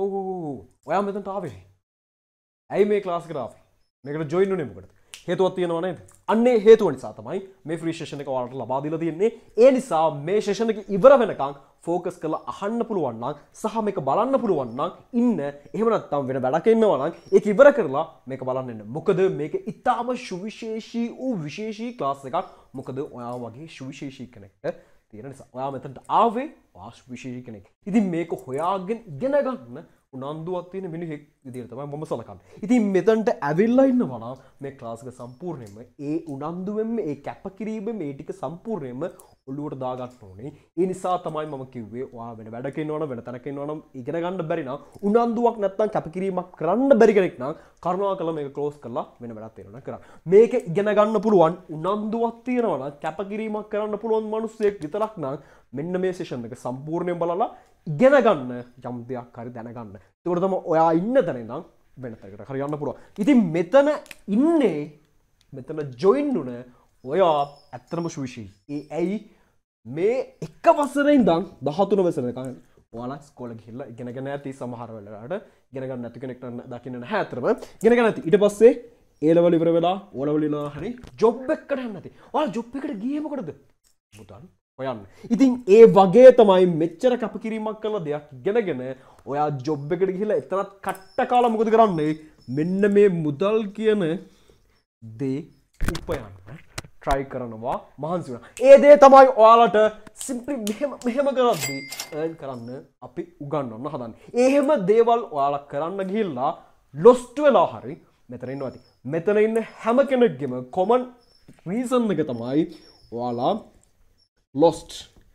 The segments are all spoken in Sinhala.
ඔව් ඔයා මෙතනට ආවේ. ඇයි මේ ක්ලාස් එකට ආවේ? මේකට ජොයින් වුනේ මොකටද? හේතුවක් තියෙනවා නේද? අන්නේ හේතුව නිසා තමයි මේ ෆ්‍රී සෙෂන් එක ඔයාලට ලබා දීලා තියෙන්නේ. ඒ නිසා මේ සෙෂන් එක ඉවර වෙනකන් ෆෝකස් කරලා අහන්න පුළුවන් නම් සහ මේක බලන්න පුළුවන් නම් ඉන්න. එහෙම නැත්නම් වෙන වැඩක් ඉන්නවා නම් ඒක ඉවර කරලා මේක බලන්න එන්න. මොකද මේක ඉතාම සුවිශේෂී වූ විශේෂී ක්ලාස් එකක්. මොකද ඔයා වගේ සුවිශේෂී කෙනෙක්ට තියෙන නිසා. ඔයා මෙතනට ආවේ ඔයා සුවිශේෂී කෙනෙක්. ඉතින් මේක හොයාගෙන ඉගෙන ගන්න උනන්දුවක් තියෙන මිනිහෙක් විදිහට තමයි මම සලකන්නේ. ඉතින් මෙතනට ඇවිල්ලා ඉන්නවා නම් මේ ක්ලාස් එක සම්පූර්ණයෙන්ම ඒ උනන්දුවෙන්ම ඒ කැපකිරීමෙන් මේ ටික සම්පූර්ණයෙන්ම ඔළුවට දාගන්න ඕනේ. ඒ නිසා තමයි මම කිව්වේ ඔයා වෙන වැඩක ඉන්නවනම් වෙන තැනක ඉන්නවනම් ඉගෙන ගන්න බැරි නම් උනන්දුවක් නැත්නම් කැපකිරීමක් කරන්න බැරි කෙනෙක් නම් කරුණාකරලා මේක ක්ලෝස් කරලා වෙන වැඩක් තියෙනවා කරන්න. මේක ඉගෙන ගන්න පුළුවන් උනන්දුවක් තියෙනවා නම් කැපකිරීමක් කරන්න පුළුවන් මිනිස්සෙක් විතරක් නම් මෙන්න මේ සෙෂන් එක සම්පූර්ණයෙන් බලලා ඉගෙන ගන්න යම් දෙයක් හරි දැනගන්න. ඒකට තමයි ඔයා ඉන්න තැන ඉඳන් වෙන තැනකට හරි යන්න පුළුවන්. ඉතින් මෙතන ඉන්නේ මෙතන ජොයින් වුණ ඔයා ඇත්තටම සුවිශේෂී. ඇයි මේ එක වසරේ ඉඳන් 13 වසර වෙනකන් ඔයාලා ඉස්කෝලේ ගිහිල්ලා ඉගෙනගෙන නැති සමහර වෙලාවට ඉගෙන ගන්න නැති කෙනෙක්ට දකින්න නැහැ අතරම ඉගෙන ගන්න නැති. ඊට පස්සේ A level ඉවර වෙලා O level ඉලා හරි ජොබ් එකකට යන්න නැති. ඔයාලා ජොබ් එකට ගියේ මොකටද? මුදල් හොයන්න. ඉතින් ඒ වගේ තමයි මෙච්චර කැපකිරීමක් කරලා දෙයක් ඉගෙනගෙන ඔයා ජොබ් එකට ගිහිල්ලා එතනත් කට්ට කාලා මොකද කරන්නේ? මෙන්න මේ මුදල් කියන දේ උපයන්න try කරනවා මහන්සි වෙනවා. ඒ දේ තමයි ඔයාලට simply මෙහෙම කරද්දී earn කරන්න අපි උගන්වන්න හදන්නේ. එහෙම දේවල් ඔයාලා කරන්න ගිහිල්ලා lost වෙලා හරි මෙතන ඉන්නවා ඇති. මෙතන ඉන්න හැම කෙනෙක්ගේම common reason එක තමයි ඔයාලා lost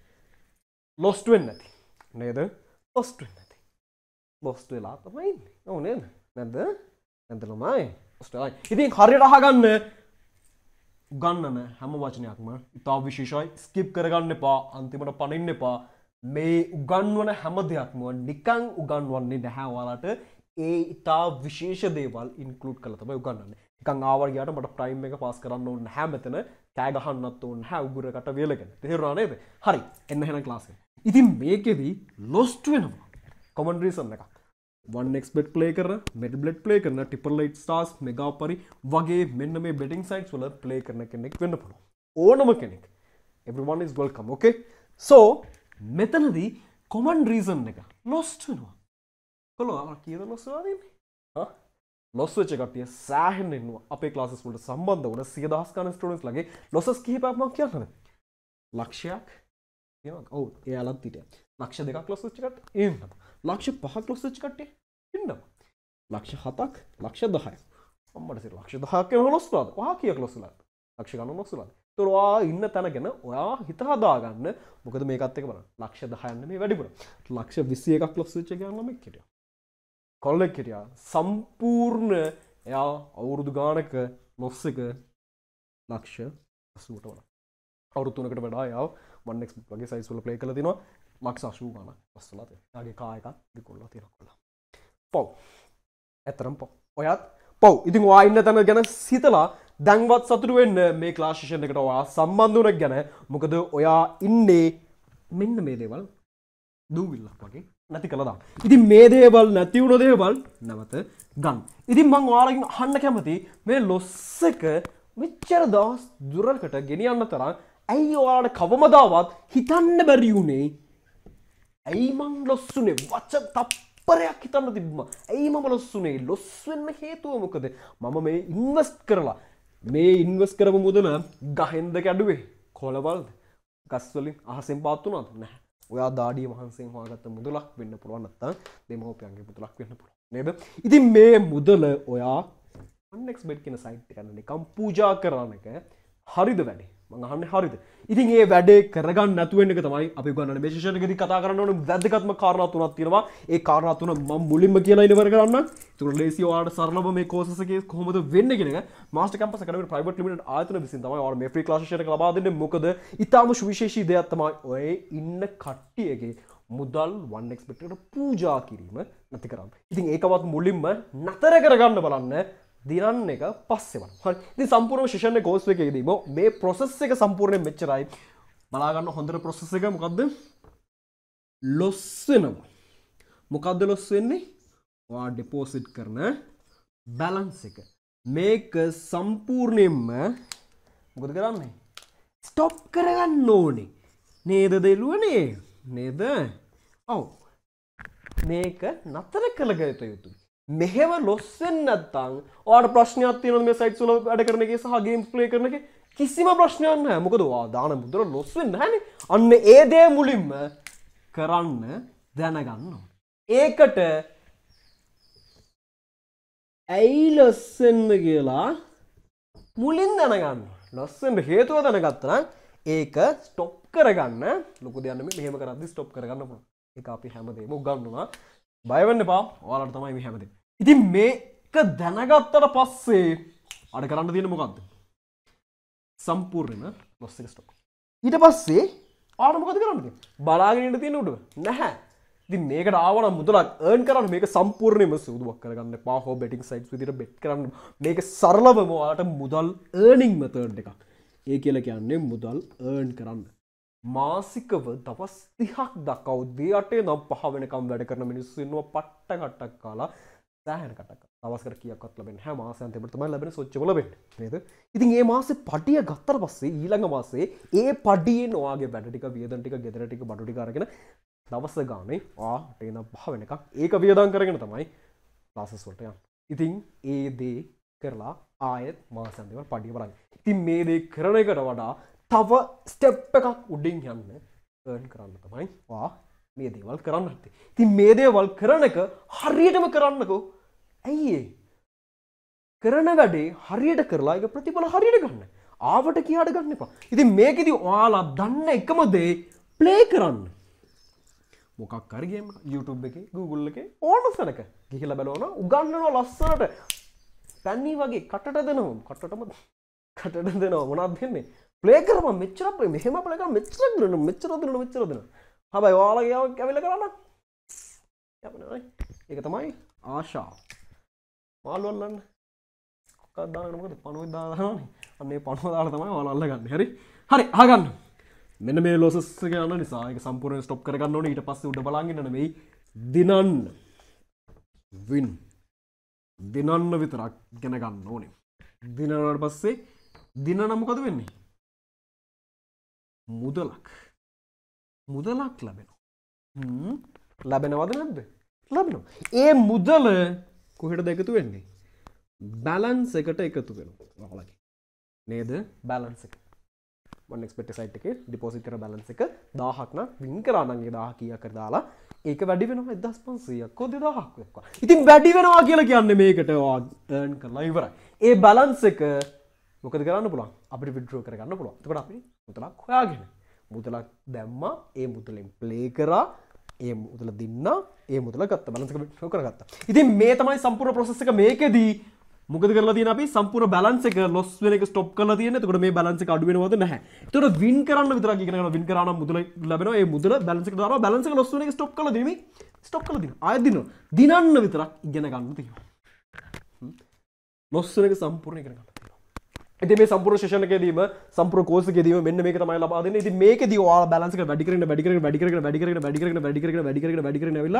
වෙන්නේ නැති. නේද? lost වෙන්නේ නැති. lost වෙලා තමයි ඉන්නේ. ඔව් නේද? නැද්ද? නැද්ද ළමයි? lost වෙලා. ඉතින් හරියට අහගන්න උගන්නන හැම වචනයක්ම ඉතා විශේෂයි. ස්කිප් කරගන්න එපා. අන්තිමට පනින්න එපා. මේ උගන්වන හැම දෙයක්ම නිකන් උගන්වන්නේ නැහැ ඔයාලට. ඒ ඉතා විශේෂ දේවල් ඉන්ක්ලූඩ් කරලා තමයි උගන්වන්නේ. නිකන් ආවල් ගියාට මට ප්‍රයිම් එක පාස් කරන්න ඕනේ නැහැ මෙතන. කෑ ගහන්නත් ඕනේ නැහැ උගුරකට වේලගෙන. තේරුණා නේද? හරි. එන්න එහෙනම් ක්ලාස් එක. ඉතින් මේකෙදි lost වෙනවා. common reason එකක්. 1xbet play කරන, medbet play කරන, triple eight stars, mega pari වගේ මෙන්න මේ betting sites වල play කරන කෙනෙක් වෙන්න පුළුවන්. ඕනම කෙනෙක්. Everyone is welcome. Okay? So මෙතනදී common reason එක lost වෙනවා. කොළොම කීයද lost වෙලා තියෙන්නේ? හා? lost වෙච්ච කට්ටිය සෑහෙන්න ඉන්නවා. අපේ classes වලට සම්බන්ධ වුණ 100,000 ගණන් students ලගේ losses කිහිපයක් මම කියන්නද? ලක්ෂයක් තියෙනවා. ඔව් එයාලත් හිටියා. ලක්ෂ 2ක් loss වෙච්ච කට්ටිය ඉන්නවා. ලක්ෂ 5ක් loss වෙච්ච කට්ටිය ඉන්නවා. ලක්ෂ 7ක්, ලක්ෂ 10ක්. අම්මට සිර ලක්ෂ 10ක් වෙන loss වුණාද? ඔයා කීයක් loss වුණාද? ලක්ෂ ගණන් loss වුණාද? ඒතකොට ඔයා ඉන්න තැන ගැන ඔයා හිත හදාගන්න. මොකද මේකත් එක බලන්න. ලක්ෂ 10ක් නෙමෙයි වැඩිපුර. ලක්ෂ 21ක් loss වෙච්ච ගාන ළමෙක් හිටියා. කොල්ලෙක් හිටියා. සම්පූර්ණ එයා අවුරුදු ගානක loss එක ලක්ෂ 80ට වඩා. අවුරුදු 3කට වඩා එයා 1xbet වගේ size වල play කරලා තිනවා. ලක්ෂ 80 ගානක් loss වෙලා තියෙනවා. එයාගේ කා එකක් විකුණලා තියෙනවා කොල්ලා. පව්. ඇත්තරම් පව්. ඔයත් පව්. ඉතින් ඔයා ඉන්න තැන ගැන හිතලා දැන්වත් සතුටු වෙන්න මේ ක්ලාස් සෙෂන් එකට ඔයා සම්බන්ධ වුණ ගැන. මොකද ඔයා ඉන්නේ මෙන්න මේ දේවල් දූවිල්ලක් වගේ නැති කළා දාන්න. ඉතින් මේ දේවල් නැති වුණ දේවල් නැවත ගන්න. ඉතින් මම ඔයාලගෙන් අහන්න කැමති මේ loss එක මෙච්චර දවස් දුරකට ගෙනියන්න තරම් ඇයි ඔයාලට කවමදාවත් හිතන්න බැරි වුණේ? ඇයි මං loss උනේ? වචන තප්පරයක් හිතන්න තිබ්බම. ඇයි මම loss උනේ? loss වෙන්න හේතුව මොකද? මම මේ ඉන්වෙස්ට් කරලා මේ ඉන්වෙස්ට් කරපු මුදල ගහෙන්ද කැඩුවේ? කොළවලද? ගස් වලින් අහසෙන් පාත් වුණාද? නැහැ. ඔයා දාඩිය මහන්සියෙන් හොයාගත්ත මුදලක් වෙන්න පුළුවන් නැත්නම් දෙමෝපියන්ගේ මුදලක් වෙන්න පුළුවන්. නේද? ඉතින් මේ මුදල ඔයා 1xbet කියන සයිට් එක නිකම් පූජා කරන එක හරිද වැඩේ? මං අහන්නේ හරිද? ඉතින් මේ වැඩේ කරගන්න නැතු වෙන එක තමයි අපි උගන්වන්නේ. මේ සෙෂන් එකේදී කතා කරන්න ඕනේ වැදගත්ම කාරණා තුනක් තියෙනවා. ඒ කාරණා තුන මම මුලින්ම කියලා ඉවර කරන්න. ඒක ලේසි ඔයාලට සරලව මේ කෝසස් එකේ කොහොමද වෙන්නේ කියන එක master campus academy private limited ආයතන විසින් තමයි ඔයාලට මේ ෆ්‍රී ක්ලාස් සෙෂන් එක ලබා දෙන්නේ. මොකද ඊටාම සුවිශේෂී දෙයක් තමයි ඔය ඉන්න කට්ටියගේ මුදල් 1xbet එකට පූජා කිරීම නැති කරන්න. ඉතින් ඒකවත් මුලින්ම නතර කරගන්න බලන්න. දිනන්න එක පස්සේ බලන්න. හරි. ඉතින් සම්පූර්ණ සෙෂන් එක කෝස් එකේදීම මේ process එක සම්පූර්ණයෙන් මෙච්චරයි. බලා ගන්න හොඳට process එක මොකද්ද? loss වෙනවා. මොකද්ද ලොස් වෙන්නේ? ඔයා ඩිපොසිට් කරන බැලන්ස් එක. මේක සම්පූර්ණයෙන්ම මොකද කරන්නේ? ස්ටොප් කරගන්න ඕනේ. නේද දෙලුවනේ? නේද? ඔව්. මේක නතර කළගත යුතුයි. මෙහෙම ලොස් වෙන්නේ නැත්නම් ඔයාලට ප්‍රශ්නයක් තියෙනවද මේ සයිට්ස් වල වැඩ කරන එකේ සහ ගේම්ස් ප්ලේ කරන එකේ? කිසිම ප්‍රශ්නයක් නැහැ. මොකද ඔයා දාන මුදල ලොස් වෙන්නේ නැහනේ. අන්න ඒ දේ මුලින්ම කරන්න දැනගන්න ඕනේ. ඒකට ඇයි ලොස් වෙන්න කියලා මුලින් දැනගන්න. ලොස් වෙන්න හේතුව දැනගත්තා නම් ඒක ස්ටොප් කරගන්න ලොකු දෙයක් නෙමෙයි. මෙහෙම කරද්දි ස්ටොප් කරගන්න පුළුවන්. ඒක අපි හැමදේම උගන්වනවා. බය වෙන්න එපා. ඔයාලට තමයි මේ හැමදේම. ඉතින් මේක දැනගත්තට පස්සේ අර කරන්න තියෙන්නේ මොකද්ද? සම්පූර්ණයෙන්ම ලොස් එක ස්ටොප්. ඊට පස්සේ ආන මොකද කරන්න තියෙන්නේ? බලාගෙන ඉන්න තියෙන උඩ නැහැ. ඉතින් මේකට ආවනම් මුදලක් earn කරන්න මේක සම්පූර්ණයෙන්ම සූදුවක් කරගන්න එපා. හෝ betting sites විදිහට bet කරන්න. මේක සරලවම ඔයාලට මුදල් earning method එකක්. ඒ කියලා කියන්නේ මුදල් earn කරන්න. මාසිකව දවස් 30ක් දක්වා උදේ 8 ඉඳන් 5 වෙනකම් වැඩ කරන මිනිස්සු ඉන්නවා පට්ට කට්ටක් කාලා සෑහෙන කට්ටක්. දවස්කට කීයක්වත් ලැබෙන්නේ නැහැ. මාසෙන් තමයි ලැබෙන සොච්චම ලැබෙන්නේ. නේද? ඉතින් මේ මාසේ පඩිය ගත්තට පස්සේ ඊළඟ මාසේ ඒ පඩියෙන් ඔයාගේ වැඩ ටික වියදම් ටික ගෙදර ටික බඩු ටික අරගෙන දවස් ගානේ ඔයා 8 ඉඳන් 5 වෙනකම් ඒක වියදම් කරගෙන තමයි ක්ලාසස් වලට යන්නේ. ඉතින් ඒ දේ කරලා ආයෙත් මාසෙන් දෙවල් පඩිය බලන්න. ඉතින් මේ දේ කරන එකට වඩා තව ස්ටෙප් එකක් උඩින් යන්න earn කරන්න තමයි ඔයා මේ දේවල් කරන්න හදන්නේ. ඉතින් මේ දේවල් කරන එක හරියටම කරන්නකෝ. ඇයි ඒ? කරන වැඩේ හරියට කරලා ඒක ප්‍රතිඵල හරියට ගන්න. ආවට කියාට ගන්න එපා. ඉතින් මේකෙදි ඔයාලා දන්න එකම දේ ප්ලේ කරන්න. මොකක් හරි ගේම් YouTube එකේ Google එකේ ඕන තැනක ගිහිල්ලා බලනවා උගන්වනවා ලස්සනට. පැණි වගේ කටට දෙනවා. කටට දෙනවා මොනවද දෙන්නේ? ප්ලේ කරපන් මෙච්චර මෙහෙම ප්ලේ කරා මෙච්චර දෙනවා. හැබැයි ඔයාලගේ කැවිල කරන්න. යපනේ. ඒක තමයි ආශාව. මාළු අල්ලන්න. කොක්කක් දාන්න මොකද පණුවෙක් දානවනේ. අන්න ඒ පණුව දාලා තමයි ඔයාලා අල්ලගන්නේ. හරි. හරි අහගන්න. මෙන්න මේ ලොසස් එක යන නිසා ඒක සම්පූර්ණයෙන් ස්ටොප් කරගන්න ඕනේ. ඊට පස්සේ උඩ බලන් ඉන්න නෙමෙයි දිනන්න. වින්. දිනන්න විතරක් ඉගෙන ගන්න ඕනේ. දිනනට පස්සේ දිනන මොකද වෙන්නේ? මුදලක් ලැබෙනවා. ලැබෙනවද නැද්ද? ලැබෙනවා. ඒ මුදල කොහෙටද එකතු වෙන්නේ? බැලන්ස් එකට එකතු වෙනවා. ඔයාලගේ. නේද? බැලන්ස් එක. 1xbet site එකේ ඩිපොසිට් කරන බැලන්ස් එක 1000ක් නම් වින් කරා නම් ඒ 1000 කීයක් කර දාලා ඒක වැඩි වෙනවා 1500ක් හෝ 2000ක් වෙක්වා. ඉතින් වැඩි වෙනවා කියලා කියන්නේ මේකට earn කරලා ඉවරයි. ඒ බැලන්ස් එක මොකද කරන්න පුළුවන්? අපිට withdraw කරගන්න පුළුවන්. එතකොට අපි මුදලක් හොයාගෙන මුදලක් දැම්මා, ඒ මුදලෙන් ප්ලේ කරා, ඒ මුදල දින්නා, ඒ මුදල ගත්තා, බැලන්ස් එක withdraw කරගත්තා. ඉතින් මේ තමයි සම්පූර්ණ process එක. මේකෙදී මොකද කරලා තියෙන්නේ අපි? සම්පූර්ණ බැලන්ස් එක loss වෙන එක stop කරලා තියෙන්නේ. එතකොට මේ බැලන්ස් එක අඩු වෙනවද නැහැ. එතකොට win කරන්න විතරක් ඉගෙන ගන්නවා. win කරා නම් මුදල ලැබෙනවා. ඒ මුදල බැලන්ස් එකට දානවා. බැලන්ස් එක loss වෙන එක stop කරලා දෙන්නේ. stop කරලා දිනවා. ආයෙත් දිනවා. දිනන්න විතරක් ඉගෙන ගන්න තියෙනවා. loss වෙන එක සම්පූර්ණ ඉගෙන ගන්න. ඉතින් මේ සම්පූර්ණ සෙෂන් එකේදීම සම්පූර්ණ කෝස් එකේදීම මෙන්න මේක තමයි ලබා දෙන්නේ. ඉතින් මේකෙදී ඔයාලා බැලන්ස් එක වැඩි කරගෙන ඇවිල්ලා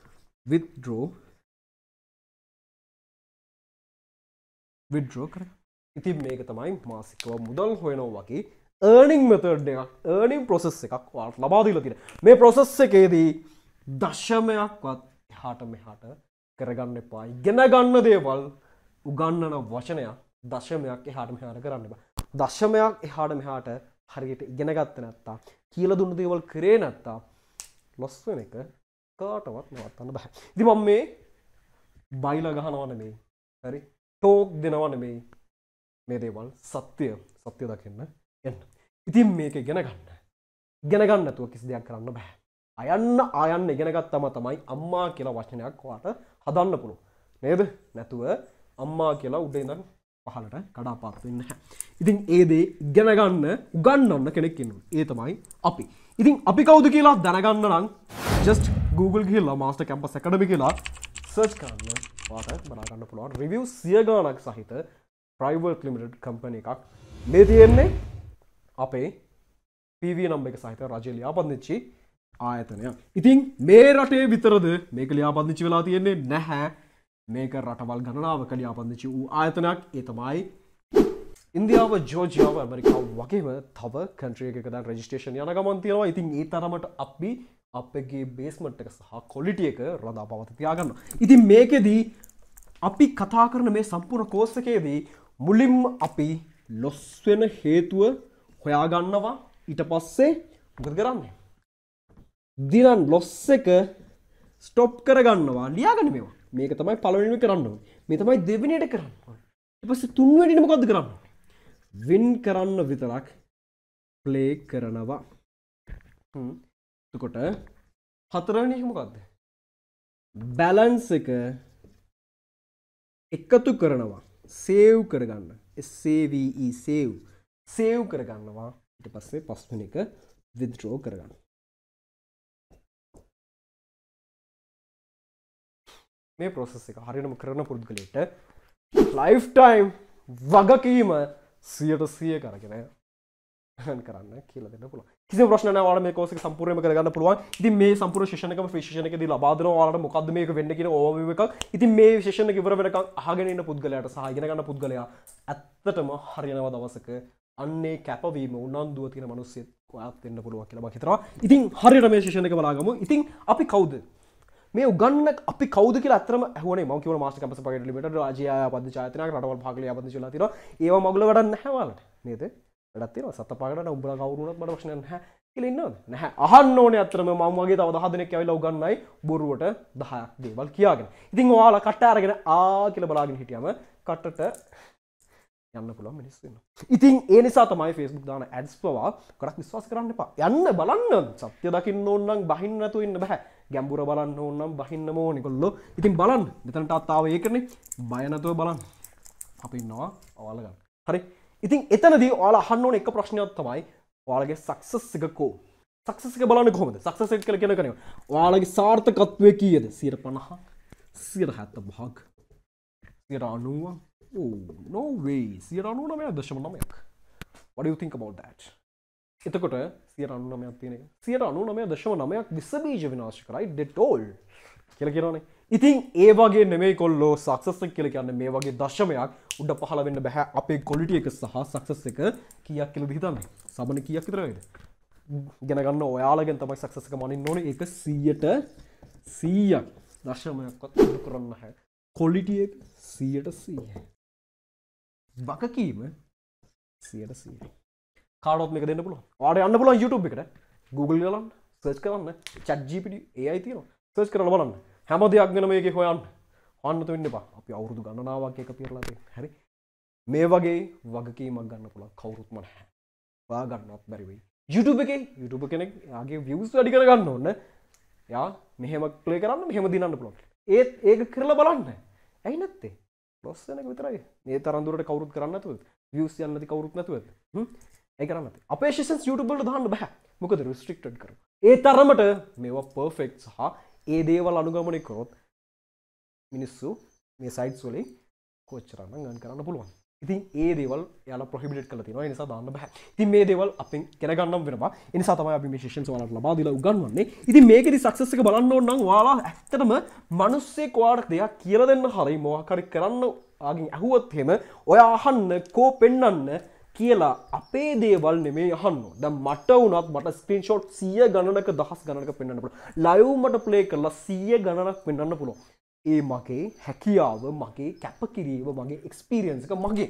withdraw කරගන්න. ඉතින් මේක තමයි මාසිකව මුදල් හොයනවා වගේ earning method එකක්, earning process එකක් ඔයාලට ලබා දීලා තියෙනවා. මේ process එකේදී දශමයක්වත් එහාට මෙහාට කරගන්න එපා. ඉගෙන ගන්න දේවල් උගන්වන වචනයක් දශමයක් එහාට මෙහාට කරන්න එපා. දශමයක් එහාට මෙහාට හරියට ඉගෙන ගත්තේ නැත්තම්, කියලා දුන්න දේවල් කරේ නැත්තම් loss වෙන එක කාටවත් නවත්තන්න බෑ. ඉතින් මම මේ බයිලා ගහනවා නෙමෙයි. හරි? ටෝක් දෙනවා නෙමෙයි. මේ දේවල් සත්‍ය දකින්න එන්න. ඉතින් මේක ඉගෙන ගන්න නැතුව කිසි දෙයක් කරන්න බෑ. ආයන්න ඉගෙන ගත්තම තමයි අම්මා කියලා වචනයක් ඔයාට හදන්න පුළුවන්. නේද? නැතුව අම්මා කියලා උඩ ඉඳන් පහලට කඩාපාත් වෙන්නේ නැහැ. ඉතින් ඒ දේ ඉගෙන ගන්න උගන්වන්න කෙනෙක් ඉන්නවා. ඒ තමයි අපි. ඉතින් අපි කවුද කියලා දැනගන්න නම් just Google ගිහලා Master Campus Academy කියලා search කරන්න. ඔයාලට බලා ගන්න පුළුවන්. review 100 ගණනක් සහිත private limited company එකක්. මේ තියෙන්නේ අපේ PV නම් එක සහිත රජයේ ලියාපදිංචි ආයතනයක්. ඉතින් මේ රටේ විතරද මේක ලියාපදිංචි වෙලා තියෙන්නේ නැහැ. මේක රටවල් ගණනාවක ලියාපදිංචි වූ ආයතනයක්. ඒ තමයි ඉන්දියාව, ජෝර්ජියාව, ඇමරිකාව වගේම තව කන්ට්‍රි එකක දැන් රෙජිස්ට්‍රේෂන් යන ගමන් තියෙනවා. ඉතින් ඒ තරමට අපි අපගේ බේස්මන්ට් එක සහ ක්වොලිටි එක රඳා පවත්වා තියාගන්නවා. ඉතින් මේකෙදී අපි කතා කරන මේ සම්පූර්ණ කෝස් එකේදී මුලින්ම අපි ලොස් වෙන හේතුව හොයාගන්නවා. ඊට පස්සේ මොකද කරන්නේ? දිනන් ලොස් එක ස්ටොප් කරගන්නවා. ලියාගන්න මේවා. මේක තමයි පළවෙනිම කරන්න ඕනේ. මේ තමයි දෙවෙනියට කරන්න ඕනේ. ඊට පස්සේ තුන්වෙනියට මොකද්ද කරන්න ඕනේ? වින් කරන්න විතරක් ප්ලේ කරනවා. එතකොට හතරවෙනි එක මොකද්ද? බැලන්ස් එක එකතු කරනවා. සේව් කරගන්න. SAVE සේව් කරගන්නවා. ඊට පස්සේ පස්වෙනි එක withdraw කරගන්න. මේ process එක හරියටම කරන පුරුදුකලට lifetime වගකීම 100% කරන්න කියලා දෙන්න පුළුවන්. කිසිම ප්‍රශ්න නැහැ. ඔයාලා මේ course එක සම්පූර්ණයෙන්ම කරගන්න පුළුවන්. ඉතින් මේ සම්පූර්ණ session එකම free session එකේදී ලබා දෙනවා. ඔයාලට මොකද්ද මේක වෙන්නේ කියන overview එකක්. ඉතින් මේ session එක ඉවර වෙනකන් අහගෙන ඉන්න පුද්ගලයාට සහ ඉගෙන ගන්න පුද්ගලයා ඇත්තටම හරියනවා දවසක අන්නේ කැපවීම උනන්දුව තියෙන මිනිස්සෙක් ඔයාත් වෙන්න පුළුවන් කියලා මම හිතනවා. ඉතින් හරියට මේ session එක බලාගමු. ඉතින් අපි කවුද? මේ උගන්න අපි කවුද කියලා අත්‍තරම ඇහුවනේ. මම කියවන මාස්ටර් කැම්පස් ප්‍රයිවට් ලිමිටඩ් රාජ්‍යය පද්ධති ආයතනයක් රටවල් භාගලේ ආපදිංචි වෙලා තියෙනවා. ඒව මගුල වැඩක් නැහැ ඔයාලට. නේද? වැඩක් තියෙනවා. සත්ත පාගකට උඹලා කවුරු වුණත් මට ප්‍රශ්නයක් නැහැ කියලා ඉන්නවද? නැහැ. අහන්න ඕනේ අත්‍තරම මම වගේ තව 10 දෙනෙක් ඇවිල්ලා උගන්නයි බොරුවට 10ක් දේවල් කියාගෙන. ඉතින් ඔයාලා කට අරගෙන කියලා බලාගෙන හිටියම කටට යන්න පුළුවන් මිනිස්සු ඉන්නවා. ඉතින් ඒ නිසා තමයි Facebook දාන ads පවා ගොඩක් විශ්වාස කරන්න එපා. යන්න බලන්න. සත්‍ය දකින්න ඕන නම් බහින්න නැතුව ඉන්න බෑ. ගැඹුර බලන්න ඕන නම් බහින්නම ඕනේ කොල්ලෝ. ඉතින් බලන්න. මෙතනට ආව ඒකනේ. බය නැතුව බලන්න. අපි ඉන්නවා ඔයාලා ගන්න. හරි. ඉතින් එතනදී ඔයාලා අහන්න ඕන එක ප්‍රශ්නයක් තමයි ඔයාලගේ සක්සස් එක කෝ? සක්සස් එක බලන්නේ කොහොමද? සක්සස් එක කියලා කියන කෙනා ඔයාලගේ සාර්ථකත්වය කීයද? 150 175ක් 90 Oh, no way. 99.9ක්. What do you think about that? එතකොට 99ක් තියෙන එක 99.9ක් විස බීජ විනාශ කරයි dead all කියලා කියනවනේ. ඉතින් ඒ වගේ නෙමෙයි කොල්ලෝ සක්සස් එක කියලා කියන්නේ මේ වගේ දශමයක් උඩ පහළ වෙන්න බෑ. අපේ quality එක සහ සක්සස් එක කීයක් කියලාද හිතන්නේ? සමන කීයක් විතර වේද? ඉගෙන ගන්න ඔයාලගෙන් තමයි සක්සස් එක මනින්න ඕනේ. ඒක 100ට 100ක් දශමයක්වත් අඩු කරන්න නැහැ. quality එක 100%. වගකීම 100%. කාටවත් මේක දෙන්න පුළුවන්. ඔයාලට යන්න පුළුවන් YouTube එකට. Google කරලා search කරන්න. ChatGPT AI තියෙනවා. search කරලා බලන්න. හැම දෙයක් ගැන මේකේ හොයන්න. හොයන්න තු වෙන්න එපා. අපි අවුරුදු ගණනාවක් එක පිරලා තියෙනවා. හරි. මේ වගේ වගකීමක් ගන්න පුළුවන් කවුරුත්ම නැහැ. ඔයා ගන්නවත් බැරි වෙයි. YouTube කෙනෙක් යාගේ views වැඩි කර ගන්න ඕන. යා මෙහෙම play කරන්න මෙහෙම දිනන්න පුළුවන්. ඒත් ඒක කරලා බලන්න. ඇයි නැත්තේ? ලොස් වෙන එක විතරයි. මේ තරම් දුරට කවුරුත් කරන්නේ නැතුව views යන්නේ නැති කවුරුත් නැතුව. ඒ කරන්නේ නැති. අපේ sessions YouTube වලට දාන්න බෑ. මොකද restricted කරනවා. ඒ තරමට මේවා perfect සහ ඒ දේවල් අනුගමනය කරොත් මිනිස්සු මේ sites වලින් කොච්චරනම් ගන්න කරන්න පුළුවන්. ඉතින් ඒ දේවල් යාලා prohibited කරලා තියෙනවා. ඒ නිසා දාන්න බෑ. ඉතින් මේ දේවල් අපෙන් ඉගෙන ගන්නම් වෙනවා. ඒ නිසා තමයි අපි මේ sessions ඔයාලට ලබා දීලා උගන්වන්නේ. ඉතින් මේකෙදි success එක බලන්න ඕන නම් ඔයාලා ඇත්තටම මිනිස්සෙක් ඔයාලට දෙයක් කියලා දෙන්න හරි මොකක් හරි කරන්න ආගෙන් අහුවොත් එහෙම ඔයා අහන්න කෝ පෙන්නන්න කියලා අපේ දේවල් නෙමෙයි අහන්න. දැන් මට වුණත් මට ස්ක්‍රීන්ෂොට් 100 ගණනක දහස් ගණනක පෙන්වන්න පුළුවන්. ලයිව් මට ප්ලේ කරලා 100 ගණනක් පෙන්වන්න පුළුවන්. ඒ මගේ හැකියාව, මගේ කැපකිරීම, මගේ එක්ස්පීරියන්ස් එක මගේ.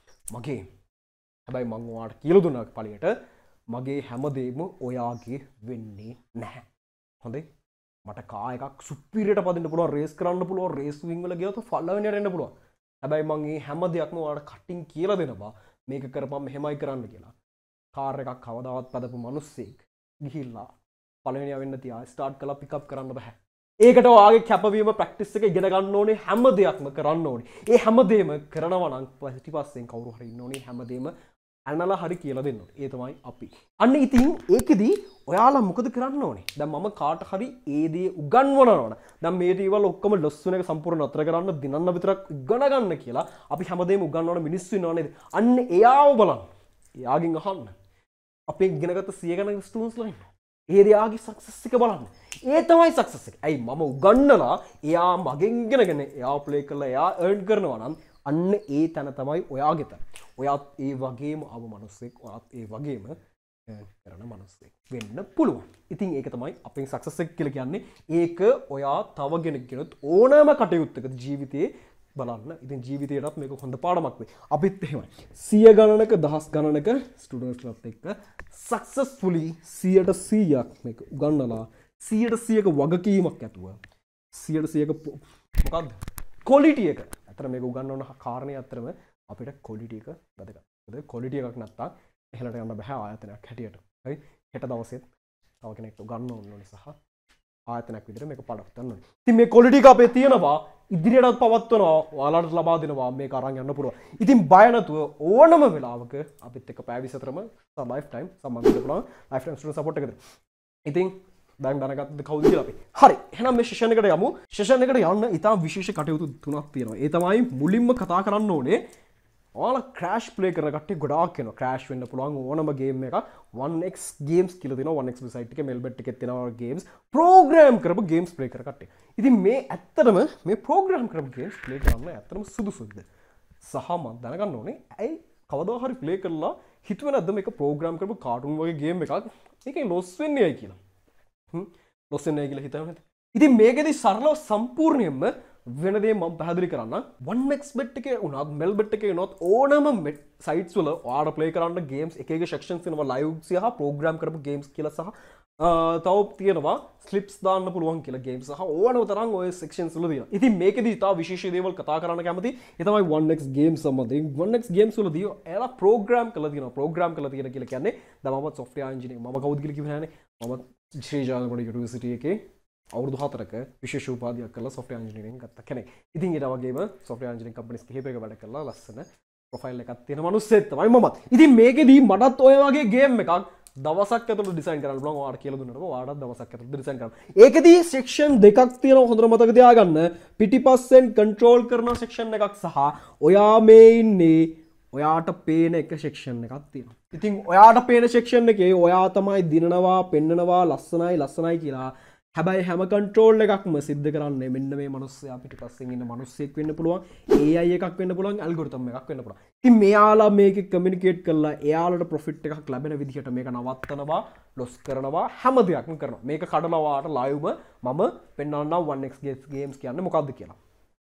හැබැයි මම ඔයාලට කියලා දුන්නා පළියට මගේ හැමදේම ඔයාගේ වෙන්නේ නැහැ. හොඳයි? මට කා එකක් සුපිරියට පදින්න පුළුවන්, රේස් කරන්න පුළුවන්, රේස් වින් වල ගියොත් ෆලවෙනියට එන්න පුළුවන්. හැබැයි මම මේ හැම දෙයක්ම ඔයාලට කටින් කියලා දෙනවා. මේක කරපම් මෙහෙමයි කරන්න කියලා. කාර් එකක් කවදාවත් පදපු මිනිස්සෙක් ගිහිල්ලා පළවෙනියා වෙන්න තියා ස්ටාර්ට් කරලා පික් අප් කරන්න බෑ. ඒකට ඔයාගේ කැපවීම ප්‍රැක්ටිස් එක ඉගෙන ගන්න ඕනේ. හැම දෙයක්ම කරන්න ඕනේ. ඒ හැමදේම කරනවා නම් පිටිපස්සෙන් කවුරු හරි ඉන්න ඕනේ. හැමදේම අනලා හරි කියලා දෙන්න ඕනේ. ඒ තමයි අපි. අන්න ඉතින් ඒකෙදි ඔයාලා මොකද කරන්න ඕනේ? දැන් මම කාට හරි ඒ දේ උගන්වනවා. දැන් මේ දේවල් ඔක්කොම ලොස් වෙන එක සම්පූර්ණ නතර කරන්න දිනන්න විතරක් ඉගෙන ගන්න කියලා අපි හැමදේම උගන්වන මිනිස්සු ඉන්නව නේද? අන්න එයාව බලන්න. එයාගෙන් අහන්න. අපි ඉගෙනගත්ත 100 ගණන් ස්ටුඩන්ට්ස්ලා ඉන්නවා. ඒද එයාගේ සක්සස් එක බලන්න. ඒ තමයි සක්සස් එක. ඇයි මම උගන්නලා එයා මගෙන් ඉගෙනගෙන එයා ප්ලේ කරලා එයා earn කරනවා නම් අන්න ඒ තැන තමයි ඔයාගේ තැන. ඔයාත් ඒ වගේම අව මනුස්සෙක්, ඔයාත් ඒ වගේම කරන මනුස්සෙක් වෙන්න පුළුවන්. ඉතින් ඒක තමයි අපේ සක්සස් එක කියලා කියන්නේ. ඒක ඔයා තව කෙනෙක්ගෙනුත් ඕනෑම කටයුත්තක ජීවිතේ බලන්න. ඉතින් ජීවිතයටත් මේක හොඳ පාඩමක් වෙයි. අපිත් එහෙමයි. 100 ගණනක දහස් ගණනක ස්ටුඩන්ට්ස්ලාත් එක්ක සක්සස්ෆුලි 100%ක් මේක උගන්නලා 100%ක වගකීමක් ඇතුව 100%ක මොකක්ද ක්වොලිටි එක. අතර මේක උගන්වන කාරණේ අතරම අපිට ක්වොලිටි එක වැදගත්. මොකද ක්වොලිටි එකක් නැත්තම් එහෙලට යන්න බෑ ආයතනයක් හැටියට. හරි? හෙට දවසෙත් තව කෙනෙක්ට උගන්වන්න ඕනේ සහ ආයතනයක් විදිහට මේක පඩක් ගන්න ඕනේ. ඉතින් මේ ක්වොලිටි එක අපේ තියෙනවා ඉදිරියටත් පවත්වනවා ඔයාලට ලබා දෙනවා මේක අරන් යන්න පුළුවන්. ඉතින් බය නැතුව ඕනම වෙලාවක අපිත් එක්ක පැය 24ම ලයිෆ් ටයිම් සම්බන්ධ වෙන්න පුළුවන්. ලයිෆ් ටයිම් ස්ටුඩන්ට් සපෝට් එකද. ඉතින් දැන් දැනගත්තද කවුද කියලා අපි. හරි. එහෙනම් මේ සෙෂන් එකට යමු. සෙෂන් එකට යන්න ඉතාම විශේෂ කටයුතු තුනක් තියෙනවා. ඒ තමයි මුලින්ම කතා කරන්න ඕනේ ඔයාලා ක්‍රෑෂ් ප්ලේ කරන කට්ටිය ගොඩාක් වෙනවා. ක්‍රෑෂ් වෙන්න පුළුවන් ඕනම ගේම් එකක් 1x ගේම්ස් කියලා තියෙනවා. 1x වෙබ්සයිට් එකේ මෙල්බෙට් එකේ තියෙනවා ගේම්ස් ප්‍රෝග්‍රෑම් කරපු ගේම්ස් ප්ලේ කර කට්ටිය. ඉතින් මේ ඇත්තටම මේ ප්‍රෝග්‍රෑම් කරපු ගේම්ස් ප්ලේ කරන්න ඇත්තටම සුදුසුද? සහ මම දැනගන්න ඕනේ ඇයි කවදා හරි ප්ලේ කරලා හිතුවේ නැද්ද මේක ප්‍රෝග්‍රෑම් කරපු කාටුන් වගේ ගේම් එකක් මේකෙන් ලොස් වෙන්නේ ඇයි කියලා. ලොස් වෙන්නේ ඇයි කියලා හිතන්නේ නැද්ද? ඉතින් මේකෙදි සරලව සම්පූර්ණයෙන්ම වෙන දේ මම පැහැදිලි කරන්න 1xbet එකේ උනත් මෙල්බෙට් එකේ උනත් ඕනම සයිට්ස් වල ඔයාලා ප්ලේ කරන්න ගේම්ස් එක එක සෙක්ෂන්ස් තියෙනවා ලයිව් සහ ප්‍රෝග්‍රෑම් කරපු ගේම්ස් කියලා සහ තව තියෙනවා ස්ලිප්ස් දාන්න පුළුවන් කියලා ගේම්ස් සහ ඕනම තරම් ඔය සෙක්ෂන්ස් වල තියෙනවා. ඉතින් මේකෙදි තව විශේෂ දේවල් කතා කරන්න කැමති. ඒ තමයි 1x ගේම්ස් සම්බන්ධයෙන් 1x ගේම්ස් වලදී එයාලා ප්‍රෝග්‍රෑම් කරලා තියෙනවා. ප්‍රෝග්‍රෑම් කරලා තියෙන කියලා කියන්නේ දැන් මම සොෆ්ට්වෙයාර් ඉංජිනේර් මම කවුද කියලා කිව්වේ නෑනේ. මම ශ්‍රී ජානකොඩ යුනිවර්සිටි එකේ අවුරුදු 4ක විශේෂ උපාධියක් කරලා සොෆ්ට්වෙයාර් ඉංජිනේරින් ගත්ත කෙනෙක්. ඉතින් ඊට වගේම සොෆ්ට්වෙයාර් ඉංජිනේරින් කම්පැනිස් කිහිපයක වැඩ කරලා ලස්සන ප්‍රොෆයිල් එකක් තියෙන මිනිස්සෙක් තමයි මමත්. ඉතින් මේකෙදී මටත් ඔය වගේ ගේම් එකක් දවසක් ඇතුළත ඩිසයින් කරන්න පුළුවන්. ඔයාලට කියලා දුන්නම ඔයාලට දවසක් ඇතුළත ඩිසයින් කරන්න. ඒකෙදී සෙක්ෂන් දෙකක් තියෙනවා හොඳට මතක තියාගන්න. පිටිපස්සෙන් කන්ට්‍රෝල් කරන සෙක්ෂන් එකක් සහ ඔයා මේ ඉන්නේ ඔයාට පේන එක සෙක්ෂන් එකක් තියෙනවා. ඉතින් ඔයාට පේන සෙක්ෂන් එකේ ඔයා තමයි දිනනවා, පෙන්නනවා, ලස්සනයි කියලා. හැබැයි හැම කන්ට්‍රෝල් එකක්ම සිද්ධ කරන්නේ මෙන්න මේ මිනිස්සයා පිටිපස්සෙන් ඉන්න මිනිස්සෙක් වෙන්න පුළුවන්. AI එකක් වෙන්න පුළුවන්, ඇල්ගොරිතම් එකක් වෙන්න පුළුවන්. ඉතින් මෙයාලා මේක කමියුනිකේට් කරලා එයාලට ප්‍රොෆිට් එකක් ලැබෙන විදිහට මේක නවත්තනවා, ලොස් කරනවා, හැම දෙයක්ම කරනවා. මේක කඩලා වාට ලයිව්ම මම පෙන්වන්නම් 1x ගේම්ස් කියන්නේ මොකක්ද කියලා.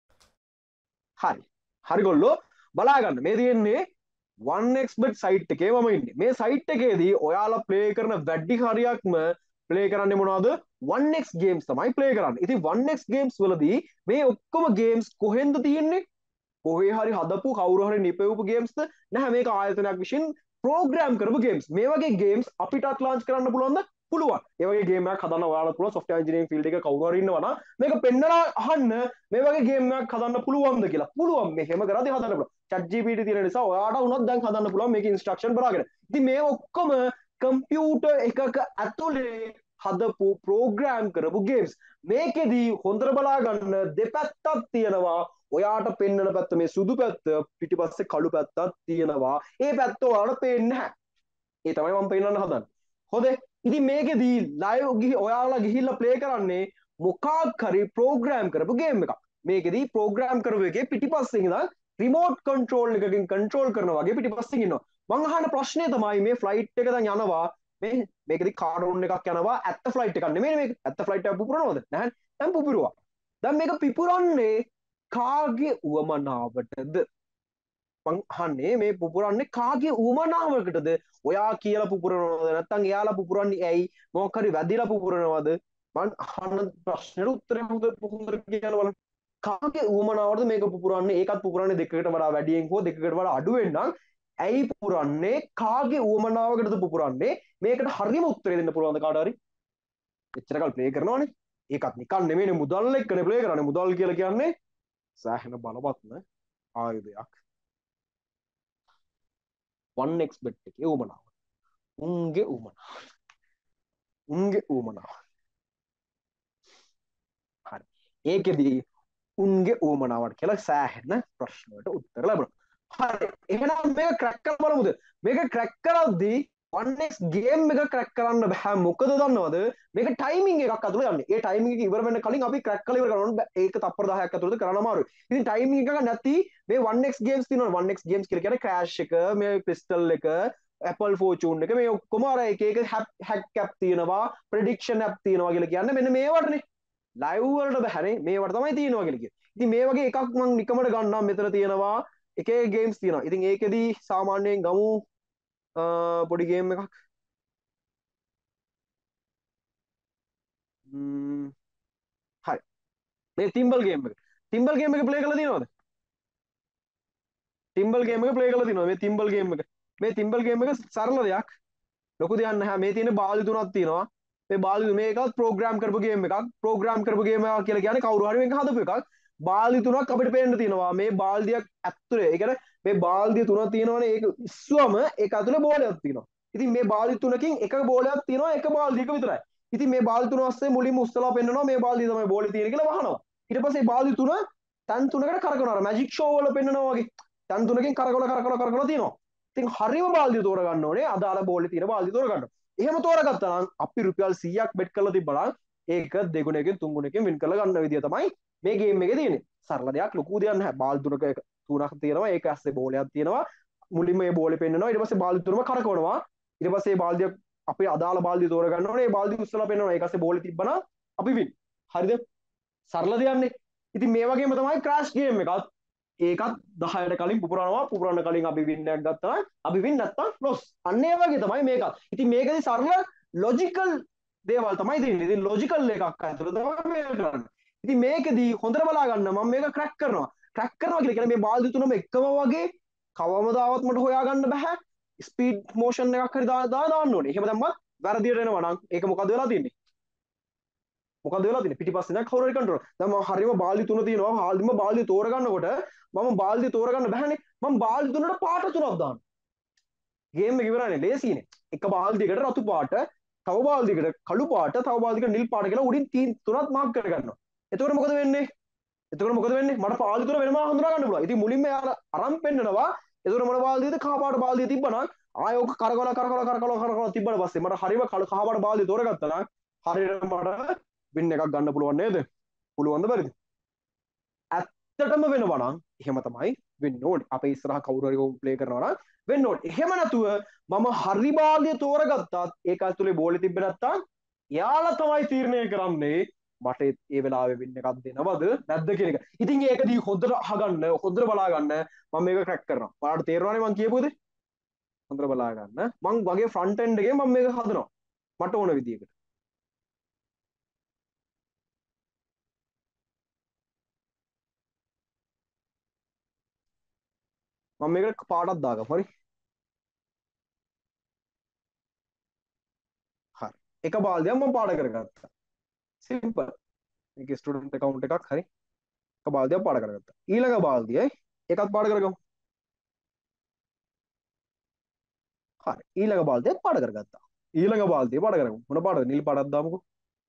හරි. හරි ගොල්ලෝ බලා ගන්න. මේ තියෙන්නේ 1xbet සයිට් එකේ මම ඉන්නේ. මේ සයිට් එකේදී ඔයාලා ප්ලේ කරන වැඩි හරියක්ම ප්ලේ කරන්නේ මොනවද 1x ගේම්ස් තමයි ප්ලේ කරන්නේ. ඉතින් 1x ගේම්ස් වලදී මේ ඔක්කොම ගේම්ස් කොහෙන්ද තියෙන්නේ? කොහේ හරි හදපු කවුරු හරි නිපෙව්පු ගේම්ස්ද? නැහැ මේක ආයතනයක් විසින් ප්‍රෝග්‍රෑම් කරපු ගේම්ස්. මේ වගේ ගේම්ස් අපිටත් ලොන්ච් කරන්න පුළුවන්ද? පුළුවන්. ඒ වගේ ගේම් එකක් හදන්න ඔයාලට පුළුවන්. සොෆ්ට්වෙයාර් ඉංජිනේරින් ෆීල්ඩ් එකේ කවුරු හරි ඉන්නවා නම් මේක පෙන්නලා අහන්න මේ වගේ ගේම් එකක් හදන්න පුළුවන්ද කියලා. පුළුවන්. මෙහෙම කරද්දී හදන්න පුළුවන්. chat gpt තියෙන නිසා ඔයාට උනත් දැන් හදන්න පුළුවන් මේක ඉන්ස්ට්‍රක්ෂන් බලාගෙන. ඉතින් මේ ඔක්කොම කම්පියුටර් එකක ඇතුලේ හදපු ප්‍රෝග්‍රෑම් කරපු ගේම්ස්. මේකෙදී හොඳට බලා ගන්න දෙපැත්තක් තියෙනවා. ඔයාට පෙන්නන පැත්ත මේ සුදු පැත්ත, පිටිපස්සේ කළු පැත්තක් තියෙනවා. ඒ පැත්ත ඔයාලට පේන්නේ නැහැ. ඒ තමයි මම පෙන්නන්න හදන්නේ. හොඳේ. ඉතින් මේකෙදී ලයිව් ඔයාලා ගිහිල්ලා ප්ලේ කරන්නේ මොකක් හරි ප්‍රෝග්‍රෑම් කරපු ගේම් එකක්. මේකෙදී ප්‍රෝග්‍රෑම් කරපු එකේ පිටිපස්සේ ඉඳන් රිමෝට් කන්ට්‍රෝල් එකකින් කන්ට්‍රෝල් කරනවා වගේ පිටිපස්සෙන් ඉන්නවා. මං අහන ප්‍රශ්නේ තමයි මේ ෆ්ලයිට් එක දැන් යනවා මේකෙදි කාඩෝන් එකක් යනවා ඇත්ත ෆ්ලයිට් එකක් නෙමෙයි මේක. ඇත්ත ෆ්ලයිට් එක පුපුරනවද? නැහැ. දැන් පුපුරුවා. දැන් මේක පිපුරන්නේ කාගේ උවමනාවටද? මං අහන්නේ මේ පුපුරන්නේ කාගේ උවමනාවකටද? ඔයා කියලා පුපුරනවද? නැත්නම් එයාලා පුපුරන්නේ ඇයි? මොකක් හරි වැදිලා පුපුරනවද? මං අහන ප්‍රශ්නෙට උත්තරේ හොඳට කියලා බලන්න. කාගේ උවමනාවටද මේක පුපුරන්නේ? ඒකත් පුපුරන්නේ දෙකකට වඩා වැඩියෙන් හෝ දෙකකට වඩා අඩුවෙන් නම් ඇයි පුපුරන්නේ? කාගේ උවමනාවකටද පුපුරන්නේ? මේකට හරියම උත්තරේ දෙන්න පුළුවන්ද කාට හරි? එච්චර කල් ප්ලේ කරනවනේ. ඒකත් නිකන් නෙමෙයිනේ මුදල් එක්කනේ ප්ලේ කරන්නේ. මුදල් කියලා කියන්නේ සෑහෙන බලවත්ම ආයුධයක්. 1xbet එකේ උවමනාව. උන්ගේ උවමනාව. හරි. ඒකෙදී උන්ගේ උවමනාවට කියලා සෑහෙන ප්‍රශ්න වලට උත්තර ලැබුණා. හරි. එහෙනම් මේක ක්‍රැක් කරලා බලමුද? මේක ක්‍රැක් කරද්දී 1x ගේම් එක ක්‍රැක් කරන්න බෑ මොකද දන්නවද මේක ටයිමින් එකක් ඇතුළේ යන්නේ ඒ ටයිමින් එක ඉවර වෙන්න කලින් අපි ක්‍රැක් කරලා ඉවර කරනවා ඒක තප්පර 10ක් ඇතුළත කරන්න අමාරුයි ඉතින් ටයිමින් එකක් නැති මේ 1x ගේම්ස් තියෙනවා 1x ගේම්ස් කියලා කියන්නේ ක්‍රෑෂ් එක මේ ක්‍රිස්ටල් එක Apple Fortune එක මේ ඔක්කොම අර එක එක හැක් ඇප් තියෙනවා ප්‍රෙඩික්ෂන් ඇප් තියෙනවා කියලා කියන්නේ මෙන්න මේවටනේ ලයිව් වලට බෑනේ මේවට තමයි තියෙනවා කියලා කියන්නේ ඉතින් මේ වගේ එකක් මම නිකමට ගන්නම් මෙතන තියෙනවා එක එක ගේම්ස් තියෙනවා ඉතින් ඒකෙදි සාමාන්‍යයෙන් ගමු පොඩි ගේම් එකක් හරි මේ තිම්බල් ගේම් එක ප්ලේ කරලා තියෙනවද තිම්බල් ගේම් එක ප්ලේ කරලා තියෙනවා මේ තිම්බල් ගේම් එක සරල දෙයක් ලොකු දෙයක් නැහැ මේ තියෙන බාල්දි තුනක් තියෙනවා මේ බාල්දි මේකත් ප්‍රෝග්‍රෑම් කරපු ගේම් එකක් ප්‍රෝග්‍රෑම් කරපු ගේම් එකක් කියලා කියන්නේ කවුරු හරි මේක හදපු එකක් බාල්දි තුනක් අපිට පේන්න තියෙනවා මේ බාල්දියක් ඇතුලේ ඒ කියන්නේ මේ බාල්දිය තුනක් තියෙනවනේ ඒක ඉස්සුවම ඒක ඇතුලේ බෝලයක් තියෙනවා ඉතින් මේ බාල්දි තුනකින් එක බෝලයක් තියෙනවා එක බාල්දියක විතරයි ඉතින් මේ බාල්දි තුන අස්සේ මුලින්ම උස්සලා පෙන්නනවා මේ බාල්දිය තමයි බෝලේ තියෙන්නේ කියලා වහනවා ඊට පස්සේ බාල්දි තුන තන් තුනකට කරකවනවා මැජික් ෂෝ වල පෙන්නනවා වගේ තන් තුනකින් කරකවලා තියෙනවා ඉතින් හරිම බාල්දිය තෝරගන්න ඕනේ අදාළ බෝලේ තියෙන බාල්දිය තෝරගන්න. එහෙම තෝරගත්තා නම් අපි රුපියල් 100ක් බෙට් කරලා තිබ්බනම් ඒක දෙගුණයකින් තුන්ගුණයකින් වින් කරලා ගන්න විදිය තමයි මේ ගේම් එකේ තියෙන්නේ. සරල දෙයක් ලොකු දෙයක් නැහැ. බාල් තුනක තුනක් තියෙනවා. ඒක ඇස්සේ බෝලයක් තියෙනවා. මුලින්ම මේ බෝලේ පෙන්නනවා. ඊට පස්සේ බාල් තුනම කරකවනවා. ඊට පස්සේ මේ බාල්දිය අපි අදාළ බාල්දිය තෝරගන්න ඕනේ. මේ බාල්දිය උස්සලා පෙන්නනවා. ඒක ඇස්සේ බෝලේ තිබ්බනම් අපි වින්. හරිද? සරල දෙයක්නේ. ඉතින් මේ වගේම තමයි ක්‍රෑෂ් ගේම් එකත් ඒකත් 10ට කලින් පුපුරන්න කලින් අපි වින් එකක් ගත්තා නම් අපි වින් නැත්තම් ලොස්. අන්න ඒ වගේ තමයි මේකත්. ඉතින් මේකදී සරල ලොජිකල් දේවල් තමයි තියෙන්නේ. ඉතින් ලොජිකල් එකක් ඇතුළත තමයි මේක කරන්නේ. ඉතින් මේකදී හොඳට බලා ගන්න මම මේක ක්‍රැක් කරනවා. ක්‍රැක් කරනවා කියලා කියන්නේ මේ බාල්දි තුනම එකම වගේ කවමදාවත් මට හොයාගන්න බෑ. ස්පීඩ් මෝෂන් එකක් හරි දාන්න ඕනේ. එහෙම දැම්මත් වැරදියට එනවා නම් ඒක මොකද වෙලා තියෙන්නේ? මොකද වෙලා තියෙන්නේ පිටිපස්සේ නෑ කවුරු හරි කන්ට්‍රෝල් දැන් මම හරියම බාල්දි තුන තියෙනවා හාල්දිම බාල්දි තෝරගන්නකොට මම බාල්දි තෝරගන්න බෑනේ මම බාල්දි තුනට පාට තුනක් දානවා ගේම් එක ඉවරනේ ලේසියිනේ එක බාල්දියකට රතු පාට තව බාල්දියකට කළු පාට තව බාල්දියකට නිල් පාට කියලා උඩින් තුනක් මාක් කරගන්නවා එතකොට මොකද වෙන්නේ මට බාල්දි තුන වෙනම හඳුනා ගන්න පුළුවන් ඉතින් මුලින්ම යාර අරන් පෙන්නනවා එතකොට මොන බාල්දියද කහ පාට බාල්දිය තිබ්බනම් ආය ඔක කරකවලා තිබ්බට පස්සේ මට හරියම කහ පාට බාල්දිය තෝරගත්තා නම් හරියට මට වින් එකක් ගන්න පුළුවන් නේද? පුළුවන්ද බැරිද? ඇත්තටම වෙනවා නම් එහෙම තමයි වෙන්න ඕනේ. අපේ ඉස්සරහ කවුරු හරි ප්ලේ කරනවා නම් වෙන්න ඕනේ. එහෙම නැතුව මම හරි බාල්දිය තෝරගත්තත් ඒක ඇතුලේ බෝලේ තිබ්බ නැත්තම් එයාලා තමයි තීරණය කරන්නේ මට ඒ වෙලාවේ වින් එකක් දෙනවද නැද්ද කියන එක. ඉතින් ඒකදී හොඳට අහගන්න, හොඳට බලා ගන්න මම මේක ක්‍රැක් කරනවා. ඔයාලට තේරෙනවනේ මම කියපු දේ? හොඳට බලා ගන්න. මම වගේ ෆ්‍රන්ට් එන්ඩ් එකේ මම මේක හදනවා. මට ඕන විදියකට. මම මේකට පාටක් දාගමු හරි හරි එක බාල්දියක් මම පාට කරගත්තා සිම්පල් මේක ස්ටුඩන්ට් account එකක් හරි එක බාල්දියක් පාට කරගත්තා ඊළඟ බාල්දියයි ඒකත් පාට කරගමු හරි ඊළඟ බාල්දියත් පාට කරගත්තා ඊළඟ බාල්දිය පාට කරගමු මොන පාටද නිල් පාටක් දාමුකෝ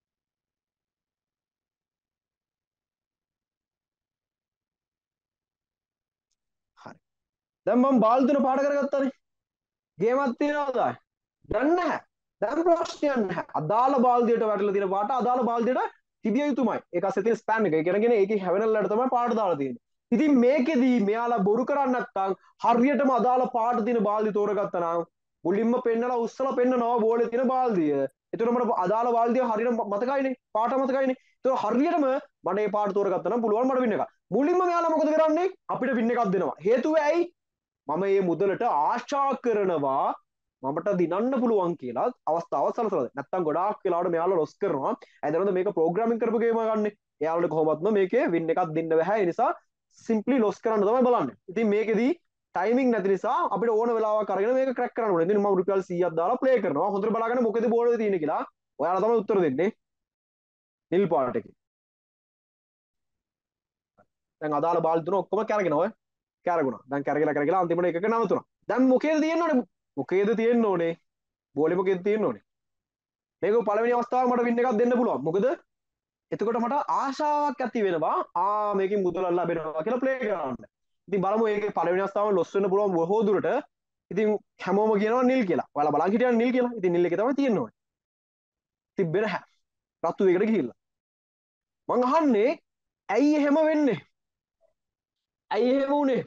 හරි දැන් මම බාල්දි තුන පාට කරගත්තානේ ගේමක් තියනවද දැන් නැහැ දැන් ප්‍රශ්නයක් නැහැ අදාළ බාල්දියට වැටලා තියෙන පාට අදාළ බාල්දියට තිබිය යුතුමයි ඒක ඇස්සේ තියෙන ස්පෑන් එක. ඒ කියන්නේ ඒකේ හැවෙනල්ලට තමයි පාට දාලා තියෙන්නේ. ඉතින් මේකෙදී මෙයාලා බොරු කරන්නේ නැත්නම් හරියටම අදාළ පාට තියෙන බාල්දිය තෝරගත්තා නම් මුලින්ම පෙන්නලා උස්සලා පෙන්නනවා බෝලේ තියෙන බාල්දිය. එතකොට මට අදාළ බාල්දිය හරියට මතකයිනේ. පාට මතකයිනේ. ඒක හරියටම මට මේ පාට තෝරගත්තා නම් පුළුවන් මට වින් එක. මුලින්ම මෙයාලා මොකද කරන්නේ? අපිට වින් එකක් දෙනවා. හේතුව ඇයි? මම මේ මුදලට ආශා කරනවා මමට දිනන්න පුළුවන් කියලා අවස්ථාවක් සලසලා දෙන්න. නැත්තම් ගොඩාක් වෙලාවට මෙයාලා ලොස් කරනවා. ඇයිදරොන්ද මේක ප්‍රෝග්‍රෑමින් කරපු ගේම ගන්න. එයාලට කොහොමත්ම මේකේ වින් එකක් දෙන්න බෑ. ඒ නිසා සිම්ප්ලි ලොස් කරන්න තමයි බලන්නේ. ඉතින් මේකෙදී ටයිමින් නැති නිසා අපිට ඕන වෙලාවක් අරගෙන මේක ක්‍රැක් කරන්න ඕනේ. ඉතින් මම රුපියල් 100ක් දාලා ප්ලේ කරනවා. හොඳට බලාගෙන මොකද බෝලේ තියෙන්නේ කියලා. ඔයාලා තමයි උත්තර දෙන්නේ. නිල් පාට එකේ. දැන් අදාළ බාල් තුන ඔක්කොම කැරගෙනවා. කැරගුණා. දැන් කැරගලා අන්තිමට එකක නවතුණා. දැන් මොකේද තියෙන්න ඕනේ? මොකේද තියෙන්න ඕනේ? බෝලේ මොකේද තියෙන්න ඕනේ? මේක පළවෙනි අවස්ථාවේ මට වින් එකක් දෙන්න පුළුවන්. මොකද එතකොට මට ආශාවක් ඇති වෙනවා. මේකෙන් මුදල් ලැබෙනවා කියලා ප්ලේ කරන්න. ඉතින් බලමු මේකේ පළවෙනි අවස්ථාවේ ලොස් වෙන්න පුළුවන් බොහෝ දුරට. ඉතින් හැමෝම කියනවා නිල් කියලා. ඔයාලා බලන් හිටියන නිල් කියලා. ඉතින් නිල් එකේ තමයි තියෙන්න ඕනේ. තිබ්බේ නැහැ. රතු එකකට ගිහිල්ලා. මං අහන්නේ ඇයි එහෙම වෙන්නේ? ඇයි එහෙම වුනේ?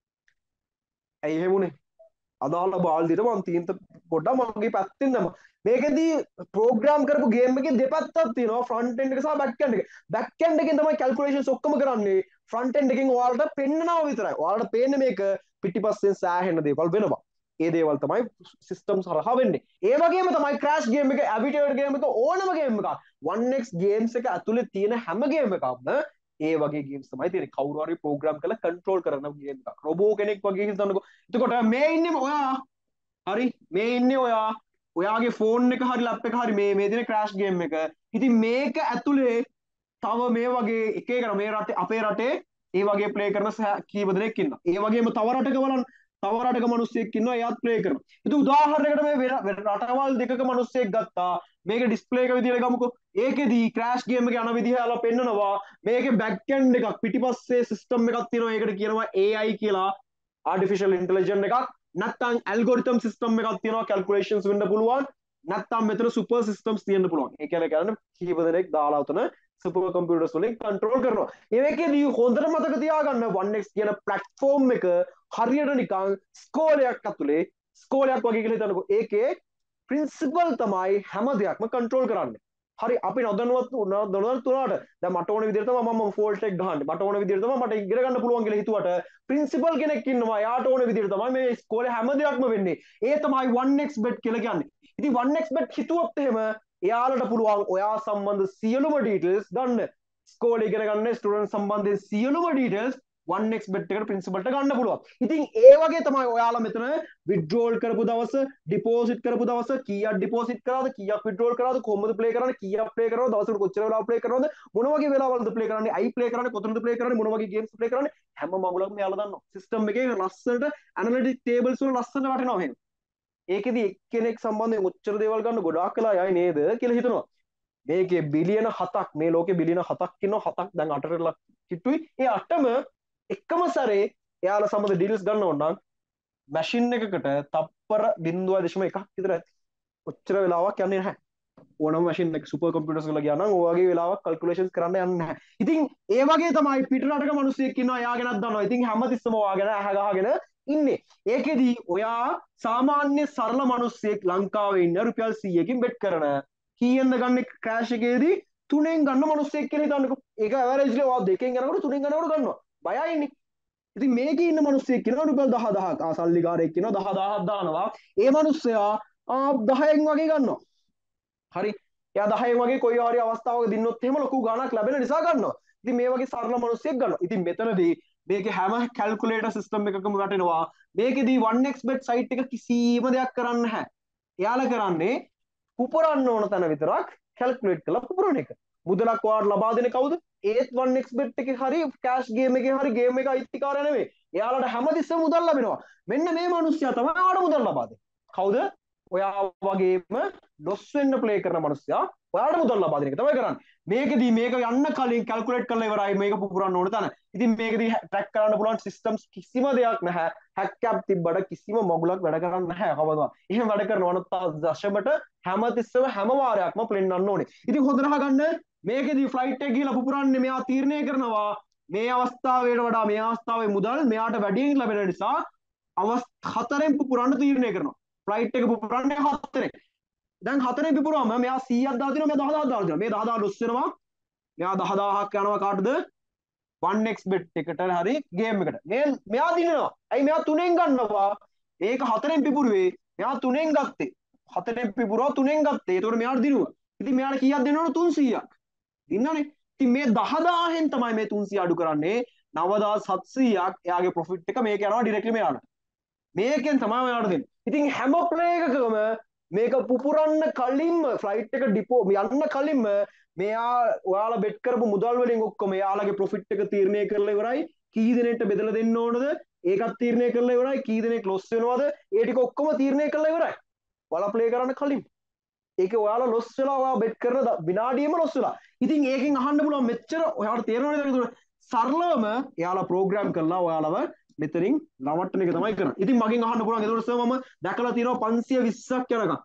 ඇයි එහෙම වුනේ? අදාළ බාල්දියට මං තීන්ත පොඩ්ඩක් මගේ පැත්තෙන් දැම්මා. මේකෙදී ප්‍රෝග්‍රෑම් කරපු ගේම් එකේ දෙපැත්තක් තියෙනවා ෆ්‍රන්ට් එන්ඩ් එක සහ බෑක් එන්ඩ් එක. බෑක් එන්ඩ් එකෙන් තමයි කැල්කියුලේෂන්ස් ඔක්කොම කරන්නේ. ෆ්‍රන්ට් එන්ඩ් එකෙන් ඔයාලට පෙන්නනවා විතරයි. ඔයාලට පේන්නේ මේක පිටිපස්සෙන් සෑහෙන දේවල් වෙනවා. ඒ දේවල් තමයි සිස්ටම් හරහා වෙන්නේ. ඒ වගේම තමයි ක්‍රෑෂ් ගේම් එක, ඇබිටේට් ගේම් එක, ඕනම ගේම් එකක් 1x ගේම්ස් එක ඇතුලේ තියෙන හැම ගේම් එකක්ම ඒ වගේ ගේම්ස් තමයි තියෙන්නේ. කවුරු හරි ප්‍රෝග්‍රෑම් කරලා කන්ට්‍රෝල් කරන ගේම් එකක්. රොබෝ කෙනෙක් වගේ හිතන්නකෝ. එතකොට මේ ඉන්නේ ඔයා. හරි මේ ඉන්නේ ඔයා. ඔයාගේ ෆෝන් එක හරි ලැප් එක හරි මේ තියෙන ක්‍රෑෂ් ගේම් එක. ඉතින් මේක ඇතුලේ තව මේ වගේ එක එක මේ රටේ අපේ රටේ ඒ වගේ ප්ලේ කරන කීප දෙනෙක් ඉන්නවා. ඒ වගේම තව රටක බලන්න තව රටක මිනිස්සෙක් ඉන්නවා එයාත් ප්ලේ කරනවා. ඉතින් උදාහරණයකට මේ රටවල් දෙකක මිනිස්සෙක් ගත්තා. මේක ඩිස්ප්ලේ එක විදියට ගමුකෝ. ඒකෙදී ක්‍රෑෂ් ගේම් එක යන විදිහ යාලා පෙන්නනවා. මේකේ බෑක් එන්ඩ් එකක් පිටිපස්සේ සිස්ටම් එකක් තියෙනවා. ඒකට කියනවා AI කියලා. ආටිෆිෂල් ඉන්ටෙලිජන්ස් එකක්. නැත්නම් ඇල්ගොරිතම් සිස්ටම් එකක් තියෙනවා. කැල්කියුලේෂන්ස් වෙන්න පුළුවන්. නැත්නම් මෙතන සුපර් සිස්ටම්ස් තියෙන්න පුළුවන්. ඒ කියන්නේ කීප දෙනෙක් දාලා උතන සුපර් කම්පියුටර්ස් වලින් කන්ට්‍රෝල් කරනවා. ඒකෙදී හොඳට මතක තියාගන්න 1x කියන ප්ලැට්ෆෝම් එක හරියට නිකන් ස්කෝලයක් ඇතුලේ ස්කෝලයක් වගේ කියලා හිතන්නකෝ. ඒකේ ප්‍රින්සිපල් තමයි හැම දෙයක්ම කන්ට්‍රෝල් කරන්නේ. හරි අපි නොදැනුවත් වුණාට දැන් මට ඕන විදිහට තමයි මම ෆෝල්ට් එක ගහන්නේ. මට ඕන විදිහට තමයි මට ඉගෙන ගන්න පුළුවන් කියලා හිතුවට ප්‍රින්සිපල් කෙනෙක් ඉන්නවා. එයාට ඕන විදිහට තමයි මේ ස්කෝලේ හැම දෙයක්ම වෙන්නේ. ඒ තමයි 1xbet කියලා කියන්නේ. ඉතින් 1xbet හිතුවොත් එහෙම එයාලට පුළුවන් ඔයා සම්බන්ධ සියලුම ඩීටේල්ස් ගන්න. ස්කෝලේ ඉගෙන ගන්න ස්ටුඩන්ට් සම්බන්ධයෙන් සියලුම ඩීටේල්ස් 1xbet එකට ප්‍රින්සිපල්ට ගන්න පුළුවන්. ඉතින් ඒ වගේ තමයි ඔයාලා මෙතන විත්ඩ්‍රෝල් කරපු දවස, ඩිපොසිට් කරපු දවස, කීයක් ඩිපොසිට් කරාද, කීයක් විත්ඩ්‍රෝල් කරාද, කොහොමද ප්ලේ කරන්නේ, කීයක් ප්ලේ කරනවද, දවසකට කොච්චර වෙලාවක් ප්ලේ කරනවද, මොන වගේ වෙලාවලද ප්ලේ කරන්නේ, ඇයි ප්ලේ කරන්නේ, කොතනද ප්ලේ කරන්නේ, මොන වගේ ගේම්ස් ප්ලේ කරන්නේ, හැම මගුලක්ම එයාලා දන්නවා. සිස්ටම් එකේ ලස්සනට ඇනලිටික් ටේබල්ස් වල ලස්සනට වටිනවා එහෙම. ඒකෙදි එක්කෙනෙක් සම්බන්ධයෙන් ඔච්චර දේවල් ගන්න ගොඩාක් වෙලා යයි නේද කියලා හිතනවා. මේකේ බිලියන 7ක් මේ ලෝකේ බිලියන 7ක් ඉන්නවා. 7ක් දැන් 8ට කිට්ටුයි. ඒ 8ම එකම සැරේ එයාලා සම්බන්ධ ඩීල්ස් ගන්න ඕන නම් මැෂින් එකකට තප්පර 0.1ක් විතර ඇති. ඔච්චර වෙලාවක් යන්නේ නැහැ. ඕනම මැෂින් එක සුපර් කම්පියුටර්ස් වල ගියා නම් ඔය වගේ වෙලාවක් කැල්කියුලේෂන්ස් කරන්න යන්නේ නැහැ. ඉතින් ඒ වගේ තමයි පිට රටක මිනිස්සෙක් ඉන්නවා එයා ගැනත් දන්නවා. ඉතින් හැමතිස්සම ඔයා ගැන අහ ගහගෙන ඉන්නේ. ඒකෙදි ඔයා සාමාන්‍ය සරල මිනිස්සෙක් ලංකාවේ ඉන්න රුපියල් 100කින් බෙට් කරන කීයෙන්ද ගන්න ක්‍රෑෂ් එකේදී 3ෙන් ගන්න මිනිස්සෙක් කියලා හිතන්නකෝ. ඒක ඇවරේජ්ලි ඔයා 2කින් ගන්නකොට 3ෙන් ගන්නකොට ගන්නවා. බයයිනේ. ඉතින් මේකේ ඉන්න මිනිස්සෙක් කියනවා රුපියල් 10000ක් සල්ලිකාරයෙක් කියනවා 10000ක් දානවා. ඒ මිනිස්සයා 10න් වගේ ගන්නවා. හරි. එයා 10න් වගේ කොයි හරි අවස්ථාවක දින්නොත් එහෙම ලොකු ගාණක් ලැබෙන නිසා ගන්නවා. ඉතින් මේ වගේ සරල මිනිස්සෙක් ගන්නවා. ඉතින් මෙතනදී මේකේ හැම කැල්කියුලේටර් සිස්ටම් එකකම වටිනවා. මේකෙදී 1xbet site එක කිසිම දෙයක් කරන්නේ නැහැ. එයාලා කරන්නේ පුපුරන්න ඕන තැන විතරක් කැල්කියුලේට් කරලා පුපුරන එක. මුදලක් ඔයාලට ලබා දෙන්නේ කවුද? ඒත් 1xbet එකේ හරි කෑෂ් ගේම් එකේ හරි ගේම් එක අයිතිකාරය නෙමෙයි. එයාලට හැමතිස්සෙම මුදල් ලැබෙනවා. මෙන්න මේ මිනිස්සයා තමයි ඔයාලට මුදල් ලබා දෙන්නේ. කවුද? ඔයා වගේම ලොස් වෙන්න ප්ලේ කරන මිනිස්සයා ඔයාලට මුදල් ලබා දෙන එක තමයි කරන්නේ. මේකෙදී මේක යන්න කලින් කැල්කියුලේට් කරලා ඉවරයි මේක පුපුරන්න ඕන තැන. ඉතින් මේකෙදී ට්‍රැක් කරන්න පුළුවන් සිස්ටම්ස් කිසිම දෙයක් නැහැ. හැක් ඇප් තිබ්බට කිසිම මගුලක් වැඩ කරන්නේ නැහැ කවදාවත්. එහෙම වැඩ කරනවා නම් දශමට හැමතිස්සෙම හැම වාරයක්ම ප්ලෙන්නන්න ඕනේ. ඉතින් හොඳට අහගන්න මේකෙදී ෆ්ලයිට් එක ගිහලා පුපුරන්නේ මෙයා තීරණය කරනවා මේ අවස්ථාවට වඩා මේ අවස්ථාවේ මුදල් මෙයාට වැඩියෙන් ලැබෙන නිසා හතරෙන් පුපුරන්න තීරණය කරනවා. ෆ්ලයිට් එක පුපුරන්නේ 4. දැන් 4ෙන් පුපුරාම මෙයා 100ක් දාලා දෙනවා මෙයා 10000ක් දාලා දෙනවා. මේ 10000 ලොස් වෙනවා. මෙයා 10000ක් යනවා කාටද? 1xbet එකට හරි ගේම් එකට. මෙයා දිනනවා. ඇයි මෙයා 3ෙන් ගන්නවා? මේක 4ෙන් පිපුරුවේ. මෙයා 3ෙන් ගත්තේ. 4ෙන් පිපුරවා 3ෙන් ගත්තේ. ඒතකොට මෙයාට දිනුවා. ඉතින් මෙයාට කීයක් දෙන්න ඕන? 300ක්. දින්නනේ. ඉතින් මේ 10000න් තමයි මේ 300 අඩු කරන්නේ 9700ක් එයාගේ ප්‍රොෆිට් එක මේක යනවා ඩිරෙක්ට්ලි මෙයාට. මේකෙන් තමයි මෙයාට දෙන්නේ. ඉතින් හැම ප්ලේ එකකම මේක පුපුරන්න කලින්ම ෆ්ලයිට් එක ඩිපෝ යන්න කලින්ම මෙයා ඔයාලා බෙට් කරපු මුදල් වලින් ඔක්කොම එයාලගේ ප්‍රොෆිට් එක තීරණය කරලා ඉවරයි. කී දෙනෙක්ට බෙදලා දෙන්න ඕනද? ඒකත් තීරණය කරලා ඉවරයි. කී දෙනෙක් ලොස් වෙනවද? ඒ ටික ඔක්කොම තීරණය කරලා ඉවරයි. ඔයාලා ප්ලේ කරන්න කලින්. ඒක ඔයාලා ලොස් වෙලා ඔයා බෙට් කරන විනාඩියෙම ලොස් වෙලා. ඉතින් ඒකෙන් අහන්න පුළුවන් මෙච්චර ඔයාලට තේරෙනවද? සරලවම එයාලා ප්‍රෝග්‍රෑම් කරලා ඔයාලව මෙතනින් නවත්තන එක තමයි කරන්නේ. ඉතින් මගෙන් අහන්න පුළුවන් ඒතකොට සර් මම දැකලා තියෙනවා 520ක් යනකම්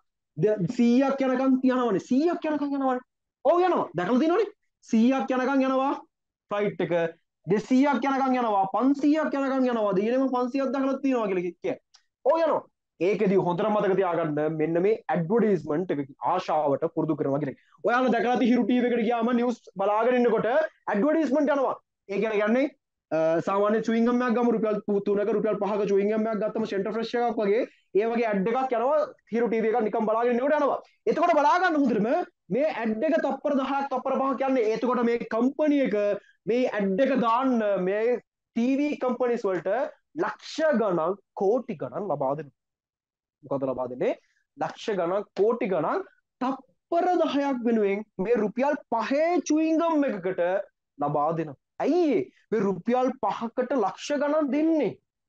100ක් යනකම් තියනවනේ 100ක් යනකම් යනවනේ. ඔව් යනවා. දැකලා තියෙනවනේ 100ක් යනකම් යනවා ෆ්ලයිට් එක 200ක් යනකම් යනවා 500ක් යනකම් යනවා දිනෙම 500ක් දැකලා තියෙනවා කියලා කිය. ඔව් යනවා. ඒකෙදි හොඳට මතක තියාගන්න මෙන්න මේ ඇඩ්වර්ටයිස්මන්ට් එක ආශාවට පුරුදු කරනවා කියන එක. ඔයාලා දැකලා තියෙ හිරු ටීවී එකට ගියාම නිවුස් බලාගෙන ඉන්නකොට ඇඩ්වර්ටයිස්මන්ට් යනවා. ඒ කියන්නේ සාමාන්‍ය චුයින් ගම් එකක් ගමු රුපියල් 3ක රුපියල් 5ක චුයින් ගම් එකක් ගත්තම සෙන්ටර් ෆ්‍රෙෂ් එකක් වගේ ඒ වගේ ඇඩ් එකක් යනවා හිරු ටීවී එකක් නිකන් බලාගෙන ඉන්නකොට යනවා. එතකොට බලා ගන්න හොඳටම මේ ඇඩ් එක තප්පර 10ක් තප්පර 5ක් කියන්නේ එතකොට මේ කම්පැනි එක මේ ඇඩ් එක දාන්න මේ ටීවී කම්පැනිස් වලට ලක්ෂ ගණන් කෝටි ගණන් ලබා දෙනවා. මොකද ලබා දෙන්නේ ලක්ෂ ගණන් කෝටි ගණන් තප්පර 10ක් වෙනුවෙන් මේ රුපියල් 5 චුයින් ගම් එකකට ලබා දෙනවා. ඇයි මේ රුපියල් 5කට ලක්ෂ ගණන් දෙන්නේ?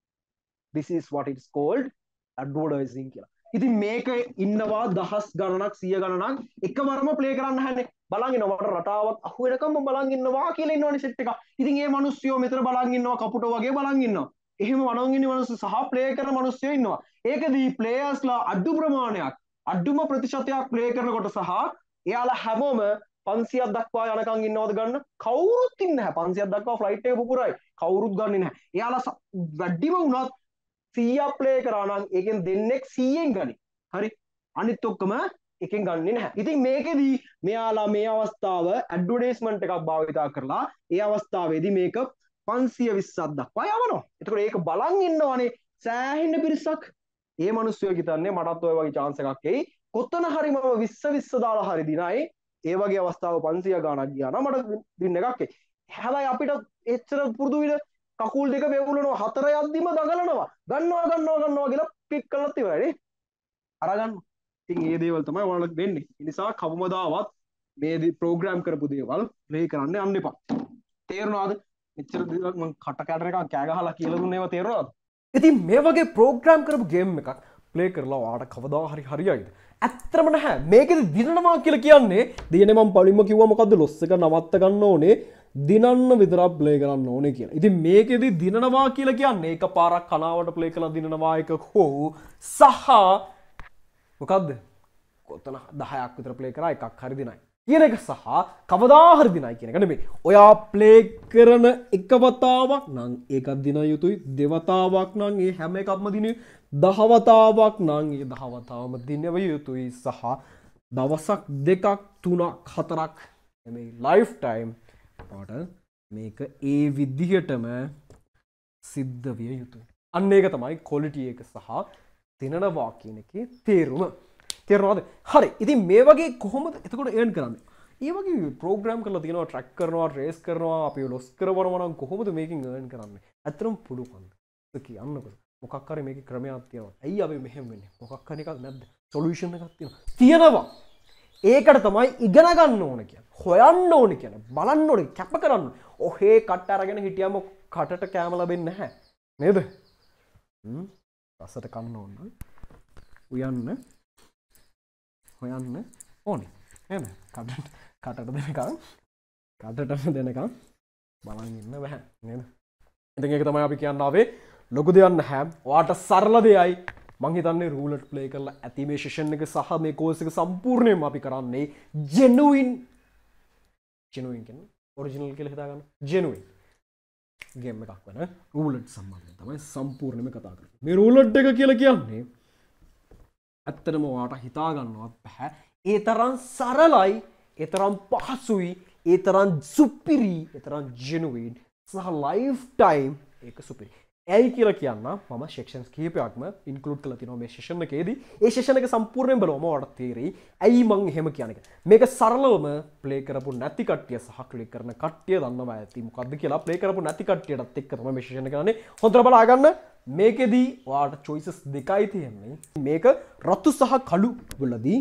This is what it's called advertising කියලා. ඉතින් මේක ඉන්නවා දහස් ගණනක් 100 ගණනක් එකවරම ප්ලේ කරන්න හැන්නේ. බලන් ඉන්නවා මට රටාවක් අහු වෙනකම් බලන් ඉන්නවා කියලා ඉන්නවනේ සෙට් එක. ඉතින් මේ මිනිස්සුયો මෙතන බලන් ඉන්නවා කපුටෝ වගේ බලන් ඉන්නවා. එහෙම වණන් ඉන්න මිනිස්සු සහ ප්ලේ කරන මිනිස්සුયો ඉන්නවා. ඒකදී ප්ලේයර්ස්ලා අඩු ප්‍රමාණයක් අඩුම ප්‍රතිශතයක් ප්ලේ කරනකොට සහ එයාලා හැමෝම 500ක් දක්වා යනකම් ඉන්නවද ගන්න කවුරුත් ඉන්නේ නැහැ 500ක් දක්වා ෆ්ලයිට් එක පුපුරයි කවුරුත් ගන්නෙ නැහැ එයාලා වැඩිම වුණත් 100ක් ප්ලේ කරා නම් ඒකෙන් දෙන්නෙක් 100ෙන් ගනි හරි අනිත් ඔක්කොම එකෙන් ගන්නෙ නැහැ ඉතින් මේකෙදී මෙයාලා මේ අවස්ථාව ඇඩ්වර්ටයිස්මන්ට් එකක් භාවිතා කරලා ඒ අවස්ථාවේදී මේක 520ක් දක්වා යවනවා එතකොට ඒක බලන් ඉන්නවනේ සෑහෙන පිරිසක් ඒ මිනිස්සුયો හිතන්නේ මටත් ඔය වගේ chance එකක් එයි කොතන හරි මම 20 දාලා හරි දිනයි ඒ වගේ අවස්ථාව 500 ගාණක් ගියා නම් මට දින්න එකක් එයි. හැබැයි අපිට එච්චර පුරුදු විදිහ කකුල් දෙක වේවුලනවා හතර යද්දිම දඟලනවා. ගන්නවා කියලා පික් කරලත් ඉවරයි නේ. අරගන්න. ඉතින් මේ දේවල් තමයි ඔයාලට වෙන්නේ. ඒ නිසා කවමදාවත් මේ ප්‍රෝග්‍රෑම් කරපු දේවල් ප්ලේ කරන්න යන්න එපා. තේරුණාද? මෙච්චර දේවල් මම කට කැටර එකක් කෑ ගහලා කියලා දුන්නේ ඒවා තේරුණාද? ඉතින් මේ වගේ ප්‍රෝග්‍රෑම් කරපු ගේම් එකක් ප්ලේ කරලා ඔයාලට කවදා හරි හරියයිද? ඇත්තම නැහැ මේකෙදි දිනනවා කියලා කියන්නේ දිනේ මම පළමුව කිව්වා මොකද්ද ලොස් එක නවත්ත ගන්න ඕනේ දිනන්න විතරක් ප්ලේ කරන්න ඕනේ කියලා. ඉතින් මේකෙදි දිනනවා කියලා කියන්නේ එකපාරක් කනාවට ප්ලේ කරලා දිනනවා එක හෝ සහ මොකද්ද කොතන 10ක් විතර ප්ලේ කරා එකක් හරි දිනයි. කියන එක සහ කවදා හරි දිනයි කියන එක නෙමෙයි. ඔයා ප්ලේ කරන එක වතාවක් නම් ඒකක් දින යුතුයි. දෙවතාවක් නම් ඒ හැම එකක්ම දිනුයි. දහවතාවක් නම් ඒ දහවතාවම දිනව යුතුයි සහ දවසක් දෙකක් තුනක් හතරක් මේ ලයිෆ් ටයිම් පාට මේක ඒ විදිහටම සිද්ධ විය යුතුයි. අන්න ඒක තමයි ක්වොලිටි එක සහ දිනනවා කියන එකේ තේරුම. තේරුණාද? හරි. ඉතින් මේ වගේ කොහොමද එතකොට earn කරන්නේ? ඒ වගේ ප්‍රෝග්‍රෑම් කරලා තියෙනවා ට්‍රැක් කරනවා රේස් කරනවා අපි ලොස් කරවනවා නම් කොහොමද මේකෙන් earn කරන්නේ? ඇත්තටම පුළුවන්. කියන්නකො. මොකක් හරි මේකේ ක්‍රමයක් තියෙනවා. ඇයි අපි මෙහෙම වෙන්නේ? මොකක් හරි එකක් නැද්ද? සොලියුෂන් එකක් තියෙනවා. තියෙනවා. ඒකට තමයි ඉගෙන ගන්න ඕන කියන්නේ. හොයන්න ඕන කියන්නේ. බලන්න ඕනේ, කැප කරන්න. ඔහේ කට අරගෙන හිටියම කටට කැම ලැබෙන්නේ නැහැ. නේද? රසට කන්න ඕන නම් උයන්න හොයන්න ඕනේ. නේද? කටට දෙනකම් බලන් ඉන්න බෑ. නේද? ඉතින් ඒක තමයි අපි කියන්න ආවේ. ලොකු දෙයක් නැහැ. ඔයාට සරල දෙයයි. මං හිතන්නේ රූලට් ප්ලේ කරලා ඇති මේ සෙෂන් එක සහ මේ කෝස් එක සම්පූර්ණයෙන්ම අපි කරන්නේ ජෙනුයින් කියන්නේ ඔරිජිනල් කියලා හිතා ගන්න. ජෙනුයින් ගේම් එකක් වෙන රූලට් සම්බන්ධයෙන් තමයි සම්පූර්ණයෙන්ම කතා කරන්නේ. මේ රූලට් එක කියලා කියන්නේ ඇත්තටම ඔයාට හිතා ගන්නවත් බෑ. ඒ තරම් සරලයි, ඒ තරම් පහසුයි, ඒ තරම් සුපිරි, ඒ තරම් ජෙනුයින් සහ ලයිෆ් ටයිම් ඒක සුපිරි. ඇයි කියලා කියන්න මම සෙක්ෂන්ස් කිහිපයක්ම ඉන්ක්ලූඩ් කරලා තියෙනවා මේ සෙෂන් එකේදී. ඒ සෙෂන් එක සම්පූර්ණයෙන් බලවම ඔයාලට තේරෙයි ඇයි මං එහෙම කියන්නේ. මේක සරලවම ප්ලේ කරපු නැති කට්ටිය සහ ප්ලේ කරන කට්ටිය දන්නවා ඇති මොකද්ද කියලා. ප්ලේ කරපු නැති කට්ටියටත් එක්ක තමයි මේ සෙෂන් එක කරන්නේ. හොඳට බලා ගන්න. මේකෙදී ඔයාලට choices දෙකයි තියෙන්නේ. මේක රතු සහ කළු වලදී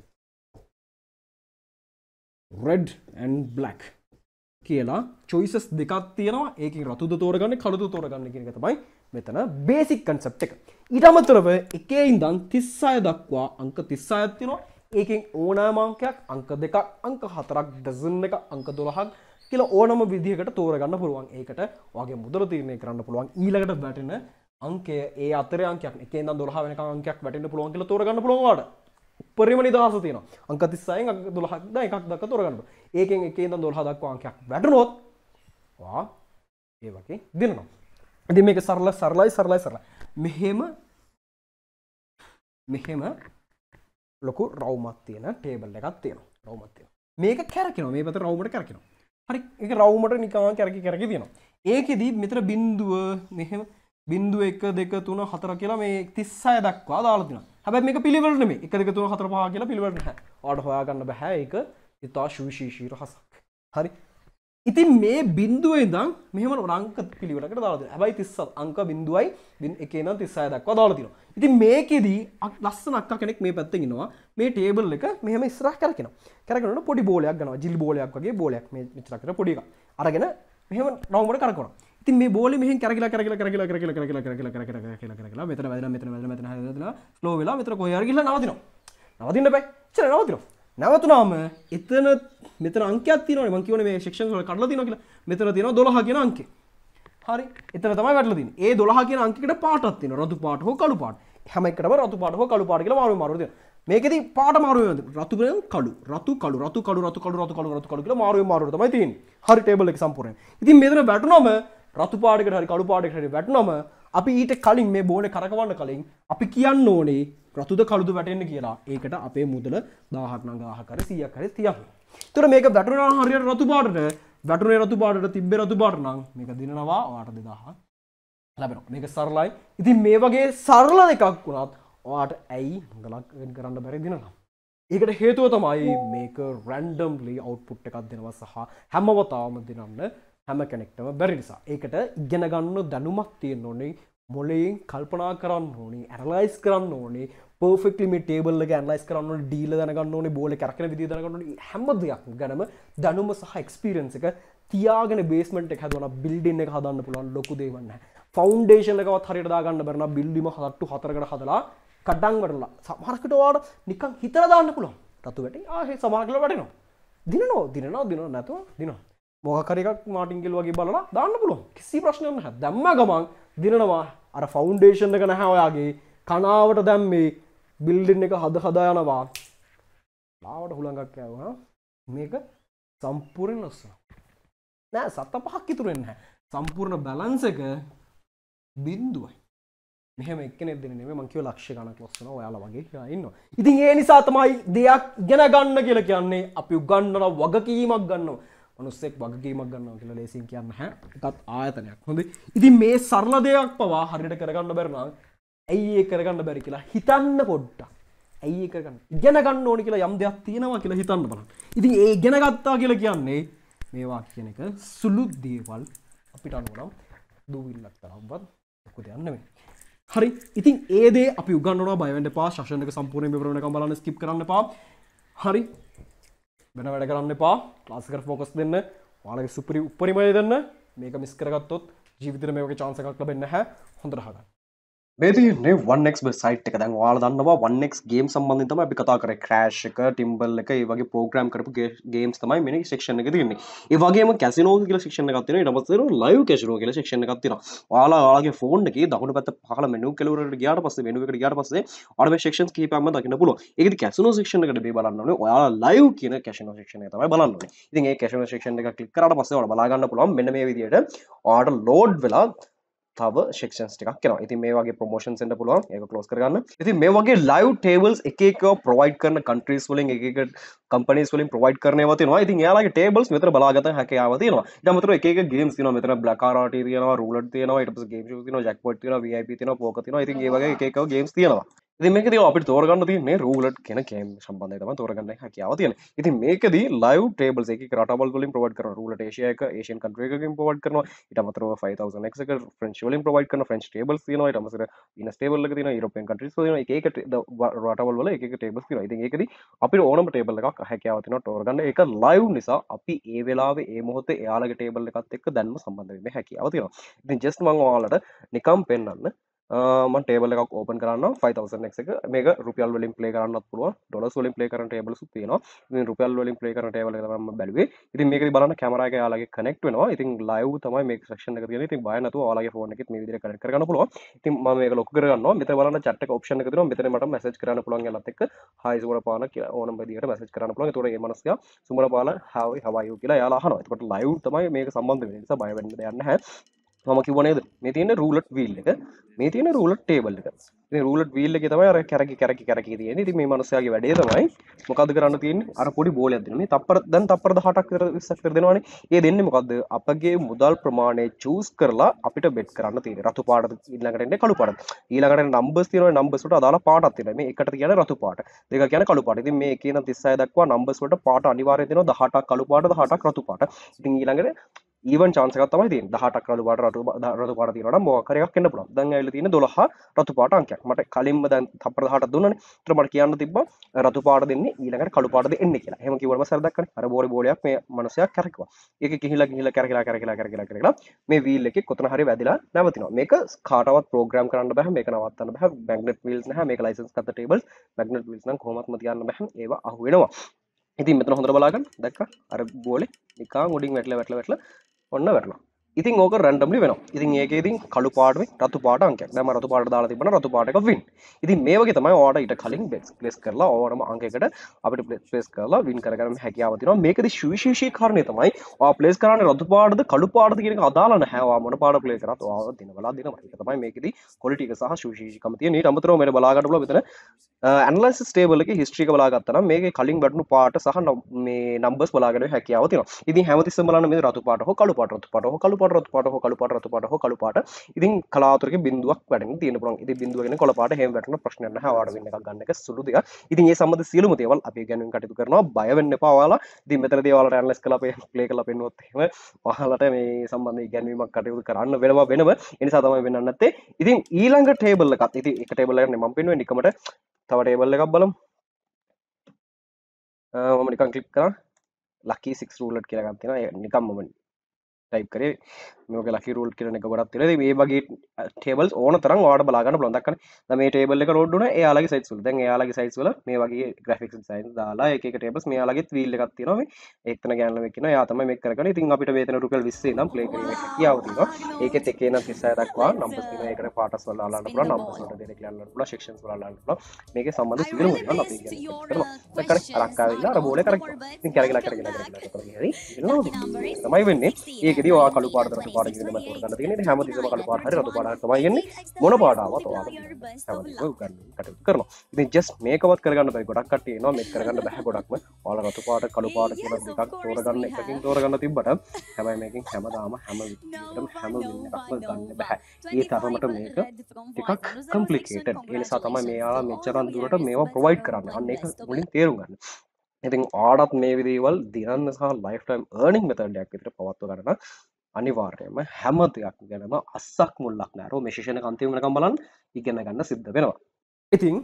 red and black කියලා choices දෙකක් තියෙනවා. ඒකෙන් රතුද තෝරගන්නේ කළුද තෝරගන්නේ කියන එක තමයි මෙතන බේසික් concept එක. ඊට අමතරව 1 ඉඳන් 36 දක්වා අංක 36ක් තියෙනවා. ඒකෙන් ඕනෑම අංකයක් අංක 2ක් අංක 4ක් ඩසන් එකක් අංක 12ක් කියලා ඕනම විදිහකට තෝරගන්න පුළුවන්. ඒකට ඔයගේ මුදල තීරණය කරන්න පුළුවන්. ඊළඟට වැටෙන අංකය ඒ අතරේ අංකයක් 1 ඉඳන් 12 වෙනකම් අංකයක් වැටෙන්න පුළුවන් කියලා තෝරගන්න පුළුවන් ඔයාලට. උපරිම නිදහස තියෙනවා. අංක 36න් අංක 12ක් දා එකක් දක්වා තෝරගන්න පුළුවන්. ඒකෙන් 1 ඉඳන් 12 දක්වා අංකයක් වැටුනොත් ඔයා ඒ වගේ දිනනවා. ඉතින් මේක සරලයි. මෙහෙම ලොකු රවුමක් තියෙන ටේබල් එකක් තියෙනවා. රවුමක් තියෙනවා. මේක කැරකෙනවා. මේ පැත්තට රවුමට කැරකෙනවා. හරි. ඒක රවුමට නිකන් කැරකි තියෙනවා. ඒකෙදි මෙතන බිඳුව මෙහෙම බිඳුව 1 2 3 4 කියලා මේ 36 දක්වා දාලා තියෙනවා. හැබැයි මේක පිළිවෙල නෙමෙයි. 1 2 3 4 5 කියලා පිළිවෙල නැහැ. ඔයාලට හොයාගන්න බෑ. ඒක ඉතා සුවිශේෂී රහසක්. හරි. ඉතින් මේ බිඳුවේ ඉඳන් මෙහෙම අංක පිළිවෙලකට දාලා දෙනවා. හැබැයි 37 අංක බිඳුවයි 1 ඉඳන් 36 දක්වා දාලා තියෙනවා. ඉතින් මේකෙදි ලස්සන අක්කා කෙනෙක් මේ පැත්තෙන් ඉනවා. මේ ටේබල් එක මෙහෙම ඉස්සරහ කරකිනවා. කරකිනකොට පොඩි බෝලයක් ගන්නවා. ජිල් බෝලයක් වගේ බෝලයක් මේ මෙච්චර කර පොඩි එකක්. අරගෙන මෙහෙම රවුමකට කරකවනවා. ඉතින් මේ බෝලේ මෙහෙන් කරකිලා මෙතන වැදෙනවා ස්ලෝ වෙලා මෙතන කොහේ හරි ගිහලා නවතිනවා. නවතින්න බෑ. ඉතින් නවතිනවා. නැවතුනාම එතන මෙතන අංකයක් තියෙනවනේ මම කියවනේ මේ සෙක්ෂන්ස් වල කඩලා තියෙනවා කියලා. මෙතන තියෙනවා 12 කියන අංකේ. හරි. එතන තමයි වැටලා තියෙන්නේ. ඒ 12 කියන අංකයකට පාටක් තියෙනවා. රතු පාට හෝ කළු පාට. හැම එකටම රතු පාට හෝ කළු පාට කියලා මාරු තියෙනවා. මේකෙදි පාට මාරු වෙනවා. රතු වෙන කළු. රතු කළු කියලා මාරු තමයි තියෙන්නේ. හරි ටේබල් එක සම්පූර්ණයෙන්. ඉතින් මෙතන වැටුනම රතු පාටයකට හරි කළු පාටයකට හරි වැටුනම අපි ඊට කලින් මේ බෝලේ කරකවන්න කලින් අපි කියන්න ඕනේ රතුද කළුද වැටෙන්න කියලා. ඒකට අපේ මුදල 1000ක් නම් 1000ක් හරි 100ක් හරි තියන්න. ඒතර මේක වැටුණා හරියට රතු පාටට වැටුනේ රතු පාටට තිබ්බේ රතු පාට නම් මේක දිනනවා ඔයාට 2000ක් ලැබෙනවා. මේක සරලයි. ඉතින් මේ වගේ සරල එකක් වුණත් ඔයාට ඇයි මුදලක් වෙන් කරන්න බැරි දිනනවා. ඒකට හේතුව තමයි මේක randomly output එකක් දෙනවා සහ හැම වතාවම දිනන්න හැම කෙනෙක්ටම බැරි නිසා. ඒකට ඉගෙන ගන්න දැනුමක් තියෙන්න ඕනේ. මොලයෙන් කල්පනා කරන්න ඕනේ, ඇනලයිස් කරන්න ඕනේ, පර්ෆෙක්ට්ලි මේ ටේබල් එක ඇනලයිස් කරන්න ඕනේ, ඩීල දැනගන්න ඕනේ, බෝලේ කරකෙන විදිය දැනගන්න ඕනේ. හැම දෙයක් ගැනම දැනුම සහ එක්ස්පීරියන්ස් එක තියාගෙන බේස්මන්ට් එක හදවන බිල්ඩින් එක හදන්න පුළුවන් ලොකු දේවල් නැහැ. ෆවුන්ඩේෂන් එකවත් හරියට දාගන්න බැරි නම් බිල්ඩිම හතට්ටු හතරකට හදලා කඩන් වටලා සමහරකට ඔයාලට නිකන් හිතලා දාන්න පුළුවන්. රතු වැටි ආහේ සමහරකට වැටෙනවා. දිනනවා නැතුව දිනනවා. මොකක් හරි එකක් මාටින්ගල් වගේ බලලා දාන්න පුළුවන්. කිසි ප්‍රශ්නයක් නැහැ. දැම්ම ගමන් දිනනවා. අර ෆවුන්ඩේෂන් එක නැහැ ඔයාගේ. කනාවට දැම්මේ බිල්ඩින් එක හදා යනවා. ලාවට හුලඟක් යවුවා. මේක සම්පූර්ණ ලස්සන. නෑ සත පහක් ඉතුරු වෙන්නේ නැහැ. සම්පූර්ණ බැලන්ස් එක බිඳුවයි. මෙහෙම එක්කෙනෙක් දෙන්නේ නෙමෙයි මං කියව ලක්ෂ ගණක් ලස්සන ඔයාලා වගේ කියලා ඉන්නවා. ඉතින් ඒ නිසා තමයි දෙයක් ඉගෙන ගන්න කියලා කියන්නේ අපි උගන්වන වගකීමක් ගන්නවා. මනුස්සෙක් වගකීමක් ගන්නවා කියලා ලේසියෙන් කියන්න බෑ. ඒකත් ආයතනයක්. හොඳයි. ඉතින් මේ සරල දෙයක් පවා හරියට කරගන්න බැරි නම් ඇයි ඒ කරගන්න බැරි කියලා හිතන්න පොඩ්ඩක්. ඇයි ඒ කරගන්න? ඉගෙන ගන්න ඕනේ කියලා යම් දෙයක් තියෙනවා කියලා හිතන්න බලන්න. ඉතින් ඒ ඉගෙන ගත්තා කියලා කියන්නේ මේවා කියන එක සුළු දේවල් අපිට අනුව දුවිල්ලක් තරම්වත් ලොකු දෙයක් නෙමෙයි. හරි. ඉතින් ඒ දේ අපි උගන්වනවා බය වෙන්න එපා. සෙෂන් එක සම්පූර්ණයෙන් ඉවර වෙනකම් බලන්න ස්කිප් කරන්න එපා. හරි. වෙන වැඩ කරන්න එපා. ක්ලාස් එකට ફોකස් දෙන්න. ඔයාලගේ උපරිමය දෙන්න. මේක මිස් කරගත්තොත් ජීවිතේට මේ වගේ chance එකක් ලැබෙන්නේ නැහැ. හොඳට අහගන්න. මේ තියෙන්නේ 1xbet site එක. දැන් ඔයාලා දන්නවා 1x game සම්බන්ධයෙන් තමයි අපි කතා කරේ. crash එක, timble එක, ඒ වගේ program කරපු games තමයි මේ section එකේ තියෙන්නේ. ඒ වගේම casino කියලා section එකක් තියෙනවා. ඊට පස්සේ live casino කියලා section එකක් තියෙනවා. ඔයාලගේ phone එකේ දකුණු පැත්ත පහළ menu කෙළවරට ගියාට පස්සේ menu එකට ගියාට පස්සේ ඔයාලා මේ sections කිහිපයක්ම දකින්න පුළුවන්. ඒකෙදි casino section එකට මේ බලන්න ඕනේ. ඔයාලා live කියන casino section එක තමයි බලන්න ඕනේ. ඉතින් ඒ casino section එක click කරාට පස්සේ ඔයාලා බලා ගන්න පුළුවන් මෙන්න මේ විදිහට ඔයාලට load වෙලා තව sections ටිකක් එනවා. ඉතින් මේ වගේ promotions එන්න පුළුවන්. ඒක close කරගන්න. ඉතින් මේ වගේ live tables එක එකව provide කරන countries වලින් එක එක companies වලින් provide කරන ඒවා තියෙනවා. ඉතින් එයාලගේ tables මෙතන බලාගත හැකියාව තියෙනවා. ඊට අමතරව එක එක games තියෙනවා. මෙතන black RRT තියෙනවා, roulette තියෙනවා, ඊට පස්සේ game shows තියෙනවා, jackpot තියෙනවා, VIP තියෙනවා, poker තියෙනවා. ඉතින් ඒ වගේ එක එකව games තියෙනවා. ඉතින් මේකදී අපිට තෝරගන්න තියෙන්නේ roulette කියන game සම්බන්ධයෙන් තමයි තෝරගන්න හැකියාව තියෙන්නේ. ඉතින් මේකදී live tables එක එක රටවල් වලින් provide කරනවා. roulette Asia එක Asian country එකකින් provide කරනවා. ඊට අමතරව 5000x එක French වලින් provide කරන French tables තියෙනවා. ඊට අමතරව Venus table එක තියෙනවා. European countries වල තියෙනවා. එක එක රටවල් වල එක එක tables තියෙනවා. ඉතින් ඒකදී අපිට ඕනම table එකක් හැකියාව තියෙනවා තෝරගන්න. ඒක live නිසා අපි ඒ වෙලාවේ ඒ මොහොතේ එයාලගේ table එකත් එක්ක දැන්ම සම්බන්ධ වෙන්න හැකියාව තියෙනවා. ඉතින් just මම ඔයාලට නිකම් පෙන්නන්න මම ටේබල් එකක් ඕපන් කරන්න 5000x එක මේක රුපියල් වලින් ප්ලේ කරන්නත් පුළුවන් ඩොලර්ස් වලින් ප්ලේ කරන ටේබල්ස් උත් තියෙනවා ඉතින් රුපියල් වලින් ප්ලේ කරන ටේබල් එක තමයි මම බැලුවේ ඉතින් මේකදී බලන්න කැමරා එක යාලගේ කනෙක්ට් වෙනවා ඉතින් ලයිව් තමයි මේක සෙක්ෂන් එක තියෙන්නේ ඉතින් බය නැතුව ඔයාලගේ ෆෝන් එකෙත් මේ විදිහට කනෙක්ට් කරගන්න පුළුවන් ඉතින් මම මේක ලොක් කරගන්නවා මෙතන බලන්න chat එක ඔප්ෂන් එක තියෙනවා මෙතන මට මැසේජ් කරන්න පුළුවන් යාලත් එක්ක hi සුමරපාල කියලා ඕනම විදිහකට මැසේජ් කරන්න පුළුවන් ඒතකොට මේ මනුස්සයා සුමරපාල how are you කියලා යාලා අහනවා එතකොට ලයිව් තමයි මේක සම්බන්ධ වෙන්නේ නිසා බය වෙන්න දෙයක් නැහැ මම කිව්ව නේද මේ තියෙන රූලට් වීල් එක මේ තියෙන රූලට් ටේබල් එක ඉතින් රූලට් වීල් එකේ තමයි අර කැරකි තියෙන්නේ ඉතින් මේ මනුස්සයාගේ වැඩේ තමයි මොකද්ද කරන්න තියෙන්නේ අර පොඩි බෝලයක් දෙනවා මේ තප්පර 18ක් විතර 20ක් විතර දෙනවනේ ඒ දෙන්නේ මොකද්ද අපගේ මුදල් ප්‍රමාණය චූස් කරලා අපිට බෙට් කරන්න තියෙන්නේ රතු පාටද ඊළඟට එන්නේ කළු පාටද ඊළඟට නම්බර්ස් තියෙනවා නම්බර්ස් වලට අදාළ පාටක් තියෙනවා මේ එකට කියන්නේ රතු පාට දෙක කියන්නේ කළු පාට ඉතින් මේ එකේ ඉඳන් 36 දක්වා නම්බර්ස් වලට පාට අනිවාර්යයෙන් තියෙනවා 18ක් කළු පාට 18ක් රතු පාට ඉතින් ඊළඟට ඊවන් chance එකක් තමයි තියෙන්නේ 18ක් රතු පාට රතු පාට තියෙනවා නම් මොකක් හරි එකක් එන්න පුළුවන් දැන් ඇවිල්ලා තියෙන්නේ 12 රතු පාට අංකයක් මට කලින්ම දැන් තප්පර 18ක් දුන්නානේ ඒතර මට කියන්න තිබ්බා රතු පාට දෙන්නේ ඊළඟට කළු පාට දෙන්නේ කියලා එහෙම කිව්වම සර් දැක්කනේ අර බෝලයක් මේ මනුස්සයා කැරකුවා ඒක ගිහිලා කැරකිලා මේ වීල් එකේ කොතන හරි වැදිලා නැවතිනවා මේක කාටවත් ප්‍රෝග්‍රෑම් කරන්න බෑ මේක නවත්තන්න බෑ මැග්නට් වීල්ස් නැහැ මේක ලයිසන්ස් ගත්ත ටේබල්ස් මැග්නට් වීල්ස් නම් කොහොමත්ම තියන්න බෑ ඒවා අහු වෙනවා ඉතින් මෙතන හොඳට බලාගන්න දැක්කා අර බෝලේ නිකන් උඩින් වැටලා ඔන්න වැටෙනවා ඉතින් ඕක රැන්ඩම්ලි වෙනවා ඉතින් ඒකේ ඉතින් කළු පාටුවේ රතු පාට අංකයක් දැන් මම රතු පාට දාලා තිබ්බනම් රතු පාට එක වින් ඉතින් මේ වගේ තමයි ඔයාලට ඊට කලින් බෙට්ස් ප්ලේස් කරලා ඕනම අංකයකට අපිට ප්ලේස් කරලා වින් කරගන්න හැකියාව තියෙනවා මේකදී සුවිශේෂී කාරණේ තමයි ඔයා ප්ලේස් කරන්නේ රතු පාටද කළු පාටද කියන එක අදාළ නැහැ ඔයා මොන පාට ප්ලේ කරත් ඔයාව දිනවලා දිනවා ඒක තමයි මේකදී ක්වොලිටි එක සහ සුවිශේෂීකම තියෙන ඊට අමතරව මේක බලා ගන්න පුළුවන් මෙතන ඇනලයිසිස් ටේබල් එකේ හිස්ටරි එක බලා ගත්තා නම් මේකේ කලින් වැටුණු පාට සහ මේ නම්බර්ස් බලා ගන්න හැකියාව තියෙනවා ඉතින් හැමතිස්සෙම බලන්න මේ රතු පාට හෝ කළු පාට රතු පාට හෝ කළු පාට රතු පාට හෝ කළු පාට රතු පාට හෝ කළු පාට ඉතින් කලාතුරකින් බිඳුවක් වැටෙන්න තියෙන පුළුවන් ඉතින් බිඳුව කියන්නේ කොළ පාට හැම වැටෙන ප්‍රශ්නයක් නැහැ ඔයාලට වින් එකක් ගන්න එක සුළු දෙයක් ඉතින් මේ සම්බන්ධ සියලුම දේවල් අපි ඉගෙනුම් කටයුතු කරනවා බය වෙන්න එපා ඔයාලා ඉතින් මෙතනදී ඔයාලට ඇනලයිස් කරලා ප්ලේ කරලා පෙන්නුවොත් එහෙම ඔයාලට මේ සම්බන්ධ ඉගෙනීමක් කටයුතු කරන්න වෙනම ඒ නිසා තමයි වෙන්නන්නේ නැත්තේ ඉතින් ඊළඟ ටේබල් එකත් ඉතින් එක ටේබල් එකක් නේ මම පෙන්නුවේ නිකමට තව ටේබල් එකක් බලමු මම නිකන් ක්ලික් කරා ලකී 6 රූලට් කියලා එකක් තියෙනවා නිකන් මම ටයිප් කරේ මේක ලකී රූල් කියන එක ගොඩක් තියෙනවා ඉතින් මේ වගේ ටේබල්ස් ඕන තරම් ඔයාලට බලා ගන්න පුළුවන් දක්කනේ දැන් මේ ටේබල් එක ලෝඩ් වුණා එයාලගේ සයිට්ස් වල දැන් එයාලගේ සයිට්ස් වල මේ වගේ ග්‍රැෆික්ස් ඩිසයින් දාලා එක එක ටේබල්ස් මෙයාලගේ වීල් එකක් තියෙනවා මේ එක්තන ගෑනලා මේක කියනවා එයා තමයි මේක කරගන්නේ ඉතින් අපිට මේතන රුපියල් 20 ඉඳන් ප්ලේ කිරීමේ හැකියාව තියෙනවා ඒකෙත් එකේ ඉඳන් 36 දක්වා නම්බර්ස් තියෙනවා ඒකට පාටස් වල අල්ලන්න පුළුවන් නම්බර්ස් වලට දෙන කියලා අල්ලන්න පුළුවන් සෙක්ෂන්ස් වල අල්ලන්න පුළුවන් මේකේ සම්බන්ධ සියලුම දේවල් අපි කරනවා දැක්කනේ අරක් ආවිල්ලා අර බෝලේ කරකිනවා ඉතින් කරකිලා හරි තමයි වෙන්නේ ඒකෙදී ඔයා කළු පාට රතු පාට කියන දේ මම තෝරගන්න තියෙන්නේ ඉතින් හැමතිස්සම කළු පාට හරි රතු පාට තමයි යන්නේ මොන පාට ආවත් ඔයාලා හැමතිස්සම උගන්වන්න කටයුතු කරනවා ඉතින් ජස්ට් මේකවත් කරගන්න බැරි ගොඩක් කට්ටිය එනවා මේක කරගන්න බෑ ගොඩක්ම ඔයාලා රතු පාට කළු පාට කියලා දෙකක් තෝරගන්න එකකින් තෝරගන්න තිබ්බට හැබැයි මේකෙන් හැමදාම හැම විදිහටම හැම විදිහක්ම ගන්න බෑ ඒ තරමට මේක ටිකක් කොම්ප්ලිකේටඩ් ඒ නිසා තමයි මෙයාලා මෙච්චරන් දුරට මේවා ප්‍රොවයිඩ් කරන්නේ අන්න ඒක මුලින් තේරුම් ගන්න ඉතින් ඔයාලත් මේ විදිහවල් දිනන්න සහ ලයිෆ් ටයිම් අර්නින් මෙතඩ් එකක් විතර පවත්ව ගන්න අනිවාර්යයෙන්ම හැම දෙයක් ගැනම අස්සක් මුල්ලක් නෑරෝ මේ සෙෂන් එක අන්තිම වෙනකම් බලන්න ඉගෙන ගන්න සිද්ධ වෙනවා. ඉතින්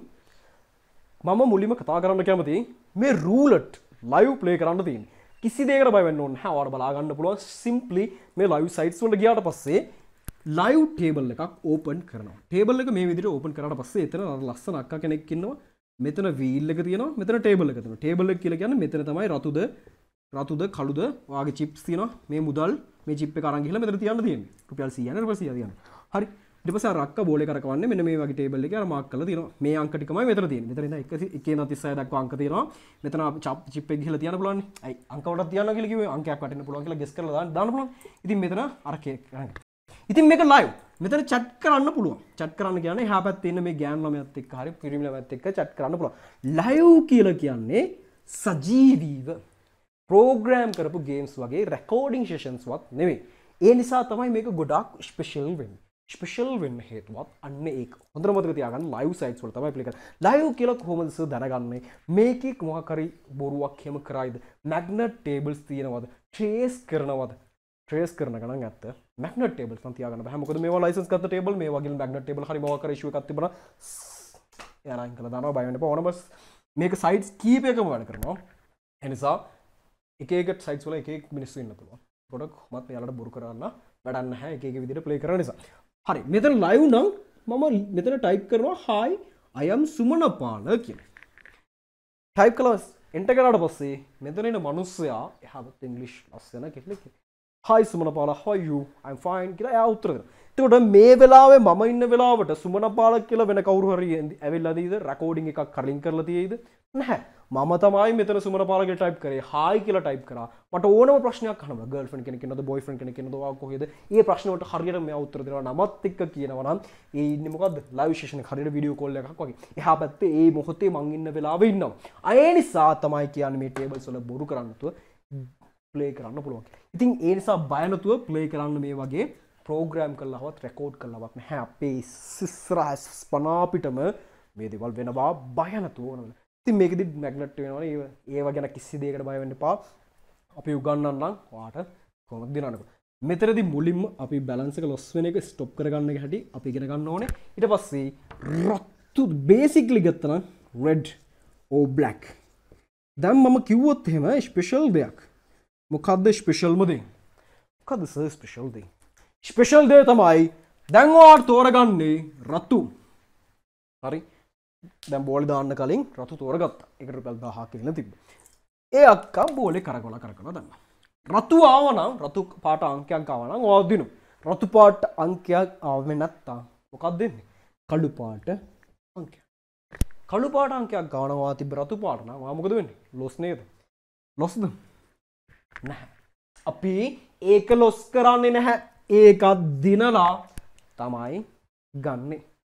මම මුලින්ම කතා කරන්න කැමති මේ රූලට් ලයිව් ප්ලේ කරන්න තියෙන්නේ. කිසි දෙයකට බය වෙන්න ඕනේ නැහැ. ඔයාලට බලා ගන්න පුළුවන් සිම්ප්ලි මේ ලයිව් සයිට්ස් වලට ගියාට පස්සේ ලයිව් ටේබල් එකක් ඕපන් කරනවා. ටේබල් එක මේ විදිහට ඕපන් කරාට පස්සේ එතන ලස්සන අක්කා කෙනෙක් ඉන්නවා. මෙතන වීල් එක තියෙනවා. මෙතන ටේබල් එක තියෙනවා. ටේබල් එක කියලා කියන්නේ මෙතන තමයි රතුද කළුද ඔයාගේ චිප්ස් තියෙනවා. මේ මුදල් මේ චිප් එක අරන් ගිහලා මෙතන තියන්න තියෙන්නේ. රුපියල් 100 නේ රුපියල් 100 තියන්න. හරි. ඊට පස්සේ අර අක්කා බෝලේ කරකවන්නේ මෙන්න මේ වගේ ටේබල් එකේ අර මාක් කරලා තියෙනවා. මේ අංක ටිකමයි මෙතන තියෙන්නේ. මෙතන ඉඳන් 136 දක්වා අංක තියෙනවා. මෙතන චිප් එක ගිහලා තියන්න පුළුවන් නේ. අයි අංක වලට තියනවා කියලා කිව්වේ අංකයක් වටින්න පුළුවන් කියලා ගෙස් කරලා දාන්න පුළුවන්. ඉතින් මෙතන අර ඉතින් මේක ලයිව්. මෙතන chat කරන්න පුළුවන්. chat කරන්න කියන්නේ එහා පැත්තේ ඉන්න මේ ගෑනු ළමයාත් එක්ක හරි පිරිමි ළමයාත් එක්ක chat කරන්න පුළුවන්. ලයිව් කියලා කියන්නේ සජීවීව ප්‍රෝග්‍රෑම් කරපු ගේම්ස් වගේ රෙකෝඩින් සෙෂන්ස් වත් නෙවෙයි. ඒ නිසා තමයි මේක ගොඩක් ස්පෙෂල් වෙන්නේ. ස්පෙෂල් වෙන්න හේතුවත් අන්න ඒක. හොඳට මතක තියාගන්න ලයිව් සයිට්ස් වල තමයි ප්ලේ කරන්නේ. ලයිව් කියලා කොහොමද සර් දැනගන්නේ? මේකේ මොකක් හරි බොරුවක් එහෙම කරයිද? මැග්නට් ටේබල්ස් තියෙනවද? ට්‍රේස් කරනවද? ට්‍රේස් කරන ගණන් ඇත්ත. මැග්නට් ටේබල්ස් නම් තියාගන්න බෑ. මොකද මේවා ලයිසන්ස් ගත්ත ටේබල් මේ වගේ මැග්නට් ටේබල් හරි මොකක් හරි ඉෂුව එකක් තිබුණා. යාරයින් කළා දානවා බය වෙන්න එපා. ඕනම මේක සයිට්ස් කීපයකම වැඩ කරනවා. ඒ නිසා එක එක සයිට්ස් වල එක එක මිනිස්සු ඉන්න පුළුවන්. පොඩක් කොහොමත් යාලට බොරු කරන්න වැඩක් නැහැ. එක එක විදිහට ප්ලේ කරන නිසා. හරි. මෙතන ලයිව් නම් මම මෙතන ටයිප් කරනවා hi I am සුමනපාල කියලා. ටයිප් කළා එන්ටර් කරාට පස්සේ මෙතන ඉන්න මිනිස්සයා එහාට ඉංග්‍රීසි ලස්සන කියලා hi සුමනපාල how are you I'm fine කියලා එයා උත්තර දෙනවා. එතකොට මේ වෙලාවේ මම ඉන්න වෙලාවට සුමනපාල කියලා වෙන කවුරු හරි ඇවිල්ලා දීද රෙකෝඩින් එකක් කලින් කරලා තියෙයිද නැහැ. මම තමයි මෙතන සුමනපාල කියලා ටයිප් කරේ hi කියලා ටයිප් කරා. මට ඕනම ප්‍රශ්නයක් අහනවා ගර්ල්ෆ්‍රෙන්ඩ් කෙනෙක් ඉන්නවද බොයිෆ්‍රෙන්ඩ් කෙනෙක් ඉන්නවද ඔයා කොහෙද? ඊයේ ප්‍රශ්න වලට හරියට මෙයා උත්තර දෙනවා. නමත් එක්ක කියනවා නම් ඒ ඉන්නේ මොකද්ද? ලයිව් සෙෂන් එක හරියට වීඩියෝ කෝල් එකක් වගේ. එහා පැත්තේ ඒ මොහොතේ මං ඉන්න වෙලාවෙ ඉන්නවා. ඒ නිසා තමයි කියන්නේ මේ ටේබල්ස් වල බොරු කරන්න නැතුව ප්ලේ කරන්න පුළුවන්. ඉතින් ඒ නිසා බය නැතුව ප්ලේ කරන්න මේ වගේ ප්‍රෝග්‍රෑම් කරලාවත් රෙකෝඩ් කරලාවත් නැහැ. අපේ සිස්රා ස්පනා පිටම මේ දේවල් වෙනවා බය නැතුව ඕනවල. ඉතින් මේකෙදි මැග්නට් වෙනවනේ ඒව ගැන කිසි දෙයකට බය වෙන්න එපා. අපි උගන්වන්නම් ඔයාට කොහොමද දිනන්නේ. මෙතනදී මුලින්ම අපි බැලන්ස් එක ලොස් වෙන එක ස්ටොප් කරගන්න එක හැටි අපි ඉගෙන ගන්න ඕනේ. ඊට පස්සේ රතු බේසික්ලි ගත්තා නම් රෙඩ් ඕ බ්ලැක්. දැන් මම කිව්වොත් එහෙම ස්පෙෂල් දෙයක්. මොකද්ද ස්පෙෂල්ම දේ? මොකද්ද සර් ස්පෙෂල් දේ? ස්පෙෂල් දේ තමයි දැන් ඔයාට තෝරගන්නේ රතු. හරි. දැන් බෝලේ දාන්න කලින් රතු තෝරගත්තා. ඒකට රුපියල් 1000ක් කියලා තිබ්බා. ඒ අක්කා බෝලේ කරකවලා දැම්මා. රතු ආවනම් රතු පාට අංකයක් ආවනම් ඔයා දිනු. රතු පාට අංකයක් ආවෙ නැත්තම් මොකක්ද දෙන්නේ? කළු පාට අංකයක්. කළු පාට අංකයක් ගන්නවා තිබ්බ රතු පාට නම් ඔයා මොකද වෙන්නේ? ලොස් නේද? ලොස්ද? නැහැ. අපි ඒක ලොස් කරන්නේ නැහැ. ඒක දිනලා තමයි ගන්නෙ.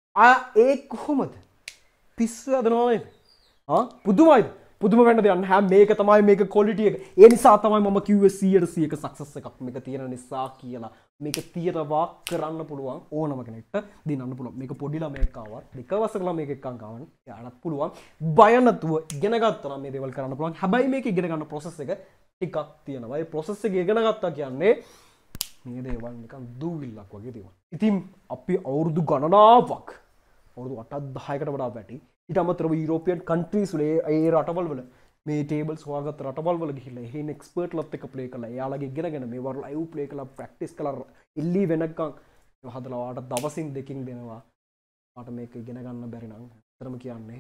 ඒ කොහොමද? පිස්සු හදනවා නේද? පුදුමයිද? පුදුම වෙන්න දෙයක් නැහැ. මේක තමයි මේක ක්වොලිටි එක. ඒ නිසා තමයි මම කිව්වේ 100% සක්සස් එකක් මේක තියෙන නිසා කියලා. මේක තියනවා කරන්න පුළුවන් ඕනම කෙනෙක්ට දිනන්න පුළුවන්. මේක පොඩි ළමයෙක් ආවත්, දෙක වසර ළමයෙක් එක්කන් ආවන් එයාලත් පුළුවන්. බය නැතුව ඉගෙන ගත්තා නම් මේ දේවල් කරන්න පුළුවන්. හැබැයි මේක ඉගෙන ගන්න process එක ටිකක් තියෙනවා. ඒ process එක ඉගෙන ගත්තා කියන්නේ මේ දේවල් නිකන් දූවිල්ලක් වගේ දේවල්. ඉතින් අපි අවුරුදු ගණනාවක් අවුරුදු 8-10කට වඩා වැඩි ඊට අමතරව යුරෝපියන් කන්ට්‍රීස් වල ඒ රටවල් වල මේ ටේබල්ස් හොයාගත්ත රටවල් වල ගිහිල්ලා එහෙන් එක්ස්පර්ට්ලත් එක්ක ප්ලේ කරලා එයාලගේ ඉගෙනගෙන මේවල් ලයිව් ප්ලේ කරලා ප්‍රැක්ටිස් කරලා එල්ලි වෙනකන් හදලා වාට දවසින් දෙකකින් දෙනවා. වාට මේක ඉගෙන ගන්න බැරි නම් අතරම කියන්නේ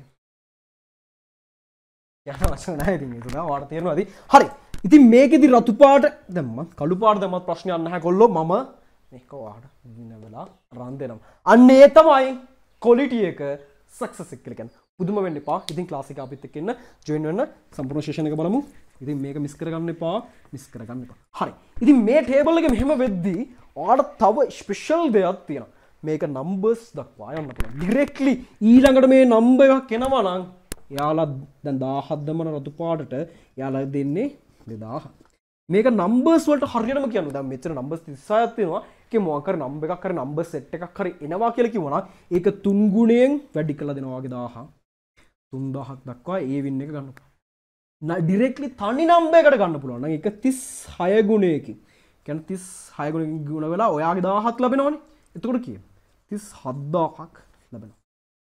යන වචන නැහැ. ඉතින් ඒක නෑ වාට තේරෙනවද? හරි. ඉතින් මේකෙදි රතු පාට දැම්මත් කළු පාට දැම්මත් ප්‍රශ්නයක් නැහැ කොල්ලෝ. මම මේක වාට දිනවලා රන් දෙනවා. අන්න ඒ තමයි ක්වොලිටි එක සක්සස් එක කියලා කියන්නේ. පුදුම වෙන්න එපා. ඉතින් ක්ලාස් එක අපිත් එක්ක ඉන්න ජොයින් වෙන්න සම්පූර්ණ සෙෂන් එක බලමු. ඉතින් මේක මිස් කරගන්න එපා. හරි. ඉතින් මේ ටේබල් එක මෙහෙම වෙද්දී ඔයාලට තව ස්පෙෂල් දෙයක් තියෙනවා. මේක නම්බර්ස් දක්වා යන්න පුළුවන්. ඩිරෙක්ට්ලි ඊළඟට මේ නම්බර් එකක් එනවා නම් එයාලා දැන් 17 දමන රතු පාටට එයාලා දෙන්නේ 2000. මේක නම්බර්ස් වලට හරියටම කියන්න. දැන් මෙච්චර නම්බර්ස් 36ක් තියෙනවා. ඒකේ මොකක් හරි නම්බර් එකක් හරි නම්බර් සෙට් එකක් හරි එනවා කියලා කිව්වනම් ඒක 3 ගුණයෙන් වැඩි කරලා දෙනවා වගේ 1000. 3000ක් දක්වා ඒ වින් එක ගන්න පුළුවන්. ඩිරෙක්ට්ලි තනි නම්බර් එකකට ගන්න පුළුවන්. නම් ඒක 36 ගුණයකින්. කියන්නේ 36 ගුණයකින් ගුණ වෙලා ඔයාගේ 1000ක් ලැබෙනවනේ. එතකොට කීයද? 37000ක් ලැබෙනවා.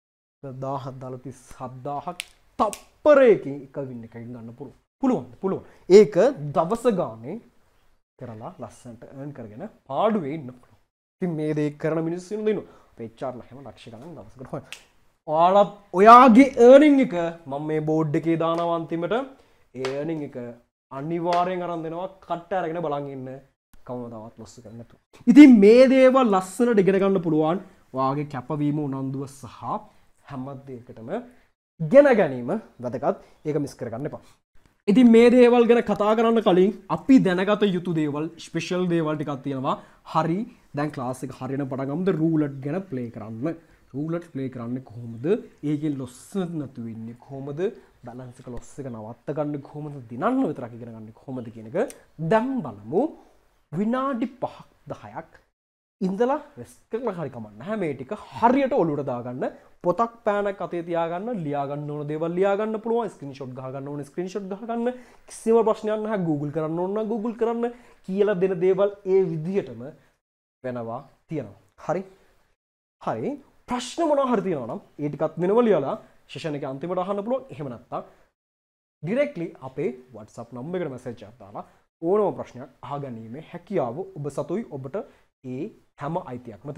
1000ක් දාලා 37000ක් තප්පරයකින් එක වින් එකකින් ගන්න පුළුවන්. ඒක දවස ගානේ කරලා ලස්සනට earn කරගෙන පාඩුවේ ඉන්න පුළුවන්. ඉතින් මේ දේ කරන මිනිස්සු ඉන්නවා. අපේ HR ලා හැම ලක්ෂ ගණන් දවසකට හොයන. ඔයාලා ඔයාගේ earning එක මම මේ බෝඩ් එකේ දානවා අන්තිමට. ඒ earning එක අනිවාර්යෙන් අරන් දෙනවා. කට්ට අරගෙන බලන් ඉන්න. කවමදාවත් ලොස් කරන්නේ නැතුව. ඉතින් මේ දේවල් ලස්සනට ඉගෙන ගන්න පුළුවන්. ඔයාගේ කැපවීම උනන්දුව සහ හැම දෙයකටම ඉගෙන ගැනීම වැදගත්. ඒක මිස් කරගන්න එපා. ඉතින් මේ දේවල් ගැන කතා කරන්න කලින් අපි දැනගත යුතු දේවල් ස්පෙෂල් දේවල් ටිකක් තියෙනවා. හරි. දැන් ක්ලාස් එක හරියන පටන් ගමුද රූලට් ගැන ප්ලේ කරන්න. රූලට් ප්ලේ කරන්නේ කොහොමද? ඒකේ ලොස් නැතු වෙන්නේ කොහොමද? බැලන්ස් එක ලොස් එක නවත්ත ගන්න කොහොමද? දිනන්න විතරක් ඉගෙන ගන්න කොහොමද කියන එක දැන් බලමු. විනාඩි 5ක් 10ක් ඉඳලා රෙස්ට් කරලා හරි කමන්න නැහැ. මේ ටික හරියට ඔලුවට දාගන්න. පොතක් පෑනක් අතේ තියාගන්න, ලියා ගන්න ඕන දේවල් ලියා ගන්න පුළුවන්, ස්ක්‍රීන්ෂොට් ගහ ගන්න ඕන ස්ක්‍රීන්ෂොට් ගහ ගන්න. කිසිම ප්‍රශ්නයක් නැහැ. Google කරන්න ඕන නම් Google කරන්න. කියලා දෙන දේවල් ඒ විදිහටම වෙනවා තියෙනවා. හරි. හරි. ප්‍රශ්න මොනවා හරි තියෙනවා නම් ඒ ටිකත් වෙනව ලියලා සෙෂන් එකේ අන්තිමට අහන්න පුළුවන්. එහෙම නැත්නම් ඩිරෙක්ට්ලි අපේ WhatsApp නම්බර් එකට මැසේජ් එකක් දාලා ඕනම ප්‍රශ්නයක් අහගැනීමේ හැකියාව ඔබ සතුයි. ඔබට ඒ හැම අයිතියක්ම තියෙනවා.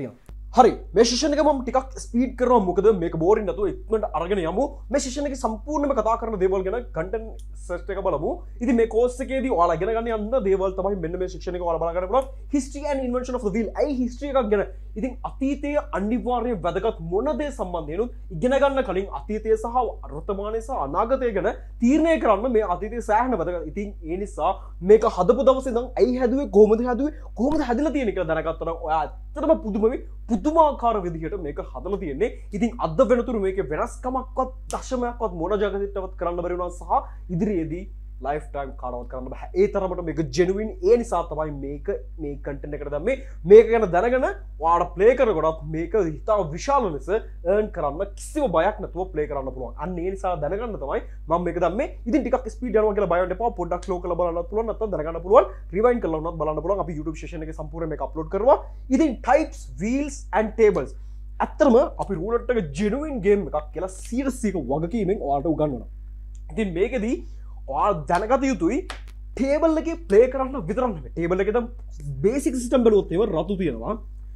හරි මේ ශිෂණ එක මම ටිකක් ස්පීඩ් කරනවා මොකද මේක බෝරින් නැතුව ඉක්මනට අරගෙන යමු මේ ශිෂණ එකේ සම්පූර්ණයෙන්ම කතා කරන දේවල් ගැන කන්ටෙන්ට් සර්ච් එක බලමු ඉතින් මේ කෝස් එකේදී ඔයාලා ඉගෙන ගන්න යන්න දේවල් තමයි මෙන්න මේ ශිෂණ එක ඔයාලා බලා ගන්න පුළුවන් history and invention of the wheel ඇයි history එකක් ගැන ඉතින් අතීතයේ අනිවාර්යයෙන් වැදගත් මොන දේ සම්බන්ධයෙන් ඉගෙන ගන්න කලින් අතීතය සහ වර්තමානය සහ අනාගතය ගැන තීරණය කරන්න මේ අතීතයේ සෑහෙන වැදගත් ඉතින් ඒ නිසා මේක හදපු දවසේ ඉඳන් ඇයි හැදුවේ කොහොමද හැදලා තියෙන්නේ කියලා දැනගත්තා නම් ඔයා ඇත්තටම පුදුමාකාර විදිහට මේක හදලා තියෙන්නේ. ඉතින් අද වෙනතුරු මේකේ වෙනස්කමක්වත් දශමයක්වත් මොන ජගතිටවත් කරන්න බැරි වුණා සහ ඉදිරියේදී ලයිෆ් ටයිම් කාටවත් කරන්න බෑ. ඒ තරමට මේක ජෙනුයින් ඒ නිසා තමයි මේක මේ කන්ටෙන්ට් එකට දැම්මේ. මේක ගැන දැනගෙන ඔයාලා ප්ලේ කරනකොට මේක හිතා විශාල ලෙස earn කරන්න කිසිම බයක් නැතුව ප්ලේ කරන්න පුළුවන්. අන්න ඒ නිසා දැනගන්න තමයි මම මේක දැම්මේ. ඉතින් ටිකක් ස්පීඩ් යනවා කියලා බය වෙන්න එපා. පොඩ්ඩක් ස්ලෝ කරලා බලන්නත් පුළුවන්. නැත්නම් දැනගන්න පුළුවන්. රිවයින්ඩ් කරලා වුණත් බලන්න පුළුවන්. අපි YouTube session එකේ සම්පූර්ණ මේක අප්ලෝඩ් කරනවා. ඉතින් types, wheels and tables. ඇත්තටම අපි roulette එක genuine game එකක් කියලා 100% වගකීමෙන් ඔයාලට උගන්වනවා. ඉතින් මේකෙදී ඔයාලා දැනගත යුතුයි ටේබල් එකේ ප්ලේ කරන්න විතරක් නෙමෙයි. ටේබල් එකේ දැන් බේසික් සිස්ටම් බලුවොත් ඒව රතු තියෙනවා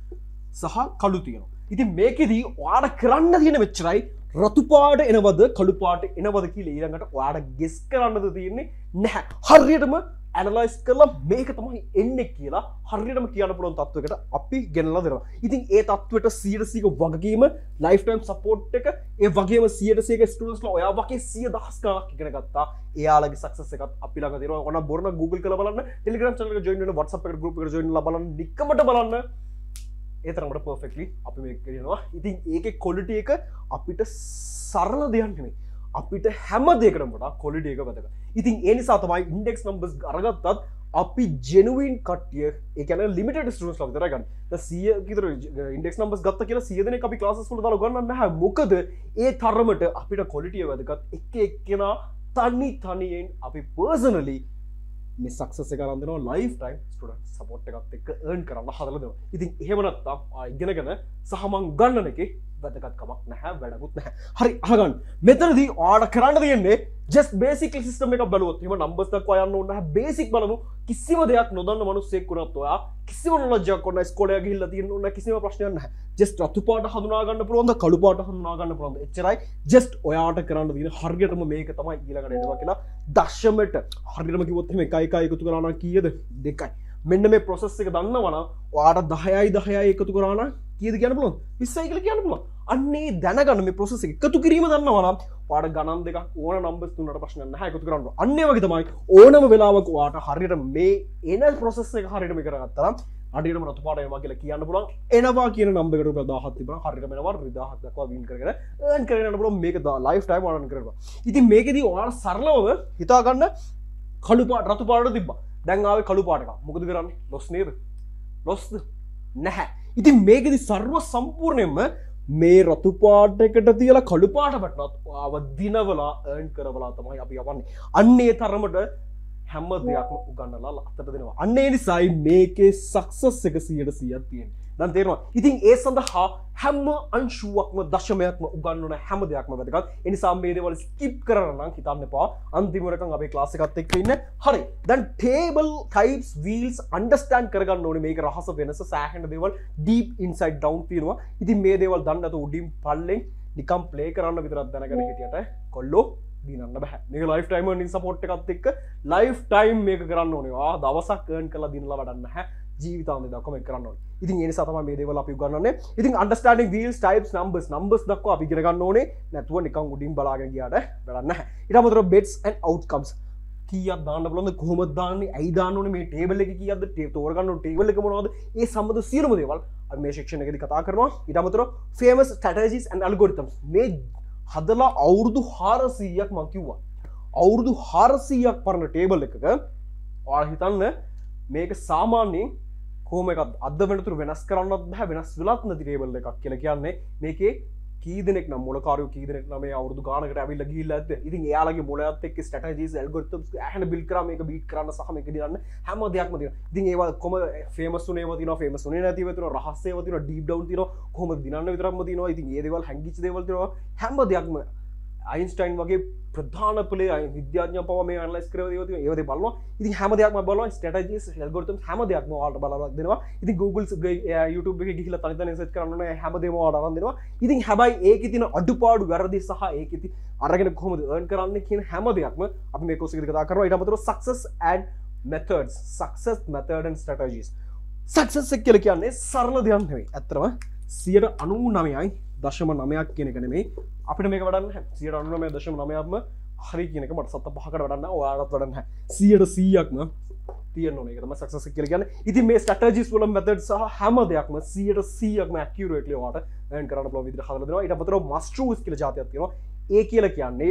සහ කළු තියෙනවා. ඉතින් මේකෙදී ඔයාලා කරන්න තියෙන මෙච්චරයි රතු පාට එනවද කළු පාට එනවද කියලා ඊළඟට ඔයාලා ගෙස් කරන්නද තියෙන්නේ නැහැ. හරියටම ඇනලයිස් කරලා මේක තමයි එන්නේ කියලා හරියටම කියන්න පුළුවන් තත්වයකට අපි ගෙනලා දෙනවා. ඉතින් ඒ තත්වයට 100% වගකීම ලයිෆ් ටයිම් සපෝට් එක ඒ වගේම 100% ස්ටුඩන්ට්ස්ලා ඔයා වගේ 100,000 ගණක් ඉගෙන ගත්තා. එයාලගේ සක්සස් එකත් අපි ළඟ තියෙනවා. ඕන බොරන Google කරලා බලන්න, Telegram channel එකට join වෙන්න, WhatsApp එකට group එකට join වෙලා බලන්න, නිකමට බලන්න. ඒ තරමට perfectly අපි මේක කරනවා. ඉතින් ඒකේ quality එක අපිට සරල දෙයක් නෙමෙයි. අපිට හැම දෙයකටම වඩා quality එක වැදගත්. ඉතින් ඒ නිසා තමයි index numbers අරගත්තත් අපි genuine කට්ටිය ඒ කියන්නේ limited students ලා විතරයි ගන්න. දැන් 100 කිතර index numbers ගත්ත කියලා 100 දෙනෙක් අපි classes වල දාලා උගන්වන්නේ නැහැ. මොකද ඒ තරමට අපිට quality එක වැදගත්. එක එක්කෙනා තනියෙන් අපි personally මේ success එක අරන් දෙනවා lifetime student support එකත් එක්ක earn කරන්න හදලා දෙනවා. ඉතින් එහෙම නැත්තම් ඉගෙනගෙන සහ මං ගන්නන එකේ වැදගත්කමක් නැහැ, වැඩකුත් නැහැ. හරි අහගන්න. මෙතනදී ඔයාලා කරන්න තියෙන්නේ just basic system එකක් බලුවොත් එහෙම numbers දක්වා යන්න ඕනේ නැහැ. basic බලමු. කිසිම දෙයක් නොදන්න මිනිස්සෙක් වුණත් ඔයා කිසිම knowledge එකක් ඕන ඉස්කෝලේ ගිහිල්ලා තියෙන්න ඕන කිසිම ප්‍රශ්නයක් නැහැ. just රතු පාට හඳුනා ගන්න පුළුවන්ද කළු පාට හඳුනා ගන්න පුළුවන්ද එච්චරයි. just ඔයාට කරන්න තියෙන හරියටම මේක තමයි ඊළඟට එනවා කියලා දශමයට හරියටම කිව්වොත් එහෙම 1 එකතු කරා නම් කීයද 2යි. මෙන්න මේ process එක දන්නවා නම් ඔයාට 10යි එකතු කරා නම් කීයද කියන්න පුළුවන් 20යි කියලා කියන්න පුළුවන්. අන්නේ දැනගන්න මේ process එක එකතු කිරීම දන්නවා නම් ඔයාට ගණන් දෙකක් ඕන numbers තුනකට ප්‍රශ්නයක් නැහැ එකතු කරන්න. අන්න ඒ වගේ තමයි ඕනම වෙලාවක ඔයාට හරියට මේ එන process එක හරියටම කරගත්තා නම් හරියටම රතු පාට එනවා කියලා කියන්න පුළුවන්. එනවා කියන number එකට රුපියල් 1000ක් තිබුණා හරියටම එනවා 2000ක් දක්වා win කරගෙන earn කරගෙන යන්න පුළුවන්. මේක life time earn කරනවා. ඉතින් මේකෙදී ඔයාලා සරලව හිතා ගන්න කළු පාට රතු පාට තිබ්බා. දැන් ආවේ කළු පාට එක. මොකද කරන්නේ? loss නේද? lossද? නැහැ. ඉතින් මේකෙදි සර්ව සම්පූර්ණයෙන්ම මේ රතු පාට එකට තියලා කළු පාට වටනත් ආව දිනවලා earn කරවලා තමයි අපි යවන්නේ. අන්න ඒ තරමට හැම දෙයක්ම උගන්නලා අතට දෙනවා. අන්න ඒ නිසායි මේකේ success එක 100%ක් තියෙන්නේ. දැන් තේරෙනවා. ඉතින් ඒ සඳහා හැම අංශුවක්ම දශමයක්ම උගන්වන හැම දෙයක්ම වැදගත්. ඒ නිසා මේ දේවල් skip කරන්න නම් හිතන්න එපා. අන්තිමටකම් අපේ ක්ලාස් එකත් එක්ක ඉන්න. හරි. දැන් table types wheels understand කරගන්න ඕනේ මේක රහස වෙනස සෑහෙන දේවල් deep inside down තියෙනවා. ඉතින් මේ දේවල් දන්නේ නැතුව උඩින් පල්ලෙන් නිකම් play කරන්න විතරක් දැනගෙන හිටියට කොල්ලෝ දිනන්න බෑ. මේක ලයිෆ් ටයිම් earning support එකත් එක්ක ලයිෆ් ටයිම් මේක කරන්න ඕනේ. දවසක් earn කරලා දිනලා වැඩක් නැහැ. ජීවිතාන්තය දක්වා මේක කරන්න ඕනේ. ඉතින් ඒ නිසා තමයි මේ දේවල් අපි උගන්වන්නේ. ඉතින් understanding wheels types numbers දක්වා අපි ඉගෙන ගන්න ඕනේ. නැතුව නිකන් උඩින් බලාගෙන ගියාට වැඩක් නැහැ. ඊට අමතරව bets and outcomes කීයක් දාන්න බලන්න කොහොමද දාන්නේ? ඇයි දාන්න ඕනේ? මේ ටේබල් එකේ කීයක්ද? තෝරගන්න ඕනේ ටේබල් එක මොනවද? ඒ සම්බන්ධ සියලුම දේවල් අපි මේ section එකේදී කතා කරනවා. ඊට අමතරව famous strategies and algorithms මේ හදලා අවුරුදු 400ක් මම කිව්වා. අවුරුදු 400ක් පරණ ටේබල් එකක ඔයාලා හිතන්න මේක සාමාන්‍යයෙන් කොහොම එකක් අද වෙනතුරු වෙනස් කරන්නත් බෑ වෙනස් වෙලත් නැති ටේබල් එකක් කියලා කියන්නේ මේකේ කී දෙනෙක් නම් මොලකාරයෝ කී දෙනෙක් නම් මේ අවුරුදු ගානකට ඇවිල්ලා ගිහිල්ලා ඇද්ද ඉතින් එයාලගේ මොලයත් එක්ක ස්ට්‍රැටජිස් ඇල්ගොරිතම්ස් ඇහෙන බිල්ඩ් කරා මේක බීට් කරන්න සහ මේක දිනන්න හැම දෙයක්ම තියෙනවා ඉතින් ඒවා කොහොම ෆේමස් උනේව තියෙනවා ෆේමස් උනේ නැතිව තියෙනවා රහස්‍යව තියෙනවා ඩීප් ඩවුන් තියෙනවා කොහොමද දිනන්න විතරක්ම තියෙනවා ඉතින් මේ දේවල් හැංගිච්ච දේවල් තියෙනවා හැම දෙයක්ම අයින්ස්ටයින් වගේ ප්‍රධාන පෙළේ විද්‍යාඥයන් පවා මේ ඇනලයිස් කරලා ඒවා ඒවා බලනවා. ඉතින් හැම දෙයක්ම බලනවා ස්ට්‍රැටජිස් ඇල්ගොරිතම්ස් හැම දෙයක්ම ඔයාලට බලලා දෙනවා. ඉතින් Google YouTube එකේ ගිහිල්ලා තනි සර්ච් කරන්න ඕනේ හැම දෙයක්ම ඔයාලට අරන් දෙනවා. ඉතින් හැබැයි ඒකේ තියෙන අඩුපාඩු වැරදි සහ ඒකේ තියෙන අරගෙන කොහොමද earn කරන්නේ කියන හැම දෙයක්ම අපි මේ course එකේදී කතා කරනවා. ඊට අමතරව success and methods, success method and strategies. success එක කියලා කියන්නේ සරල දෙයක් නෙවෙයි. ඇත්තටම 99.9ක් කියන එක නෙමෙයි. අපිට මේක වඩන්න 99.9ක්ම හරි කියන එක මට සත්ත පහකට වඩන්න ඔයාලට වඩන්න 100%ක්ම තියෙන්න ඕනේ. ඒක තමයි success එක කියලා කියන්නේ. ඉතින් මේ strategies වල methods සහ හැම දෙයක්ම 100%ක්ම accurately ඔයාලට earn කරන්න පුළුවන් විදිහට හදලා දෙනවා. ඊට අමතරව must rules කියලා જાතියක් තියෙනවා. ඒ කියලා කියන්නේ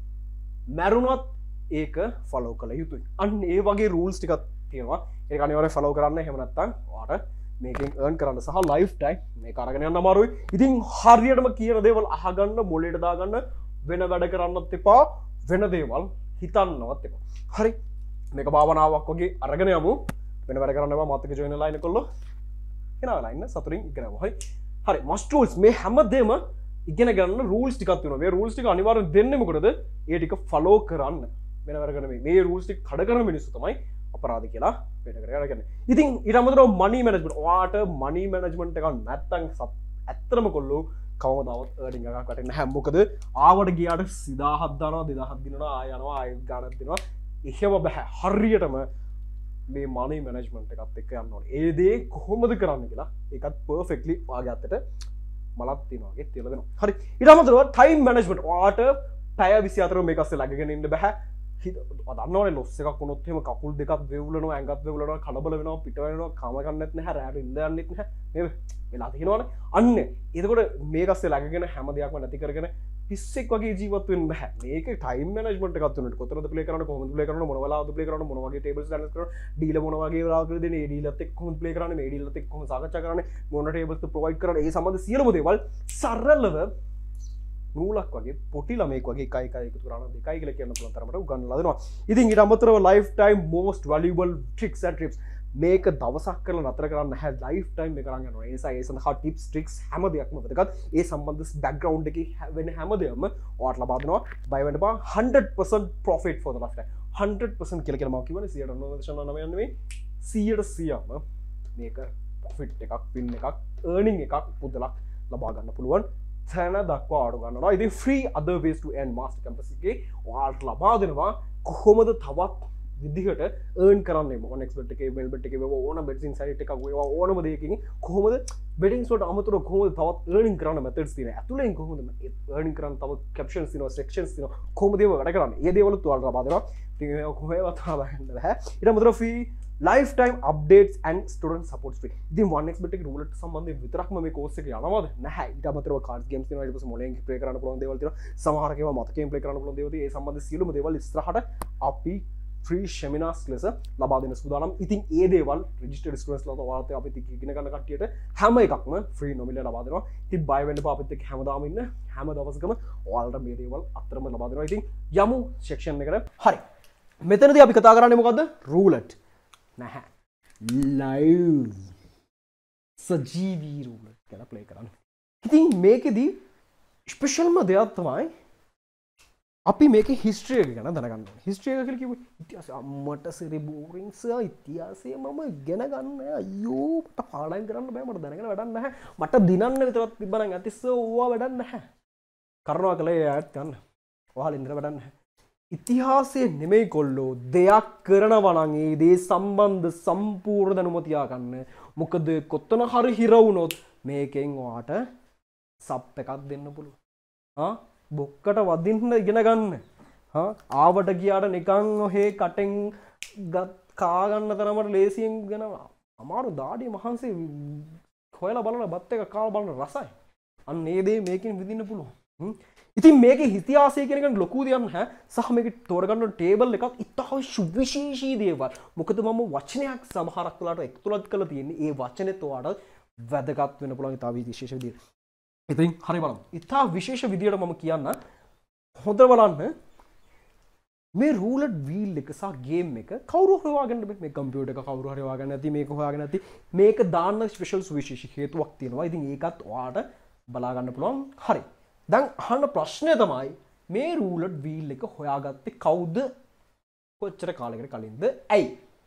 මරුණත් ඒක follow කළ යුතුයි. අන්න ඒ වගේ rules ටිකක් තියෙනවා. ඒක අනිවාර්යයෙන් follow කරන්න. එහෙම නැත්නම් ඔයාලට මේකෙන් earn කරන්න සහ life time මේක අරගෙන යන්න අමාරුයි. ඉතින් හරියටම කියන දේවල් අහගන්න මොලේට දාගන්න වෙන වැඩ කරන්නත් එපා වෙන දේවල් හිතන්නවත් එපා. හරි මේක භාවනාවක් වගේ අරගෙන යමු. වෙන වැඩ කරන්න එපා. මාත් එක්ක join වෙලා ඉන්නකොල්ලෝ එනවා වෙලා ඉන්න සතුටින් ඉගෙන ගමු. හරි must rules මේ හැමදේම ඉගෙන ගන්න rules ටිකක් තියෙනවා. මේ rules ටික අනිවාර්යෙන් දෙන්නේ මොකටද? ඒ ටික follow කරන්න. වෙන වැඩ කරන්න මේ rules ටික කඩ කරන මිනිස්සු තමයි අපරාධ කියලා වෙන කරගෙන යන්නේ. ඉතින් ඊට අමතරව money management ඔයාට money management එකක් නැත්තම් ඇත්තටම කොල්ලෝ කවමදාවත් earning එකක් වැටෙන්නේ නැහැ. මොකද ආවට ගියාට 1000ක් දානවා 2000ක් දිනනවා ආය යනවා ආය ගානක් දෙනවා. එහෙම බෑ. හරියටම මේ money management එකත් එක්ක යන්න ඕනේ. ඒ දේ කොහොමද කරන්න කියලා ඒකත් perfectly ඔයාගේ අතට මලක් තියෙනවා වගේ තියලා දෙනවා. හරි. ඊට අමතරව time management ඔයාට පැය 24 මේක අස්සේ läගගෙන ඉන්න බෑ. දන්නවනේ ලොස් එකක් වුණොත් එහෙම කකුල් දෙකක් වෙවුලනවා ඇඟත් වෙවුලනවා කලබල වෙනවා පිට වෙනවා කම ගන්නෙත් නැහැ රැට ඉඳ යන්නෙත් නැහැ නේද වෙලා තියෙනවනේ අන්න එතකොට මේක අස්සේ läගගෙන හැම දෙයක්ම නැති කරගෙන පිස්සෙක් වගේ ජීවත් වෙන්න බෑ මේක ටයිම් මැනේජ්මන්ට් එකක් තුනට කොතනද ප්ලේ කරන්න කොහොමද ප්ලේ කරන්න මොන වෙලාවද ප්ලේ කරන්න මොන වගේ ටේබල්ස් ඩැන්ස් කරන්න ඩීල මොන වගේ වෙලාවකද දෙන්නේ ඒ ඩීලත් එක්ක කොහොමද ප්ලේ කරන්නේ මේ ඩීලත් එක්ක කොහොමද සාකච්ඡා කරන්නේ මොන ටේබල්ස්ද ප්‍රොවයිඩ් කරන්නේ ඒ සම්බන්ධ සියලුම දේවල් සරලව නූලක් වගේ පොටි ළමෙක් වගේ එකයි එකතු කරන දෙකයි කියලා කියන්න පුළුවන් තරමට උගන්වලා දෙනවා. ඉතින් ඊට අමතරව life time most valuable tricks and tips මේක දවසක් කරලා නතර කරන්න නැහැ life time මේක අරන් යනවා. ඒ නිසා ඒ සඳහා tips tricks හැම දෙයක්ම වැදගත්. ඒ සම්බන්ධ background එකේ වෙන හැම දෙයක්ම ඔයාලට ලබා දෙනවා. බය වෙන්න එපා 100% profit for the lifetime. 100% කියලා මම කියවනේ 99.9 නෙවෙයි 100%ම මේක profit එකක් win එකක් earning එකක් පුදලක් ලබා ගන්න පුළුවන්. තැන දක්වා ආඩු ගන්නවා. ඉතින් free other ways to earn master campus එකේ ඔයාලට ලබා දෙනවා කොහොමද තවත් විදිහට earn කරන්නේ 1xbet එකේ melbet එකේ ඕන betting site එකක් වේවා ඕනම දෙයකින් කොහොමද betting වලට අමතරව කොහොමද තවත් earning කරන්න methods තියෙනවා. ඇතුලෙන් කොහොමද earning කරන්න තව captions තියෙනවා sections තියෙනවා. කොහොමද ඒව වැඩ කරන්නේ? මේ දේවලුත් ඔයාලට ලබා දෙනවා. ඉතින් මේක කොහේවත් හොයාගන්න බෑ. ඊට අමතරව free lifetime updates and student support free. ඉතින් 1xbet එකේ roulette සම්බන්ධයෙන් විතරක්ම මේ course එක යනවාද? නැහැ. ඊට අමතරව cards games තියෙනවා. ඊට පස්සේ මොලෙන් play කරන්න පුළුවන් දේවල් තියෙනවා. සමහර ඒවා මතකයෙන් play කරන්න පුළුවන් දේවල් තියෙනවා. ඒ සම්බන්ධ සියලුම දේවල් ඉස්සරහට අපි free seminars ලෙස ලබා දෙන්න සූදානම්. ඉතින් ඒ දේවල් registered students ලාට ඔයාලට අපිත් ඉගෙන ගන්න කට්ටියට හැම එකක්ම free නොමිලේ ලබා දෙනවා. ඉතින් බය වෙන්න එපා අපිත් එක්ක හැමදාම ඉන්න හැම දවසකම ඔයාලට මේ දේවල් අතරම ලබා දෙනවා. ඉතින් යමු section එකට. හරි. මෙතනදී අපි කතා කරන්නේ මොකද්ද? roulette. නැහැ. live සජීවී roulette කියලා play කරන්න. ඉතින් මේකෙදී ස්පෙෂල්ම දෙයක් තමයි අපි මේකේ history එක ගැන දැනගන්න ඕනේ. history එක කියලා කිව්වේ ඉතිහාසය අම්මට සිරි බෝරින් සර් ඉතිහාසය මම ඉගෙන ගන්න අයියෝ මට පාඩම් කරන්න බෑ මට දැනගෙන වැඩක් නැහැ. මට දිනන්න විතරක් තිබ්බනම් ඇතිස්ස ඕවා වැඩක් නැහැ. කරුණාකරලා එයාට ගන්න. ඔයාලා ඉඳලා වැඩක් නැහැ. ඉතිහාසයේ නෙමෙයි කොල්ලෝ දෙයක් කරනවා නම් ඒ දේ සම්බන්ධ සම්පූර්ණ දැනුම තියාගන්න. මොකද කොතන හරි හිර වුණොත් මේකෙන් ඔයාට සබ් එකක් දෙන්න පුළුවන්. බොක්කට වදින්න ඉගෙන ගන්න. ආවට ගියාට නිකන් ඔහේ කටෙන් කා ගන්න තරමට ලේසියෙන් ගෙන අමාරු දාඩිය මහන්සි හොයලා බලන බත් එක කාලා බලන රසයි. අන්න ඒ දේ මේකෙන් විඳින්න පුළුවන්. ඉතින් මේකේ ඉතිහාසය කියන එක ලොකු දෙයක් නැහැ. සහ මේකේ තෝරගන්න ටේබල් එකක් ඉතාම සුවිශේෂී දේවල්. මොකද මම වචනයක් සමහරක් වෙලාවට එක්තුලත් කරලා තියෙන්නේ. ඒ වචනේත් ඔයාලට වැදගත් වෙන්න පුළුවන් ඉතාම විශේෂ විදියට. ඉතින් හරි බලමු. ඉතා විශේෂ විදියට මම කියන්න හොඳ බලන්න මේ roulette wheel එක සහ game එක කවුරු හරි හොයාගන්න බෑ. මේ කම්පියුටර් එක කවුරු හරි හොයාගන්න නැති මේක හොයාගන්න නැති මේක දාන්න ස්පෙෂල් සුවිශේෂී හේතුවක් තියෙනවා. ඉතින් ඒකත් ඔයාලට බලා ගන්න පුළුවන්. හරි. දැන් අහන්න ප්‍රශ්නය තමයි මේ රූලට් වීල් එක හොයාගත්තේ කවුද? කොච්චර කාලයකට කලින්ද? ඇයි?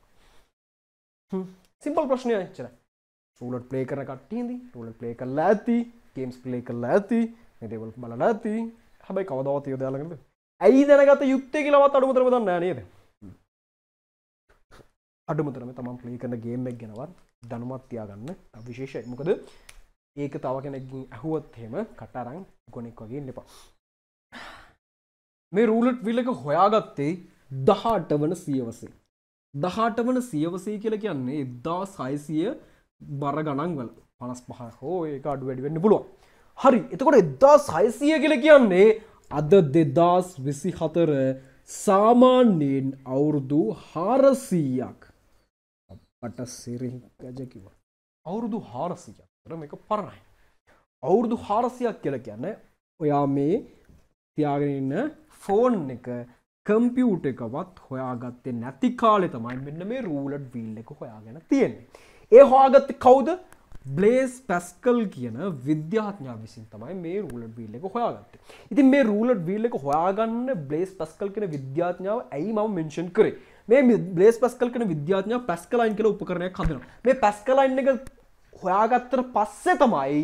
සිම්පල් ප්‍රශ්නයක් එච්චරයි. රූලට් ප්ලේ කරන කට්ටියනේ රූලට් ප්ලේ කරලා ඇති, ගේම්ස් ප්ලේ කරලා ඇති, මේ දේවල් බලලා ඇති. හැබැයි කවදාවත් ඒක දාලා ගන්නද? ඇයි දැනගත යුත්තේ කියලාවත් අඩුමතරම දන්නේ නැහැ නේද? අඩුමතරම තමන් ප්ලේ කරන ගේම් එක ගැනවත් දැනුමක් තියාගන්න විශේෂයි. මොකද ඒක තව කෙනෙක්ගෙන් අහුවොත් එහෙම කට අරන් ගොනෙක් වගේ ඉන්න එපා. මේ රූලට් වීල් එක හොයාගත්තේ 18 වන සියවසේ. 18 වන සියවසේ කියලා කියන්නේ 1600 බර ගණන් වල 55 හෝ ඒක අඩු වැඩි වෙන්න පුළුවන්. හරි. එතකොට 1600 කියලා කියන්නේ අද 2024 සාමාන්‍යයෙන් අවුරුදු 400ක් අපට සිරින් ගජ කිව්වා. අවුරුදු 400ක්. මේක පරණයි. අවුරුදු 400ක් කියලා කියන්නේ ඔයා මේ තියාගෙන ඉන්න ෆෝන් එක කම්පියුටර් එකවත් හොයාගත්තේ නැති කාලේ තමයි මෙන්න මේ රූලට් වීල් එක හොයාගෙන තියෙන්නේ. ඒ හොයාගත්තේ කවුද? බ්ලේස් පැස්කල් කියන විද්‍යාඥයා විසින් තමයි මේ රූලට් වීල් එක හොයාගත්තේ. ඉතින් මේ රූලට් වීල් එක හොයාගන්න බ්ලේස් පැස්කල් කියන විද්‍යාඥයාව ඇයි මම මෙන්ෂන් කරේ? මේ බ්ලේස් පැස්කල් කියන විද්‍යාඥයා පැස්කලයින් කියලා උපකරණයක් හදනවා. මේ පැස්කලයින් එක හොයාගත්තට පස්සේ තමයි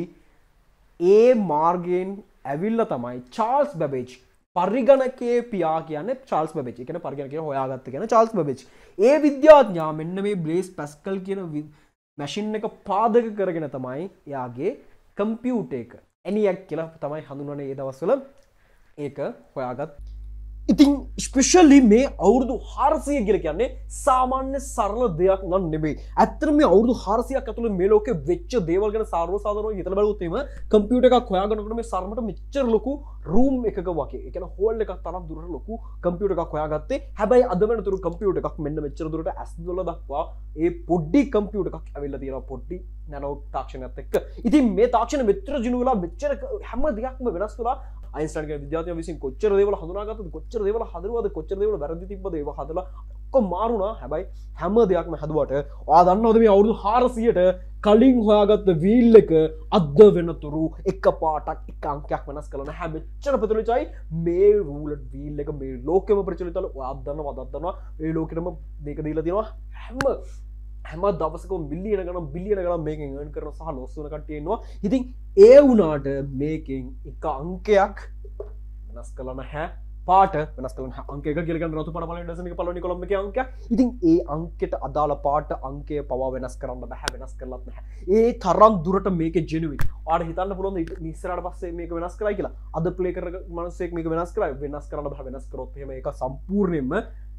ඒ මාර්ගයෙන් ඇවිල්ලා තමයි චාල්ස් බැබේජ් පරිගණකයේ පියා කියන්නේ චාල්ස් බැබේජ්. ඒ කියන්නේ පරිගණකය හොයාගත්ත කියන චාල්ස් බැබේජ්. ඒ විද්‍යාඥයා මෙන්න මේ බ්ලේස් පැස්කල් කියන මැෂින් එක පාදක කරගෙන තමයි එයාගේ කම්පියුටර් එක ENIAC කියලා තමයි හඳුන්වන්නේ ඒ දවස්වල ඒක හොයාගත්. ඉතින් ස්පෙෂලි මේ අවුරුදු 400 කියලා කියන්නේ සාමාන්‍ය සරල දෙයක් නන් නෙමෙයි. ඇත්තටම මේ අවුරුදු 400ක් ඇතුළේ මේ ලෝකෙ වෙච්ච දේවල් ගැන සාර්වසාධාරණව හිතලා බලුවොත් එහෙම කම්පියුටර් එකක් හොයාගන්නකොට මේ සරමට මෙච්චර ලොකු රූම් එකක වගේ. ඒ කියන්නේ හෝල් එකක් තරම් දුරට ලොකු කම්පියුටර් එකක් හොයාගත්තේ. හැබැයි අද වෙනතුරු කම්පියුටර් එකක් මෙන්න මෙච්චර දුරට S12 දක්වා ඒ පොඩි කම්පියුටර් එකක් ඇවිල්ලා තියෙනවා පොඩි නැනෝ තාක්ෂණයත් එක්ක. ඉතින් මේ තාක්ෂණ මෙච්චර ජිනු වෙලා මෙච්චර හැම දෙයක්ම වෙනස් වෙලා අයින්ස්ටයින් කියන විද්‍යාඥයා විසින් කොච්චර දේවල් හඳුනාගත්තද කොච්චර දේවල් හදරුවද කොච්චර දේවල් වැරදි තිබ්බද ඒව හදලා ඔක්කොම මාරුණා. හැබැයි හැම දෙයක්ම හැදුවට ඔයා දන්නවද මේ අවුරුදු 400ට කලින් හොයාගත්ත වීල් එක අද වෙනතුරු එක පාටක් එක අංකයක් වෙනස් කළා නැහැ. මෙච්චර ප්‍රචලිතයි මේ රූලට් වීල් එක මේ ලෝකෙම ප්‍රචලිතවල ඔයා දන්නවා මේ ලෝකෙටම මේක දීලා තියෙනවා හැම දවසකම මිලියන ගණන් බිලියන ගණන් මේකෙන් earn කරන සහ loss වෙන කට්ටිය ඉන්නවා. ඉතින් ඒ වුණාට මේකෙන් එක අංකයක් වෙනස් කළා නැහැ. පාට වෙනස් කළා නැහැ. අංක 1 කියලා ගන්න රතු පාට පළවෙනි ඩසන් එක පළවෙනි කොලම් එකේ අංකයක්. ඉතින් ඒ අංකෙට අදාළ පාට අංකය පවා වෙනස් කරන්න බෑ. වෙනස් කරලත් නැහැ. ඒ තරම් දුරට මේකේ genuine. ඔයාලට හිතන්න පුළුවන්ද ඉස්සරහට පස්සේ මේක වෙනස් කරයි කියලා? අද ප්ලේ කරන මිනිස්සෙක් මේක වෙනස් කරයි. වෙනස් කරන්න බෑ. වෙනස් කරොත් එහෙම ඒක සම්පූර්ණයෙන්ම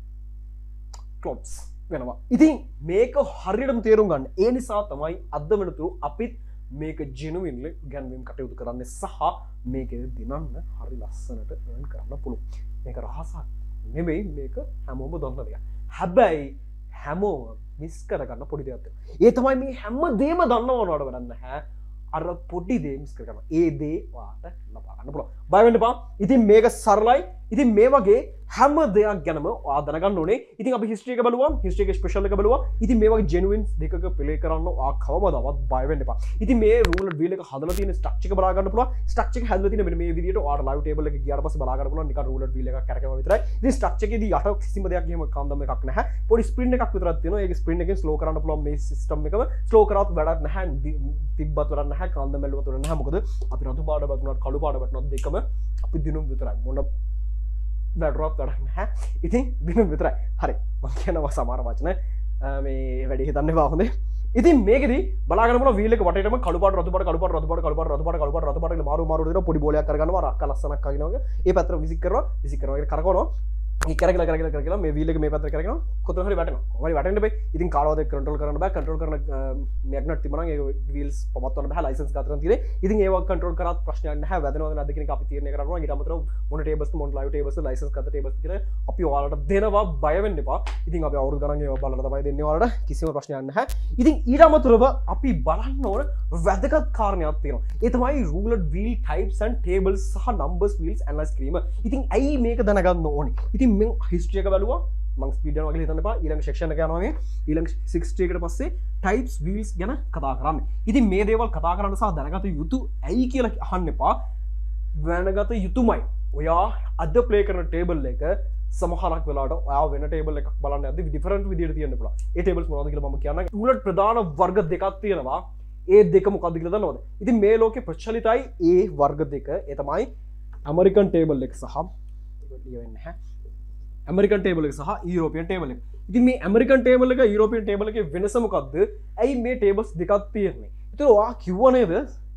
clots වෙනවා. ඉතින් මේක හරියටම තේරුම් ගන්න. ඒ නිසා තමයි අද වෙනතුරු අපිත් මේක genuinely ගැන්වීම් කටයුතු කරන්නේ සහ මේක දිනන්න හරි ලස්සනට earn කරන්න පුළුවන්. මේක රහසක් නෙමෙයි, මේක හැමෝම දන්න දෙයක්. හැබැයි හැමෝම මිස් කරගන්න පොඩි දෙයක් තියෙනවා. ඒ තමයි මේ හැම දෙයක්ම දන්නවනවට වැඩක් නැහැ. අර පොඩි දේ මිස් කරගන්න. ඒ දේ වාට ලබා ගන්න පුළුවන්. බය වෙන්න එපා. ඉතින් මේක සරලයි. ඉතින් මේ වගේ හැම දෙයක් ගැනම ඔයා දැනගන්න ඕනේ. ඉතින් අපි හිස්ටරි එක බලුවා, හිස්ටරි එක ස්පෙෂල් එක බලුවා. ඉතින් මේ වගේ ජෙනුයින් දෙකක ප්ලේ කරන්න ඔයා කවමදාවත් බය වෙන්න එපා. ඉතින් මේ රූලට් වීල් එක හදලා තියෙන ස්ට්‍රක්චර් එක බලා ගන්න පුළුවන්. ස්ට්‍රක්චර් එක හදලා තියෙන මෙන්න මේ විදිහට ඔයාලා ලයිව් ටේබල් එක ගියාට පස්සේ බලා ගන්න පුළුවන්. නිකන් රූලට් වීල් එකක් කරකවම විතරයි. ඉතින් ස්ට්‍රක්චර් එකේදී යට කිසිම දෙයක් එහෙම කන්දම් එකක් නැහැ. පොඩි ස්ප්‍රින්ට් එකක් විතරක් තියෙනවා. ඒක ස්ප්‍රින්ට් එකෙන් ස්ලෝ කරන්න පුළුවන් මේ සිස්ටම් එකම. ස්ලෝ කරාත් වැඩක් නැහැ. තිබ්බත් වැඩක් නැහැ. කන්දම් බැලුවත් වැඩක් නැහැ. මොකද අපි රතු පාට වතුනත් කළු පාට වතුනත් දෙකම අපි දිනුම් විතරයි. මොන වැටරොත් වැඩක් නැහැ. ඉතින් දිනුම් විතරයි. හරි. මම කියනවා සමහර වචන මේ වැඩි හිතන්න එපා හොඳේ. ඉතින් මේකෙදි බලාගන්න පුළුවන් වීල් එක වටේටම කළු පාට රතු පාට කළු පාට රතු පාට කළු පාට රතු පාට කළු පාට රතු පාට කියලා මාරු දෙනවා. පොඩි බෝලයක් කරගන්නවා. රක්ක ලස්සනක් අගිනවා වගේ. ඒ පැත්තට විසික් කරනවා. ඒක කරකවනවා. ඒ කරකලා මේ වීල් එක මේ පැත්තට කරගෙනවා. කොතන හරි වැටෙනවා. කොහොමද වැටෙන්න බෑ. ඉතින් කාලවද කන්ට්‍රෝල් කරන්න බෑ. කන්ට්‍රෝල් කරන මැග්නට් තිබුණා නම් ඒ වීල්ස් පවත්වන්න බෑ. ලයිසන්ස් ගන්න තියෙන්නේ. ඉතින් ඒව කන්ට්‍රෝල් කරාත් ප්‍රශ්නයක් නැහැ. වැදෙනවද නැද්ද කියන එක අපි තීරණය කරනවා. ඊට අමතරව මොන ටේබල්ස් මොන ලයිව් ටේබල්ස් ලයිසන්ස් ගන්න ටේබල්ස් කියලා අපි ඔයාලට දෙනවා. බය වෙන්න එපා. ඉතින් අපි අවුරුදු ගණන් ඒව බලලා තමයි දෙන්නේ ඔයාලට. කිසිම ප්‍රශ්නයක් නැහැ. ඉතින් ඊට අමතරව අපි බලන්න ඕන වැදගත් කාරණයක් තියෙනවා. ඒ තමයි roulette wheel types and tables සහ නම්බර්ස් වීල්ස් ඇනලයිස් කිරීම. ඉතින් ඇයි මේක දැනගන්න ඕනේ? ඉතින් මම හිස්ටරි එක බලුවා. මම ස්පීඩ් යනවා කියලා හිතන්න එපා. ඊළඟ සෙක්ෂන් එක යනවා මේ. ඊළඟ 60 එකට පස්සේ ටයිප්ස් වීල්ස් ගැන කතා කරන්නේ. ඉතින් මේ දේවල් කතා කරන්න සහ දැනගත යුතු ඇයි කියලා අහන්න එපා. දැනගත යුතුමයි. ඔයා අද ප්ලේ කරන ටේබල් එක සමහරක් වෙලාවට ඔයා වෙන ටේබල් එකක් බලන්න යද්දි ඩිෆරන්ට් විදියට තියෙන්න පුළුවන්. ඒ ටේබල්ස් මොනවද කියලා මම කියන්නම්. රුලට් ප්‍රධාන වර්ග දෙකක් තියෙනවා. ඒ දෙක මොකක්ද කියලා දන්නවද? ඉතින් මේ ලෝකේ ප්‍රචලිතයි ඒ වර්ග දෙක. ඒ තමයි ඇමරිකන් ටේබල් එක සහ ඇමරිකන් ටේබල් එක සහ යුරෝපියන් ටේබල් එක. ඉතින් මේ ඇමරිකන් ටේබල් එක යුරෝපියන් ටේබල් එකේ වෙනස මොකද්ද? ඇයි මේ ටේබල්ස් දෙකක් තියෙන්නේ? ඒතර ඔයා කිව්ව නේද?